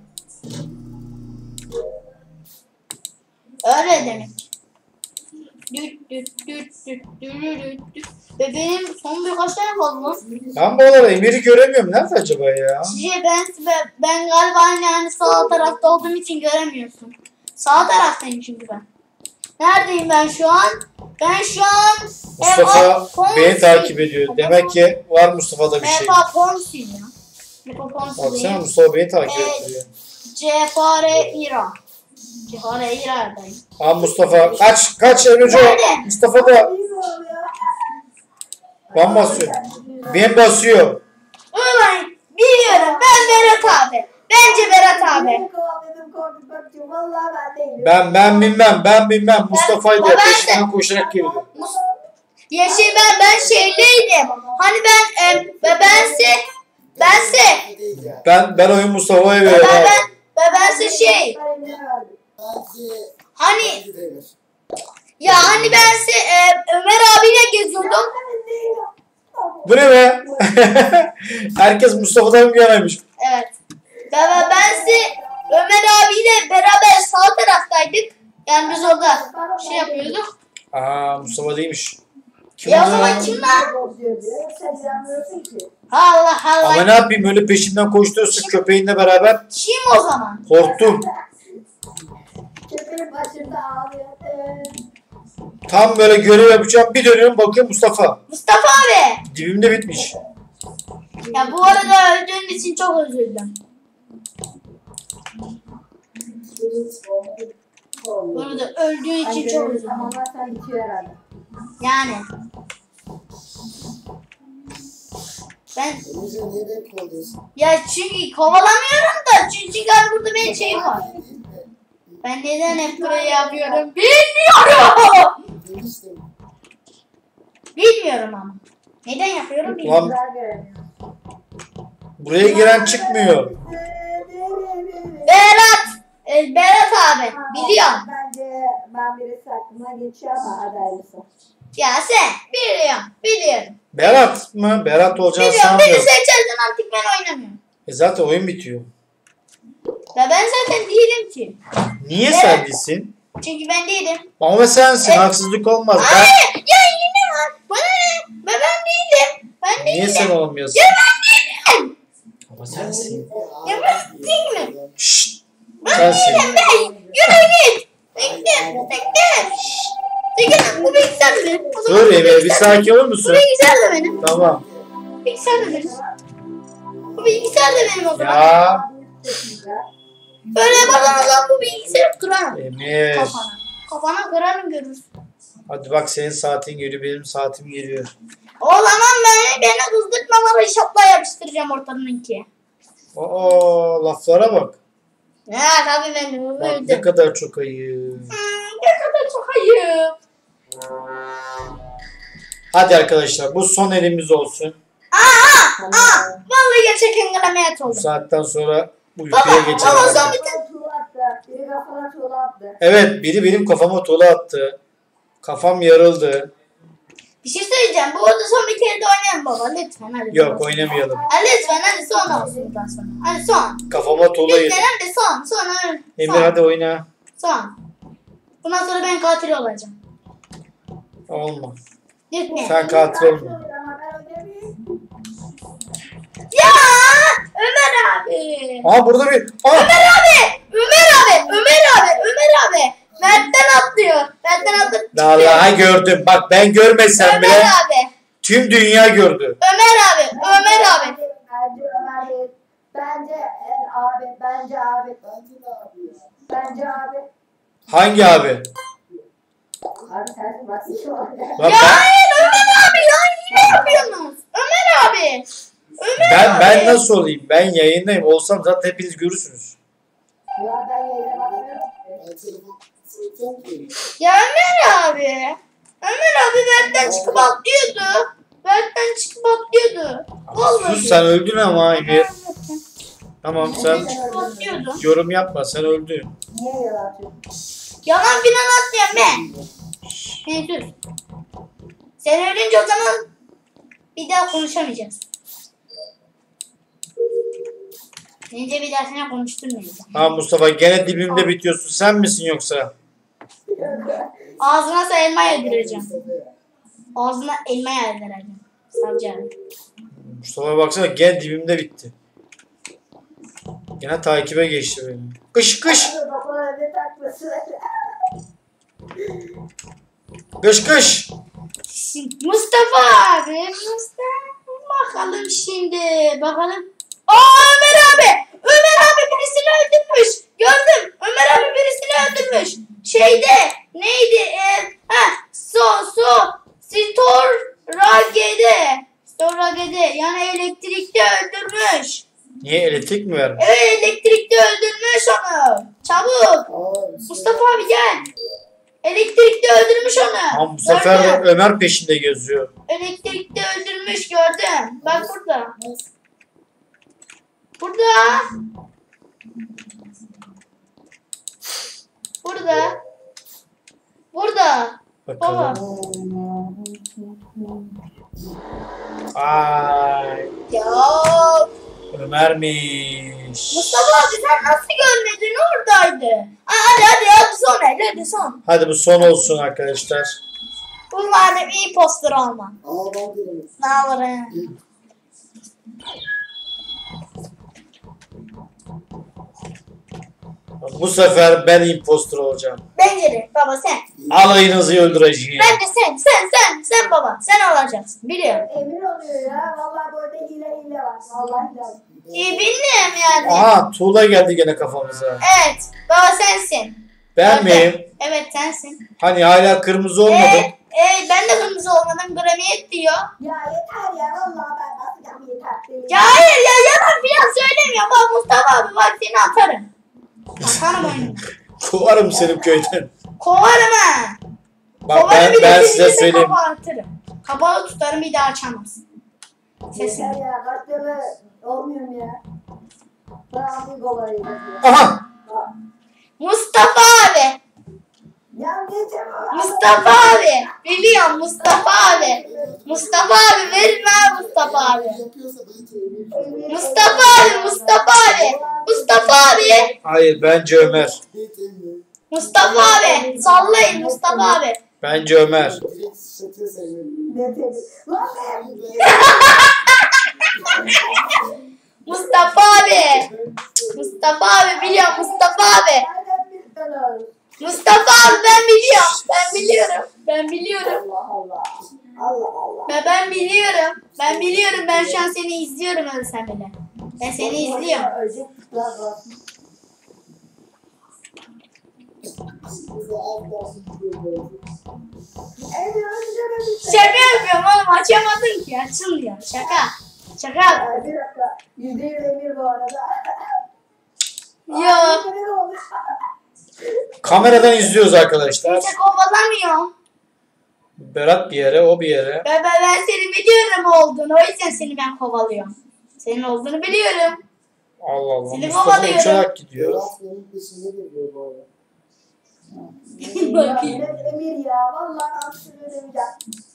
[SPEAKER 1] Öyle demek. Düt düt düt düt düt düt. Ve benim son birkaç tane kaldı lan.
[SPEAKER 2] Ben bu arada Emir'i göremiyorum. Nerede acaba ya?
[SPEAKER 1] Şey, ben, ben, ben galiba yani sağ tarafta olduğum için göremiyorsun. Sağ taraftayım çünkü ben. Neredeyim ben şu an? Ben şu an
[SPEAKER 2] Mustafa
[SPEAKER 1] Eva Ponsi.
[SPEAKER 2] beni takip ediyor. Demek ki var Mustafa'da bir şey.
[SPEAKER 1] Mepa Ponsi'yim ya. Mepa
[SPEAKER 2] Baksana
[SPEAKER 1] Ponsi'yim.
[SPEAKER 2] Mustafa beni takip
[SPEAKER 1] Evet.
[SPEAKER 2] ediyor.
[SPEAKER 1] Cefare İra. Cefare İra'dayım.
[SPEAKER 2] Aa Mustafa kaç kaç Emirco.
[SPEAKER 1] Nerede?
[SPEAKER 2] Mustafa da ben basıyor. Ben basıyor.
[SPEAKER 1] Ulan biliyorum ben Berat abi. Bence Berat abi.
[SPEAKER 5] Dedim korktum korktum. Vallahi ben değilim.
[SPEAKER 2] Ben ben bilmem ben bilmem. Mustafa'ydı
[SPEAKER 1] ben de-
[SPEAKER 2] peşinden koşarak girdi.
[SPEAKER 1] Ya şey ben ben şeyleydim. Hani ben e, ve bense bense
[SPEAKER 4] Değil yani.
[SPEAKER 2] Ben ben oyun Mustafa'ya
[SPEAKER 1] ve
[SPEAKER 2] veriyorum.
[SPEAKER 1] ben
[SPEAKER 2] abi.
[SPEAKER 1] ben ve bense şey
[SPEAKER 4] Bence
[SPEAKER 1] hani
[SPEAKER 4] bence demir.
[SPEAKER 1] Ya hani ben size e, Ömer abiyle geziyordum.
[SPEAKER 2] Bu ne be? Herkes Mustafa'dan bir yanaymış.
[SPEAKER 1] Evet. Ben, ben size Ömer abiyle beraber sağ taraftaydık. Yani biz orada şey yapıyorduk.
[SPEAKER 2] Aa, Mustafa değilmiş. Kim
[SPEAKER 1] Ya o
[SPEAKER 2] o
[SPEAKER 1] zaman
[SPEAKER 2] ya?
[SPEAKER 1] kim lan?
[SPEAKER 3] Sen inanmıyorsun ki.
[SPEAKER 1] Allah Allah.
[SPEAKER 2] Ama ne yapayım, öyle peşinden koşturuyorsun köpeğinle beraber.
[SPEAKER 1] Kim o zaman?
[SPEAKER 2] Korktum.
[SPEAKER 3] Köpeğin başında ağlıyor. Ee,
[SPEAKER 2] Tam böyle görev yapacağım, bir dönüyorum bakıyorum Mustafa.
[SPEAKER 1] Mustafa abi.
[SPEAKER 2] Dibimde bitmiş.
[SPEAKER 1] Ya bu arada öldüğün için çok üzüldüm. Bu arada öldüğün için çok üzüldüm.
[SPEAKER 5] Tamamlarsan bitiyor herhalde.
[SPEAKER 1] Yani. Ben ya çünkü kovalamıyorum da çünkü galiba burada benim şeyim var. Ben neden hep böyle yapıyorum bilmiyorum. Bilmiyorum ama. Neden yapıyorum bilmiyorum.
[SPEAKER 2] Ulan buraya giren çıkmıyor.
[SPEAKER 1] Berat. e, Berat abi biliyorum.
[SPEAKER 5] Bence ben birisi aklıma geçiyor ama adaylısı.
[SPEAKER 1] Ya sen biliyorum. Biliyorum.
[SPEAKER 2] Berat mı? Berat olacağını
[SPEAKER 1] Biliyorum. Beni
[SPEAKER 2] sanmıyorum.
[SPEAKER 1] seçersen artık ben oynamıyorum.
[SPEAKER 2] E zaten oyun bitiyor.
[SPEAKER 1] Ya ben zaten değilim ki.
[SPEAKER 2] Niye
[SPEAKER 1] Evet.
[SPEAKER 2] sen değilsin?
[SPEAKER 1] Çünkü ben değilim.
[SPEAKER 2] Ama sensin,
[SPEAKER 1] Evet.
[SPEAKER 2] haksızlık olmaz. Ben...
[SPEAKER 1] Hayır. Ya yine var. Bana ne? Ben, ben değilim. Ben değilim.
[SPEAKER 2] Niye sen olmuyorsun?
[SPEAKER 1] Ya ben değilim.
[SPEAKER 2] Ama sensin.
[SPEAKER 1] Ya ben değilim.
[SPEAKER 2] Şşt.
[SPEAKER 1] Ben
[SPEAKER 2] Sensin.
[SPEAKER 1] değilim ben. Yürü git. Bekle. Bekle. Şşt. Çekil. Bu bilgisayar da benim. O zaman
[SPEAKER 2] Dur
[SPEAKER 1] bu
[SPEAKER 2] Eve, bir
[SPEAKER 1] bilgisayar-
[SPEAKER 2] sakin olur
[SPEAKER 1] Bu
[SPEAKER 2] musun?
[SPEAKER 1] bilgisayar da benim.
[SPEAKER 2] Tamam.
[SPEAKER 1] Bilgisayar da benim. Bu bilgisayar da benim o zaman.
[SPEAKER 2] Ya
[SPEAKER 1] Böyle yaparsan o zaman bu bilgisayarı kırarım.
[SPEAKER 2] Emir.
[SPEAKER 1] Kafana. Kafana kırarım görürsün.
[SPEAKER 2] Hadi bak, senin saatin geliyor, benim saatim geliyor.
[SPEAKER 1] O zaman ben beni kızdırtmaları şapla yapıştıracağım ortanınki.
[SPEAKER 2] Aa, laflara bak.
[SPEAKER 1] Ya tabii ben de
[SPEAKER 2] Bak ne
[SPEAKER 1] böyle.
[SPEAKER 2] kadar çok ayıp.
[SPEAKER 1] Hmm, ne kadar çok ayıp.
[SPEAKER 2] Hadi arkadaşlar, bu son elimiz olsun.
[SPEAKER 1] Aa, aa, vallahi gerçekten galamet
[SPEAKER 2] Bu
[SPEAKER 1] oldu.
[SPEAKER 2] saatten sonra
[SPEAKER 1] Baba,
[SPEAKER 2] uykuya
[SPEAKER 1] baba
[SPEAKER 2] geçelim.
[SPEAKER 1] son bir tane.
[SPEAKER 5] Tuğla attı. Biri kafana tuğla attı.
[SPEAKER 2] Evet, biri benim kafama tuğla attı. Kafam yarıldı.
[SPEAKER 1] Bir şey söyleyeceğim. Bu arada son bir kere de oynayalım baba. Lütfen hadi.
[SPEAKER 2] Yok, oynamayalım.
[SPEAKER 1] Hadi lütfen hadi son olsun bundan sonra. Hadi son.
[SPEAKER 2] Kafama tuğla yedi.
[SPEAKER 1] Lütfen hadi son. Son. Hadi.
[SPEAKER 2] Emir
[SPEAKER 1] Son.
[SPEAKER 2] hadi oyna.
[SPEAKER 1] Son. Bundan sonra ben katil olacağım.
[SPEAKER 2] Olma.
[SPEAKER 1] Lütfen.
[SPEAKER 2] Sen katil olma.
[SPEAKER 5] Ama ben ödemeyeyim.
[SPEAKER 1] Ya Ömer abi.
[SPEAKER 2] Aa, burada bir... Aa!
[SPEAKER 1] Ömer abi. Ömer abi. Ömer abi. Ömer abi. Mert'ten atlıyor. Mert'ten atlayıp çıkıyor.
[SPEAKER 2] Vallahi gördüm. Bak, ben görmesem
[SPEAKER 1] Ömer
[SPEAKER 2] bile
[SPEAKER 1] abi.
[SPEAKER 2] tüm dünya gördü.
[SPEAKER 1] Ömer abi. Ömer abi.
[SPEAKER 5] Bence Ömer değil. Bence e, abi. Bence abi. Bence abi.
[SPEAKER 2] Hangi abi?
[SPEAKER 5] Abi sen bak şu an.
[SPEAKER 2] Bak,
[SPEAKER 1] Ya
[SPEAKER 2] ben,
[SPEAKER 1] hayır Ömer abi ya. Yine yapıyorsunuz. Ömer abi. Ömer
[SPEAKER 2] ben,
[SPEAKER 1] abi.
[SPEAKER 2] ben nasıl olayım? Ben yayındayım. Olsam zaten hepiniz görürsünüz.
[SPEAKER 5] Ya ben yayına bakmıyorum.
[SPEAKER 1] Ya Ömer abi. Ömer abi Mert'ten çıkıp atlıyordu. Mert'ten çıkıp atlıyordu. Vallahi.
[SPEAKER 2] Sus, sen öldün ama Emir. Tamam, sen
[SPEAKER 1] Çıkıp atlıyordu.
[SPEAKER 2] yorum yapma, sen öldün.
[SPEAKER 5] Niye yalan atıyorsun?
[SPEAKER 1] Yalan filan atmıyorum ben. Sen sus. Sen ölünce o zaman bir daha konuşamayacağız. Bence bir daha sana konuşturmayacağım.
[SPEAKER 2] Ha Mustafa, gene dibimde bitiyorsun. Sen misin yoksa?
[SPEAKER 1] Ağzına elma yedireceğim. Ağzına elma yedireceğim. Savcı abi.
[SPEAKER 2] Mustafa'ya baksana, gene dibimde bitti. Gene takibe geçti beni. Kış kış.
[SPEAKER 5] Baba ne takması?
[SPEAKER 2] Kış kış.
[SPEAKER 1] Şimdi Mustafa abi. Mustafa. Bakalım şimdi. Bakalım. Aa Ömer abi. Ömer abi birisini öldürmüş. Gördüm. Ömer abi birisini öldürmüş. Şeyde. Neydi? Ee, ha. So so. Storagede. Storagede. Yani elektrikte öldürmüş.
[SPEAKER 2] Niye, elektrik mi vermiş?
[SPEAKER 1] Evet elektrikte öldürmüş onu. Çabuk. Mustafa abi gel. Elektrikte öldürmüş onu.
[SPEAKER 2] Ama bu sefer de
[SPEAKER 1] Gördüm.
[SPEAKER 2] Ömer peşinde geziyor.
[SPEAKER 1] Elektrikte öldürmüş gördüm. Bak burada. Burada. Burada. Burada. Baba.
[SPEAKER 2] Bakalım. Ay.
[SPEAKER 1] Ya
[SPEAKER 2] Ömer'miş.
[SPEAKER 1] Mustafa abi sen nasıl görmedin oradaydı? Aa, hadi hadi hadi son el hadi son.
[SPEAKER 2] Hadi bu son olsun arkadaşlar.
[SPEAKER 1] Bunlar iyi poster olma.
[SPEAKER 4] Aa ben de
[SPEAKER 1] Ne olur ya.
[SPEAKER 2] Bu sefer ben impostor olacağım.
[SPEAKER 1] Bence de baba sen.
[SPEAKER 2] Alayınızı öldüreceğim.
[SPEAKER 1] Bence sen sen sen sen baba sen olacaksın biliyorum.
[SPEAKER 5] Emir oluyor ya. Vallahi burada hile hile var. Vallahi hile var.
[SPEAKER 1] İyi bilmiyorum yani.
[SPEAKER 2] Aha tuğla geldi gene kafamıza.
[SPEAKER 1] Evet baba sensin.
[SPEAKER 2] Ben miyim?
[SPEAKER 1] Evet sensin.
[SPEAKER 2] Hani hala kırmızı olmadım.
[SPEAKER 1] Evet, evet ben de kırmızı olmadım gramiyet diyor.
[SPEAKER 5] Ya yeter ya. Vallahi ben basacağım yeter.
[SPEAKER 1] Ya hayır ya yalan falan söylemiyorum. Bak Mustafa abi bak seni atarım. Atarım oyunu.
[SPEAKER 2] Kovarım senin köyden.
[SPEAKER 1] Kovarım ha.
[SPEAKER 2] Bak
[SPEAKER 1] Kovarım
[SPEAKER 2] ben,
[SPEAKER 1] bir de
[SPEAKER 2] ben
[SPEAKER 1] seni
[SPEAKER 2] size
[SPEAKER 1] de
[SPEAKER 2] söyleyeyim.
[SPEAKER 1] kapağı atarım. Kapağı tutarım bir daha açamazsın. Sesin.
[SPEAKER 5] Yeter ya. Kaç yılı olmuyorum ya. Ben bir kolayım.
[SPEAKER 2] Aha!
[SPEAKER 1] Mustafa abi.
[SPEAKER 5] Ya geçem.
[SPEAKER 1] Mustafa abi. Biliyorum Mustafa abi. Mustafa abi verin ha Mustafa abi.
[SPEAKER 4] yapıyorsa bence Emir.
[SPEAKER 1] Mustafa abi Mustafa abi. Mustafa abi.
[SPEAKER 2] Hayır bence Ömer.
[SPEAKER 4] Evet Emir.
[SPEAKER 1] Mustafa abi. Sallayın Mustafa abi.
[SPEAKER 2] Bence Ömer.
[SPEAKER 4] Direkt sıçratıyorsa Emir.
[SPEAKER 5] Ne dedi? Lan ben.
[SPEAKER 1] Mustafa abi. Mustafa abi biliyorum Mustafa abi.
[SPEAKER 5] Nereden bildiniz?
[SPEAKER 1] Mustafa abi ben biliyorum. Ben biliyorum. Ben biliyorum.
[SPEAKER 5] Allah Allah. Allah Allah.
[SPEAKER 1] Ben, ben biliyorum. Ben biliyorum. Ben şu an seni izliyorum ölsem bile. Ben seni izliyorum.
[SPEAKER 5] Ölecek lan lan.
[SPEAKER 4] Bize az daha sıçratıyor.
[SPEAKER 5] Emir öleceğim Emir.
[SPEAKER 1] Şaka yapıyorum oğlum. Açamadın ki. Açılmıyor. Şaka. Şaka.
[SPEAKER 5] Ya bir dakika. Yüzde yüz Emir bu arada.
[SPEAKER 1] Yok.
[SPEAKER 5] Emir olmuş.
[SPEAKER 2] Kameradan izliyoruz arkadaşlar.
[SPEAKER 1] Kimse kovalamıyor.
[SPEAKER 2] Berat bir yere, o bir yere.
[SPEAKER 1] Ben, ben, ben seni biliyorum olduğunu. O yüzden seni ben kovalıyorum. Senin olduğunu biliyorum.
[SPEAKER 2] Allah Allah.
[SPEAKER 1] Seni
[SPEAKER 2] Mustafa
[SPEAKER 1] kovalıyorum.
[SPEAKER 2] uçarak gidiyor.
[SPEAKER 4] Berat benim peşinde geliyor bu arada.
[SPEAKER 5] Ya
[SPEAKER 1] Bakayım.
[SPEAKER 5] net Emir ya. Vallahi aksini ödemeyeceğim.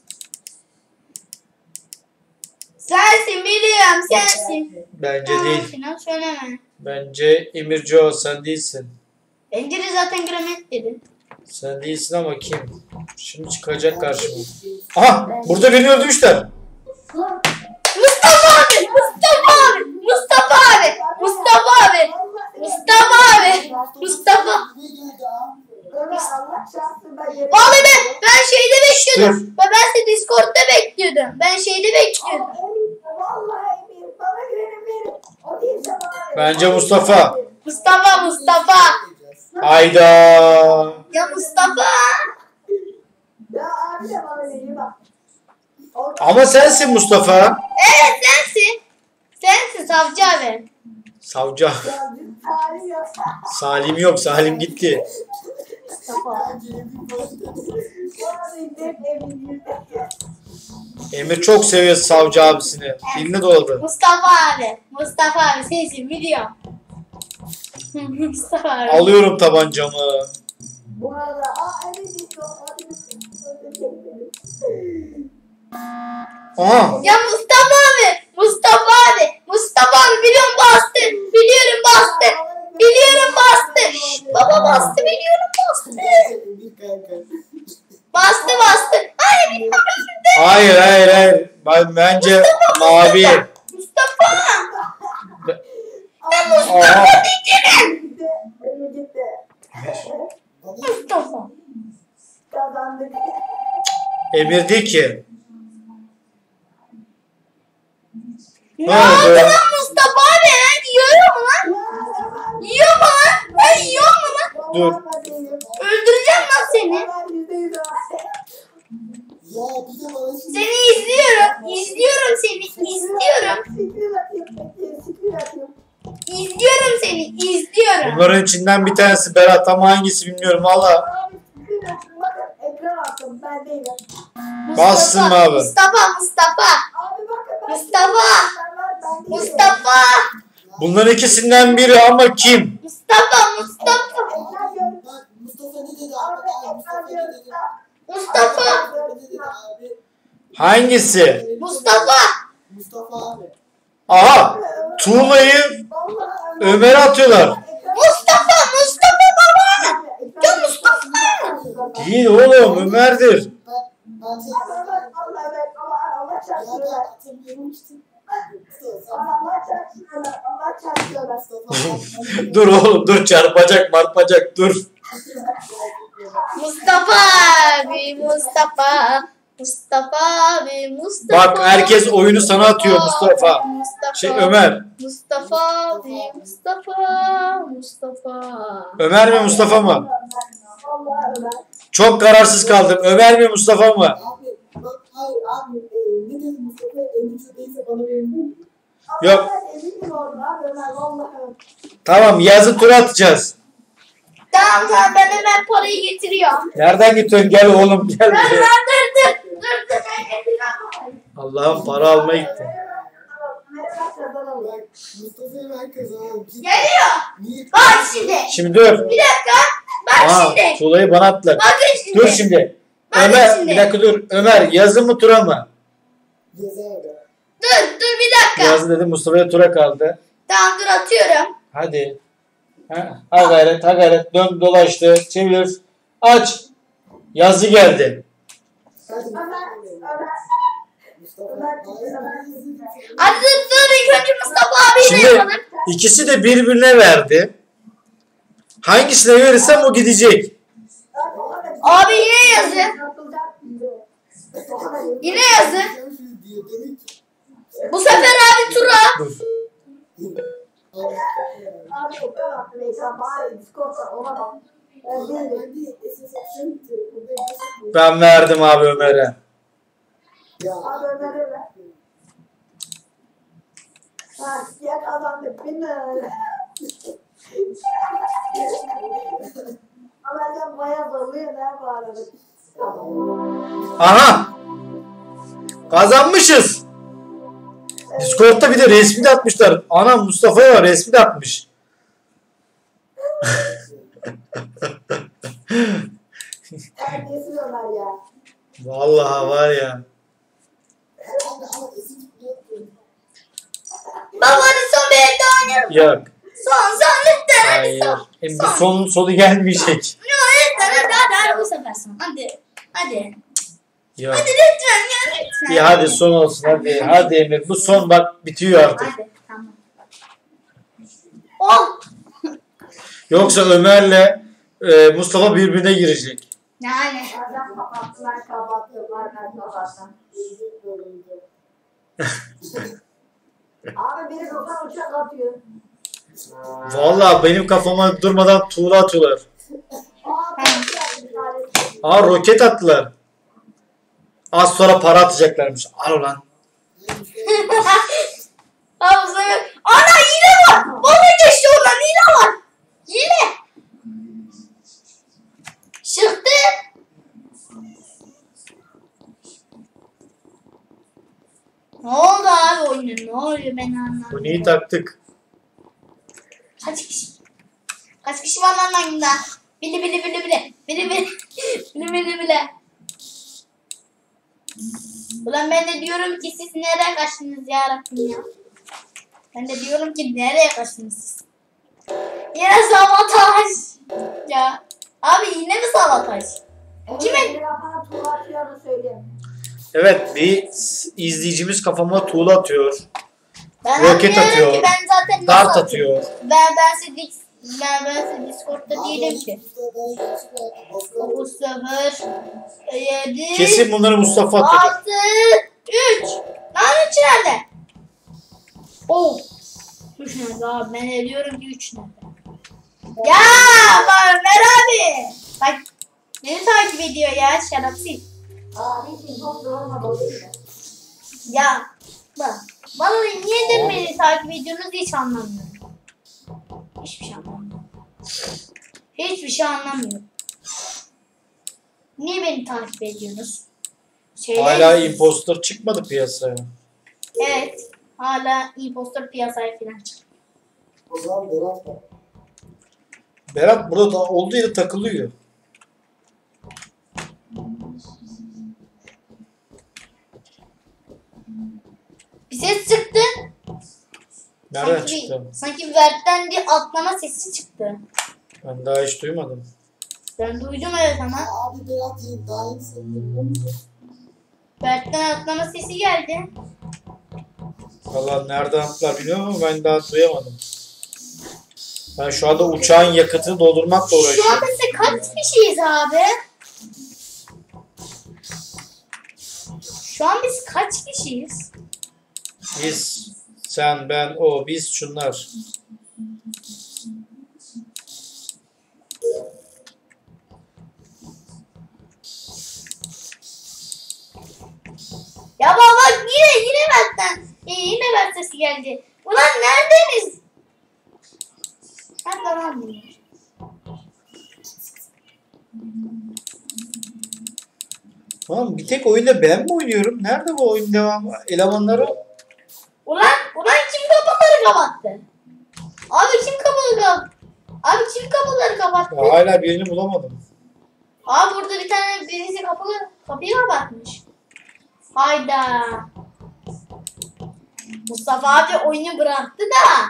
[SPEAKER 1] Sensin biliyorum sensin.
[SPEAKER 2] Bence
[SPEAKER 1] Aa,
[SPEAKER 2] değil.
[SPEAKER 1] Sinan söyleme.
[SPEAKER 2] Bence Emirci o, sen değilsin.
[SPEAKER 1] Bence de zaten gramet dedi.
[SPEAKER 2] Sen değilsin ama kim? Şimdi çıkacak karşıma. Aha! Burada beni öldürmüşler.
[SPEAKER 5] Lan.
[SPEAKER 1] Mustafa abi! Mustafa abi! Mustafa abi! Mustafa abi! Mustafa abi! Mustafa!
[SPEAKER 4] Ne geldi ha?
[SPEAKER 5] Ömer Allah şahsın ben yerim.
[SPEAKER 1] Vallahi ben, ben şeyde bekliyordum. Ben, ben seni Discord'da bekliyordum. Ben şeyde bekliyordum.
[SPEAKER 5] Emir, vallahi Emir. Bana güvenin verin. O değilse bana verin.
[SPEAKER 2] Bence Mustafa.
[SPEAKER 1] Mustafa Mustafa!
[SPEAKER 2] Hayda.
[SPEAKER 1] Ya Mustafa!
[SPEAKER 5] Ya abi de bana veriyor bak. O-
[SPEAKER 2] Ama sensin Mustafa.
[SPEAKER 1] Evet sensin. Sensin savcı abi.
[SPEAKER 2] Savcı.
[SPEAKER 5] Ya bir tarih yok.
[SPEAKER 2] Salim yok. Salim gitti.
[SPEAKER 1] Mustafa.
[SPEAKER 4] Bence Emir boş dedi.
[SPEAKER 5] Bu arada net Emir yüzde.
[SPEAKER 2] Emir çok seviyor savcı abisini. Diline doladı.
[SPEAKER 1] Mustafa abi. Mustafa abi sensin biliyorum. Mustafa abi.
[SPEAKER 2] Alıyorum tabancamı.
[SPEAKER 5] Bu arada aa Emir değil o. Hadi
[SPEAKER 2] Aha.
[SPEAKER 1] Ya Mustafa abi. Mustafa abi. Mustafa abi biliyorum bastı. Biliyorum bastı. Biliyorum bastı. Şşt, baba bastı biliyorum bastı.
[SPEAKER 4] Emir kanka.
[SPEAKER 1] Bastı bastı. Hayır biliyorum üstünde.
[SPEAKER 2] Hayır hayır hayır. Ben, bence mavi.
[SPEAKER 1] Mustafa. Ben
[SPEAKER 2] Aha.
[SPEAKER 1] Mustafa diyeceğim.
[SPEAKER 5] gitti. Emir gitti.
[SPEAKER 1] Mustafa.
[SPEAKER 5] Kazandık.
[SPEAKER 2] Emir değil ki.
[SPEAKER 1] Ne
[SPEAKER 2] Ne
[SPEAKER 1] oldu
[SPEAKER 2] oldu?
[SPEAKER 1] lan Mustafa abi? Ben yiyor mu lan? Yiyor mu lan? Ben yiyor mu lan?
[SPEAKER 2] Dur.
[SPEAKER 1] Öldüreceğim lan seni.
[SPEAKER 4] Ya bir de bana şimdi
[SPEAKER 1] Seni izliyorum. İzliyorum seni. İzliyorum. İzliyorum seni. İzliyorum.
[SPEAKER 2] Bunların içinden bir tanesi Berat ama hangisi bilmiyorum valla.
[SPEAKER 5] Ekran attım ben değilim.
[SPEAKER 2] Bassın mı abi?
[SPEAKER 1] Mustafa, Mustafa.
[SPEAKER 5] Abi bakın ben
[SPEAKER 1] Mustafa.
[SPEAKER 5] ben var, ben değilim.
[SPEAKER 1] Mustafa.
[SPEAKER 2] Bunların ikisinden biri ama kim?
[SPEAKER 1] Mustafa, Mustafa.
[SPEAKER 5] Ekran gör-
[SPEAKER 4] bak Mustafa ne dedi
[SPEAKER 5] Abi
[SPEAKER 4] abi? Ay,
[SPEAKER 5] ekran
[SPEAKER 4] Mustafa ne dedi?
[SPEAKER 5] görüntüde
[SPEAKER 1] Mustafa.
[SPEAKER 4] Abi.
[SPEAKER 2] Hangisi?
[SPEAKER 1] Mustafa.
[SPEAKER 4] Mustafa abi.
[SPEAKER 2] Aha! Tuğla'yı Ömer'e atıyorlar.
[SPEAKER 1] Mustafa. Mustafa baba. Ya Mustafa.
[SPEAKER 2] Değil oğlum, Ömer'dir.
[SPEAKER 4] Ben, ben
[SPEAKER 5] Allah Allah Allah Allah çarpsın.
[SPEAKER 4] Ya ben atamıyorum işte.
[SPEAKER 5] Allah çarpsın. Allah çarpsın.
[SPEAKER 4] Mustafa.
[SPEAKER 2] Dur oğlum, dur, çarpacak marpacak, dur.
[SPEAKER 1] Mustafa abi. Mustafa. Mustafa abi. Mustafa.
[SPEAKER 2] Bak, herkes oyunu sana atıyor Mustafa.
[SPEAKER 1] Mustafa.
[SPEAKER 2] Şey Ömer.
[SPEAKER 1] Mustafa abi. Mustafa. Mustafa.
[SPEAKER 2] Ömer mi Mustafa mı?
[SPEAKER 5] Allah Ömer.
[SPEAKER 2] Çok kararsız kaldım. Ömer mi Mustafa mı?
[SPEAKER 4] Abi bak hayır abi e, ne dedi Mustafa elbise değilse bana verin mi?
[SPEAKER 2] Yok.
[SPEAKER 5] Ben eminim orada abi Ömer vallahi.
[SPEAKER 2] Tamam, yazı tura atacağız.
[SPEAKER 1] Tamam tamam ben hemen parayı getiriyorum.
[SPEAKER 2] Nereden gidiyorsun? Gel oğlum, gel
[SPEAKER 1] Dur dur
[SPEAKER 2] buraya.
[SPEAKER 1] dur dur. Dur dur ben getiriyorum.
[SPEAKER 2] Allah'ım, para almaya gitti.
[SPEAKER 4] Bak Mustafa'yı ben kazandım. Cidden.
[SPEAKER 1] Geliyor.
[SPEAKER 4] Niye?
[SPEAKER 1] Bak şimdi.
[SPEAKER 2] Şimdi dur.
[SPEAKER 1] Bir dakika. Bak
[SPEAKER 2] Aa,
[SPEAKER 1] şimdi.
[SPEAKER 2] Tuğla'yı bana attılar.
[SPEAKER 1] Bakın şimdi.
[SPEAKER 2] Dur şimdi.
[SPEAKER 1] Bakın
[SPEAKER 2] Ömer,
[SPEAKER 1] şimdi.
[SPEAKER 2] bir dakika dur. Ömer, yazı mı tura mı?
[SPEAKER 4] Ceza abi.
[SPEAKER 1] Dur dur bir dakika.
[SPEAKER 2] Yazı dedim, Mustafa'ya tura kaldı.
[SPEAKER 1] Tamam dur atıyorum.
[SPEAKER 2] Hadi. Ha, ha gayret, ha gayret. Dön, dolaştı, çevir. Aç. Yazı geldi.
[SPEAKER 4] Hadi
[SPEAKER 5] Ömer, Ömer.
[SPEAKER 4] Mustafa.
[SPEAKER 5] Ömer,
[SPEAKER 4] Hayır,
[SPEAKER 5] Ömer.
[SPEAKER 4] hayır.
[SPEAKER 1] Hadi dur dur ilk önce Mustafa abiyle
[SPEAKER 2] Şimdi
[SPEAKER 1] yapalım.
[SPEAKER 2] ikisi de birbirine verdi. Hangisine verirsem o gidecek.
[SPEAKER 1] Abi yine yazı. Yine yazı. Bu sefer abi tura.
[SPEAKER 2] Dur.
[SPEAKER 5] Abi ekran attı ekran bari Discord'da ona bak. Ben değilim.
[SPEAKER 2] Ben verdim abi Ömer'e.
[SPEAKER 5] Abi Ömer'e ver. Ha ya kazandı. Bin lira öyle. Ama sen bayağı zorluyor ne bağırdık.
[SPEAKER 2] Aha. Kazanmışız. Discord'da bir de resmi de atmışlar. Ana, Mustafa'ya resmi de atmış.
[SPEAKER 5] Terbiyesiz Ömer ya.
[SPEAKER 2] Vallahi var ya.
[SPEAKER 1] Baba hadi son bir elde oynayalım.
[SPEAKER 2] Yok.
[SPEAKER 1] Son son lütfen hadi
[SPEAKER 2] Hayır.
[SPEAKER 1] son.
[SPEAKER 2] Hem bir sonun sonu gelmeyecek.
[SPEAKER 1] Yok lütfen hadi hadi hadi bu sefer son. Hadi. Hadi.
[SPEAKER 2] Yok.
[SPEAKER 1] Hadi lütfen ya lütfen.
[SPEAKER 2] İyi hadi son olsun hadi. Hadi Emir. Bu son bak, bitiyor artık.
[SPEAKER 1] Hadi tamam. Oh.
[SPEAKER 2] Yoksa Ömer'le e, Mustafa birbirine girecek.
[SPEAKER 1] Yani.
[SPEAKER 5] Bazen kapattılar kapattılar ben kapattım. Abi biri buradan uçak atıyor.
[SPEAKER 2] Vallahi benim kafama durmadan tuğla atıyorlar.
[SPEAKER 5] Aa tabii bir tanesi.
[SPEAKER 2] Aa, roket attılar. Az sonra para atacaklarmış. Al ulan.
[SPEAKER 1] Abi bu sefer. Ana yine var. Bana geçti oradan yine var. Yine. Çıktı. Ne oldu abi oyunun? Ne oluyor ben anlamadım.
[SPEAKER 2] Bu neyi taktık?
[SPEAKER 1] Kaç kişi? Kaç kişi var lan oyunda? Bili bili bili bili. Bili bili. Bili bili bili. Ulan ben de diyorum ki siz nereye kaçtınız ya Rabbim ya? Ben de diyorum ki nereye kaçtınız siz? Yine sabotaj. Ya. Abi yine mi sabotaj? Kime?
[SPEAKER 5] Biri kafana tuğla atıyor söyleyeyim.
[SPEAKER 2] Evet, bir izleyicimiz kafama tuğla atıyor.
[SPEAKER 1] Ben
[SPEAKER 2] Roket
[SPEAKER 1] anlıyorum
[SPEAKER 2] atıyor.
[SPEAKER 1] ki ben zaten
[SPEAKER 2] Dart
[SPEAKER 1] nasıl
[SPEAKER 2] atıyor.
[SPEAKER 1] Ben ben size Dis- ben ben size Discord'da değilim ki. dokuz sıfır yedi
[SPEAKER 2] Kesin bunları Mustafa atıyor.
[SPEAKER 1] altı üç. Lan üç nerede? Oh. üç nerede abi? Ben de diyorum ki üç nerede? Ya bak Ömer abi. Bak beni takip ediyor ya şerefsiz.
[SPEAKER 5] Abi için çok zor olmadı değil mi?
[SPEAKER 1] Ya bak. Vallahi niye de beni takip ediyorsunuz hiç anlamıyorum. Hiçbir şey anlamıyorum. Hiçbir şey anlamıyorum. Niye beni takip ediyorsunuz? Şeyler
[SPEAKER 2] Hala
[SPEAKER 1] misiniz?
[SPEAKER 2] imposter çıkmadı piyasaya.
[SPEAKER 1] Evet. Hala impostor piyasaya falan çıktı.
[SPEAKER 4] O zaman Berat var.
[SPEAKER 2] Berat burada da olduğu yere takılıyor.
[SPEAKER 1] Bir ses çıktı.
[SPEAKER 2] Nereden
[SPEAKER 1] sanki,
[SPEAKER 2] çıktı?
[SPEAKER 1] Sanki Vert'ten bir atlama sesi çıktı.
[SPEAKER 2] Ben daha hiç duymadım.
[SPEAKER 1] Ben duydum evet ama.
[SPEAKER 4] Abi Berat iyi. Daha iyi seviyorum.
[SPEAKER 1] Vert'ten atlama sesi geldi.
[SPEAKER 2] Valla nereden attılar bilmiyorum ama ben daha duyamadım. Ben şu anda uçağın yakıtını doldurmakla
[SPEAKER 1] Şu
[SPEAKER 2] uğraşıyorum.
[SPEAKER 1] anda size kaç kişiyiz abi? Şu an biz kaç kişiyiz?
[SPEAKER 2] Biz, sen, ben, o, biz, şunlar.
[SPEAKER 1] Ya baba yine yine Vert'ten. Ee, yine Vert sesi geldi. Ulan neredeniz? Ben tamam mı?
[SPEAKER 2] Tamam, bir tek oyunda ben mi oynuyorum? Nerede bu oyun devamı? Elemanları?
[SPEAKER 1] Ulan, ulan kim kapıları kapattı? Abi kim kapıları kapattı? Abi kim kapıları kapattı?
[SPEAKER 2] Ya hala birini bulamadım.
[SPEAKER 1] Abi burada bir tane birisi kapı, kapıyı kapatmış. Hayda. Mustafa abi oyunu bıraktı da.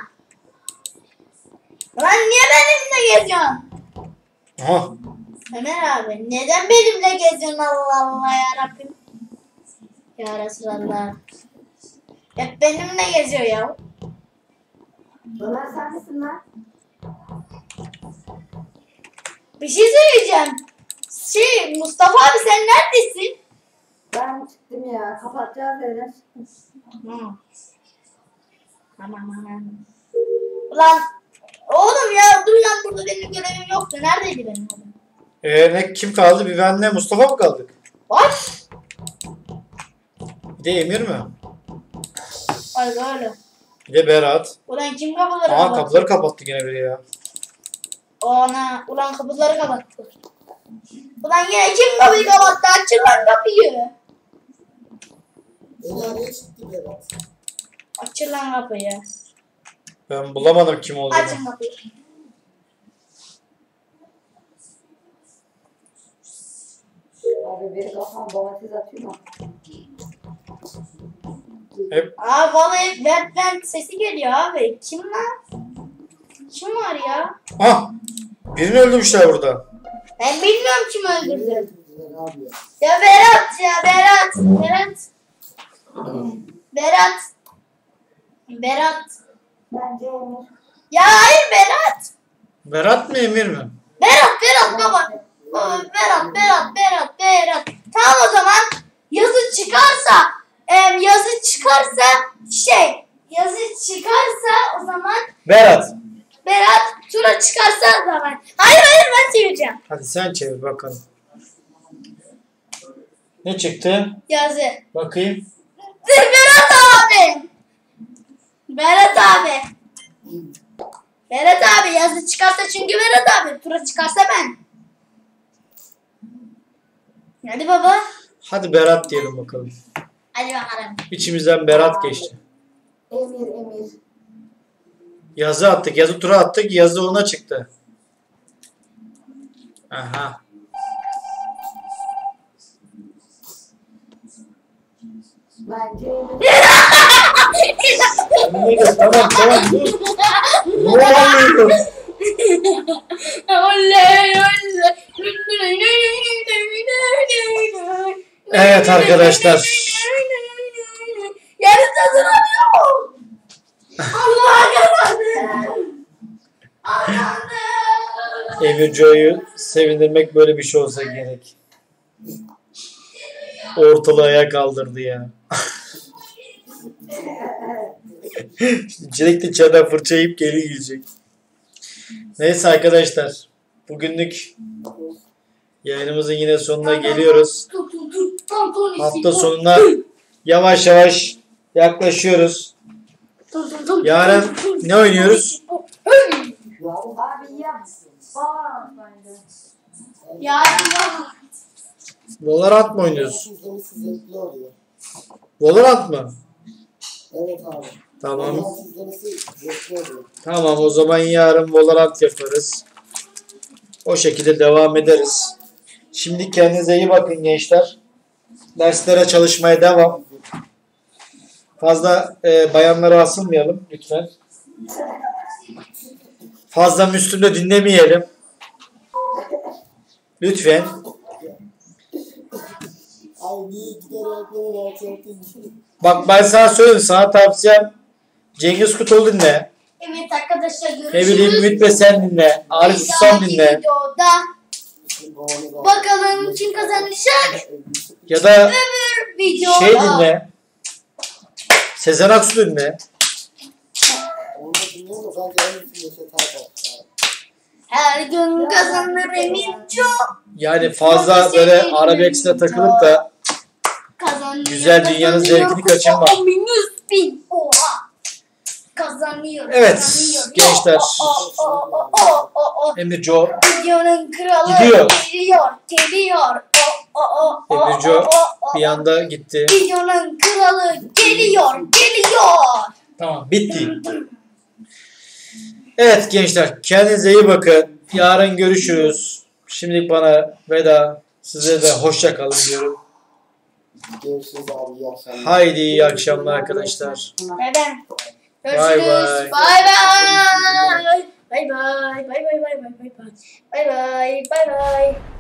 [SPEAKER 1] Lan niye benimle geziyorsun?
[SPEAKER 2] Aha.
[SPEAKER 1] Ömer abi neden benimle geziyorsun Allah Allah yarabbim. Ya Resulallah. Hep benimle geziyor ya.
[SPEAKER 5] Ömer sen misin lan?
[SPEAKER 1] Bir şey söyleyeceğim. Şey Mustafa abi sen neredesin?
[SPEAKER 5] Ben çıktım ya. Kapatacağız dedim.
[SPEAKER 1] Hı. Tamam tamam. Ulan oğlum ya dur lan burada benim görevim yoktu. Neredeydi benim adam?
[SPEAKER 2] Ee, ne, kim kaldı? Bir benle Mustafa mı kaldık?
[SPEAKER 1] What?
[SPEAKER 2] Bir de Emir mi?
[SPEAKER 1] Öyle öyle.
[SPEAKER 2] Bir de Berat.
[SPEAKER 1] Ulan kim kapıları
[SPEAKER 2] Aa
[SPEAKER 1] kapattı?
[SPEAKER 2] kapıları kapattı yine biri ya.
[SPEAKER 1] Ana ulan kapıları kapattı. Ulan yine kim kapıyı kapattı? Açın lan kapıyı.
[SPEAKER 4] Nereye çıktı Berat?
[SPEAKER 1] Açın lan kapıyı.
[SPEAKER 2] Ben bulamadım kim olduğunu.
[SPEAKER 1] Açın kapıyı.
[SPEAKER 5] Abi biri kafam domates atıyor mu?
[SPEAKER 2] Hep
[SPEAKER 1] Aa vallahi vent vent sesi geliyor abi. Kim lan? Kim var ya?
[SPEAKER 2] ah! Birini öldürmüşler burada.
[SPEAKER 1] Ben bilmiyorum kim öldürdü.
[SPEAKER 4] Güzel abi ya.
[SPEAKER 1] Ya Berat ya Berat. Berat. Berat. Berat.
[SPEAKER 5] Bence Emir.
[SPEAKER 1] Ya hayır Berat.
[SPEAKER 2] Berat mı Emir mi?
[SPEAKER 1] Berat Berat baba. Baba, Berat Berat Berat Berat. Tamam o zaman yazı çıkarsa em, yazı çıkarsa şey yazı çıkarsa o zaman
[SPEAKER 2] Berat.
[SPEAKER 1] Berat tura çıkarsa o zaman. Hayır hayır ben çevireceğim.
[SPEAKER 2] Hadi sen çevir bakalım. Ne çıktı?
[SPEAKER 1] Yazı.
[SPEAKER 2] Bakayım.
[SPEAKER 1] Berat abi. Berat abi. Berat abi yazı çıkarsa çünkü Berat abi. Tura çıkarsa ben. Hadi baba.
[SPEAKER 2] Hadi Berat diyelim bakalım.
[SPEAKER 1] Hadi bakalım.
[SPEAKER 2] İçimizden Berat geçti.
[SPEAKER 5] Emir Emir.
[SPEAKER 2] Yazı attık. Yazı tura attık. Yazı ona çıktı. Aha.
[SPEAKER 5] Bence Emir.
[SPEAKER 2] Neydi? Tamam tamam dur. Ne oluyor?
[SPEAKER 1] Oley oley.
[SPEAKER 2] Evet arkadaşlar.
[SPEAKER 1] Yarın hazırlanıyor. Allah kazandım. Allah'ım.
[SPEAKER 2] Emir Joy'u sevindirmek böyle bir şey olsa gerek. Ortalığı ayağa kaldırdı ya. Çelik de çadır fırça yiyip geri yiyecek. Neyse arkadaşlar. Bugünlük yayınımızın yine sonuna geliyoruz. Hafta sonuna yavaş yavaş yaklaşıyoruz. Yarın ne oynuyoruz?
[SPEAKER 5] Abi yap. Baba bence.
[SPEAKER 1] Yarın
[SPEAKER 2] Valorant mı oynuyoruz?
[SPEAKER 4] İzlemesi zevkli oluyor.
[SPEAKER 2] Valorant mı?
[SPEAKER 4] Evet abi.
[SPEAKER 2] Tamam.
[SPEAKER 4] Berat izlemesi zevkli oluyor.
[SPEAKER 2] Tamam o zaman yarın Valorant yaparız. O şekilde devam ederiz. Şimdi kendinize iyi bakın gençler. Derslere çalışmaya devam. Fazla e, bayanlara asılmayalım lütfen. Fazla Müslüm'de dinlemeyelim. Lütfen.
[SPEAKER 4] Ay niye gider ayaklarını alçaltın.
[SPEAKER 2] Bak ben sana söyleyeyim. Sana tavsiyem Cengiz Kurtoğlu dinle.
[SPEAKER 1] Evet arkadaşlar görüşürüz.
[SPEAKER 2] Ne bileyim Ümit Besen dinle. Arif
[SPEAKER 1] Bir
[SPEAKER 2] Susam
[SPEAKER 1] dahaki
[SPEAKER 2] dinle.
[SPEAKER 1] videoda bakalım kim kazanacak.
[SPEAKER 2] Ya da
[SPEAKER 1] Öbür videoda.
[SPEAKER 2] şey dinle. Sezen Aksu dinle.
[SPEAKER 4] Onu da dinliyorum da sanki en iyisi Neşet Ertaş.
[SPEAKER 1] Her gün kazanır Eminco.
[SPEAKER 2] Yani fazla böyle arabeskle takılıp da
[SPEAKER 1] Kazanıyor.
[SPEAKER 2] Güzel dünyanın
[SPEAKER 1] kazanıyor.
[SPEAKER 2] zevkini kaçırma.
[SPEAKER 1] on bin, yüz bin. Oha. Kazanıyor.
[SPEAKER 2] Evet,
[SPEAKER 1] kazanıyor.
[SPEAKER 2] gençler.
[SPEAKER 1] O, o, o, o, o, o, o.
[SPEAKER 2] Emirco
[SPEAKER 1] Videonun kralı
[SPEAKER 2] Gidiyor.
[SPEAKER 1] geliyor. Geliyor. O, o, o, o,
[SPEAKER 2] Emirco
[SPEAKER 1] o, o, o.
[SPEAKER 2] bir anda gitti.
[SPEAKER 1] Videonun kralı geliyor. Geliyor.
[SPEAKER 2] Tamam bitti. Evet gençler kendinize iyi bakın. Yarın görüşürüz. Şimdilik bana veda. Size de hoşça kalın diyorum.
[SPEAKER 4] Görüşürüz abi iyi akşamlar.
[SPEAKER 2] Haydi iyi akşamlar arkadaşlar.
[SPEAKER 1] Neden?
[SPEAKER 2] Bye
[SPEAKER 1] Görüşürüz.
[SPEAKER 2] bye.
[SPEAKER 1] Bye bye. Bye bye. Bye bye. Bye bye. Bye bye. Bye bye. Bye bye. Bye bye.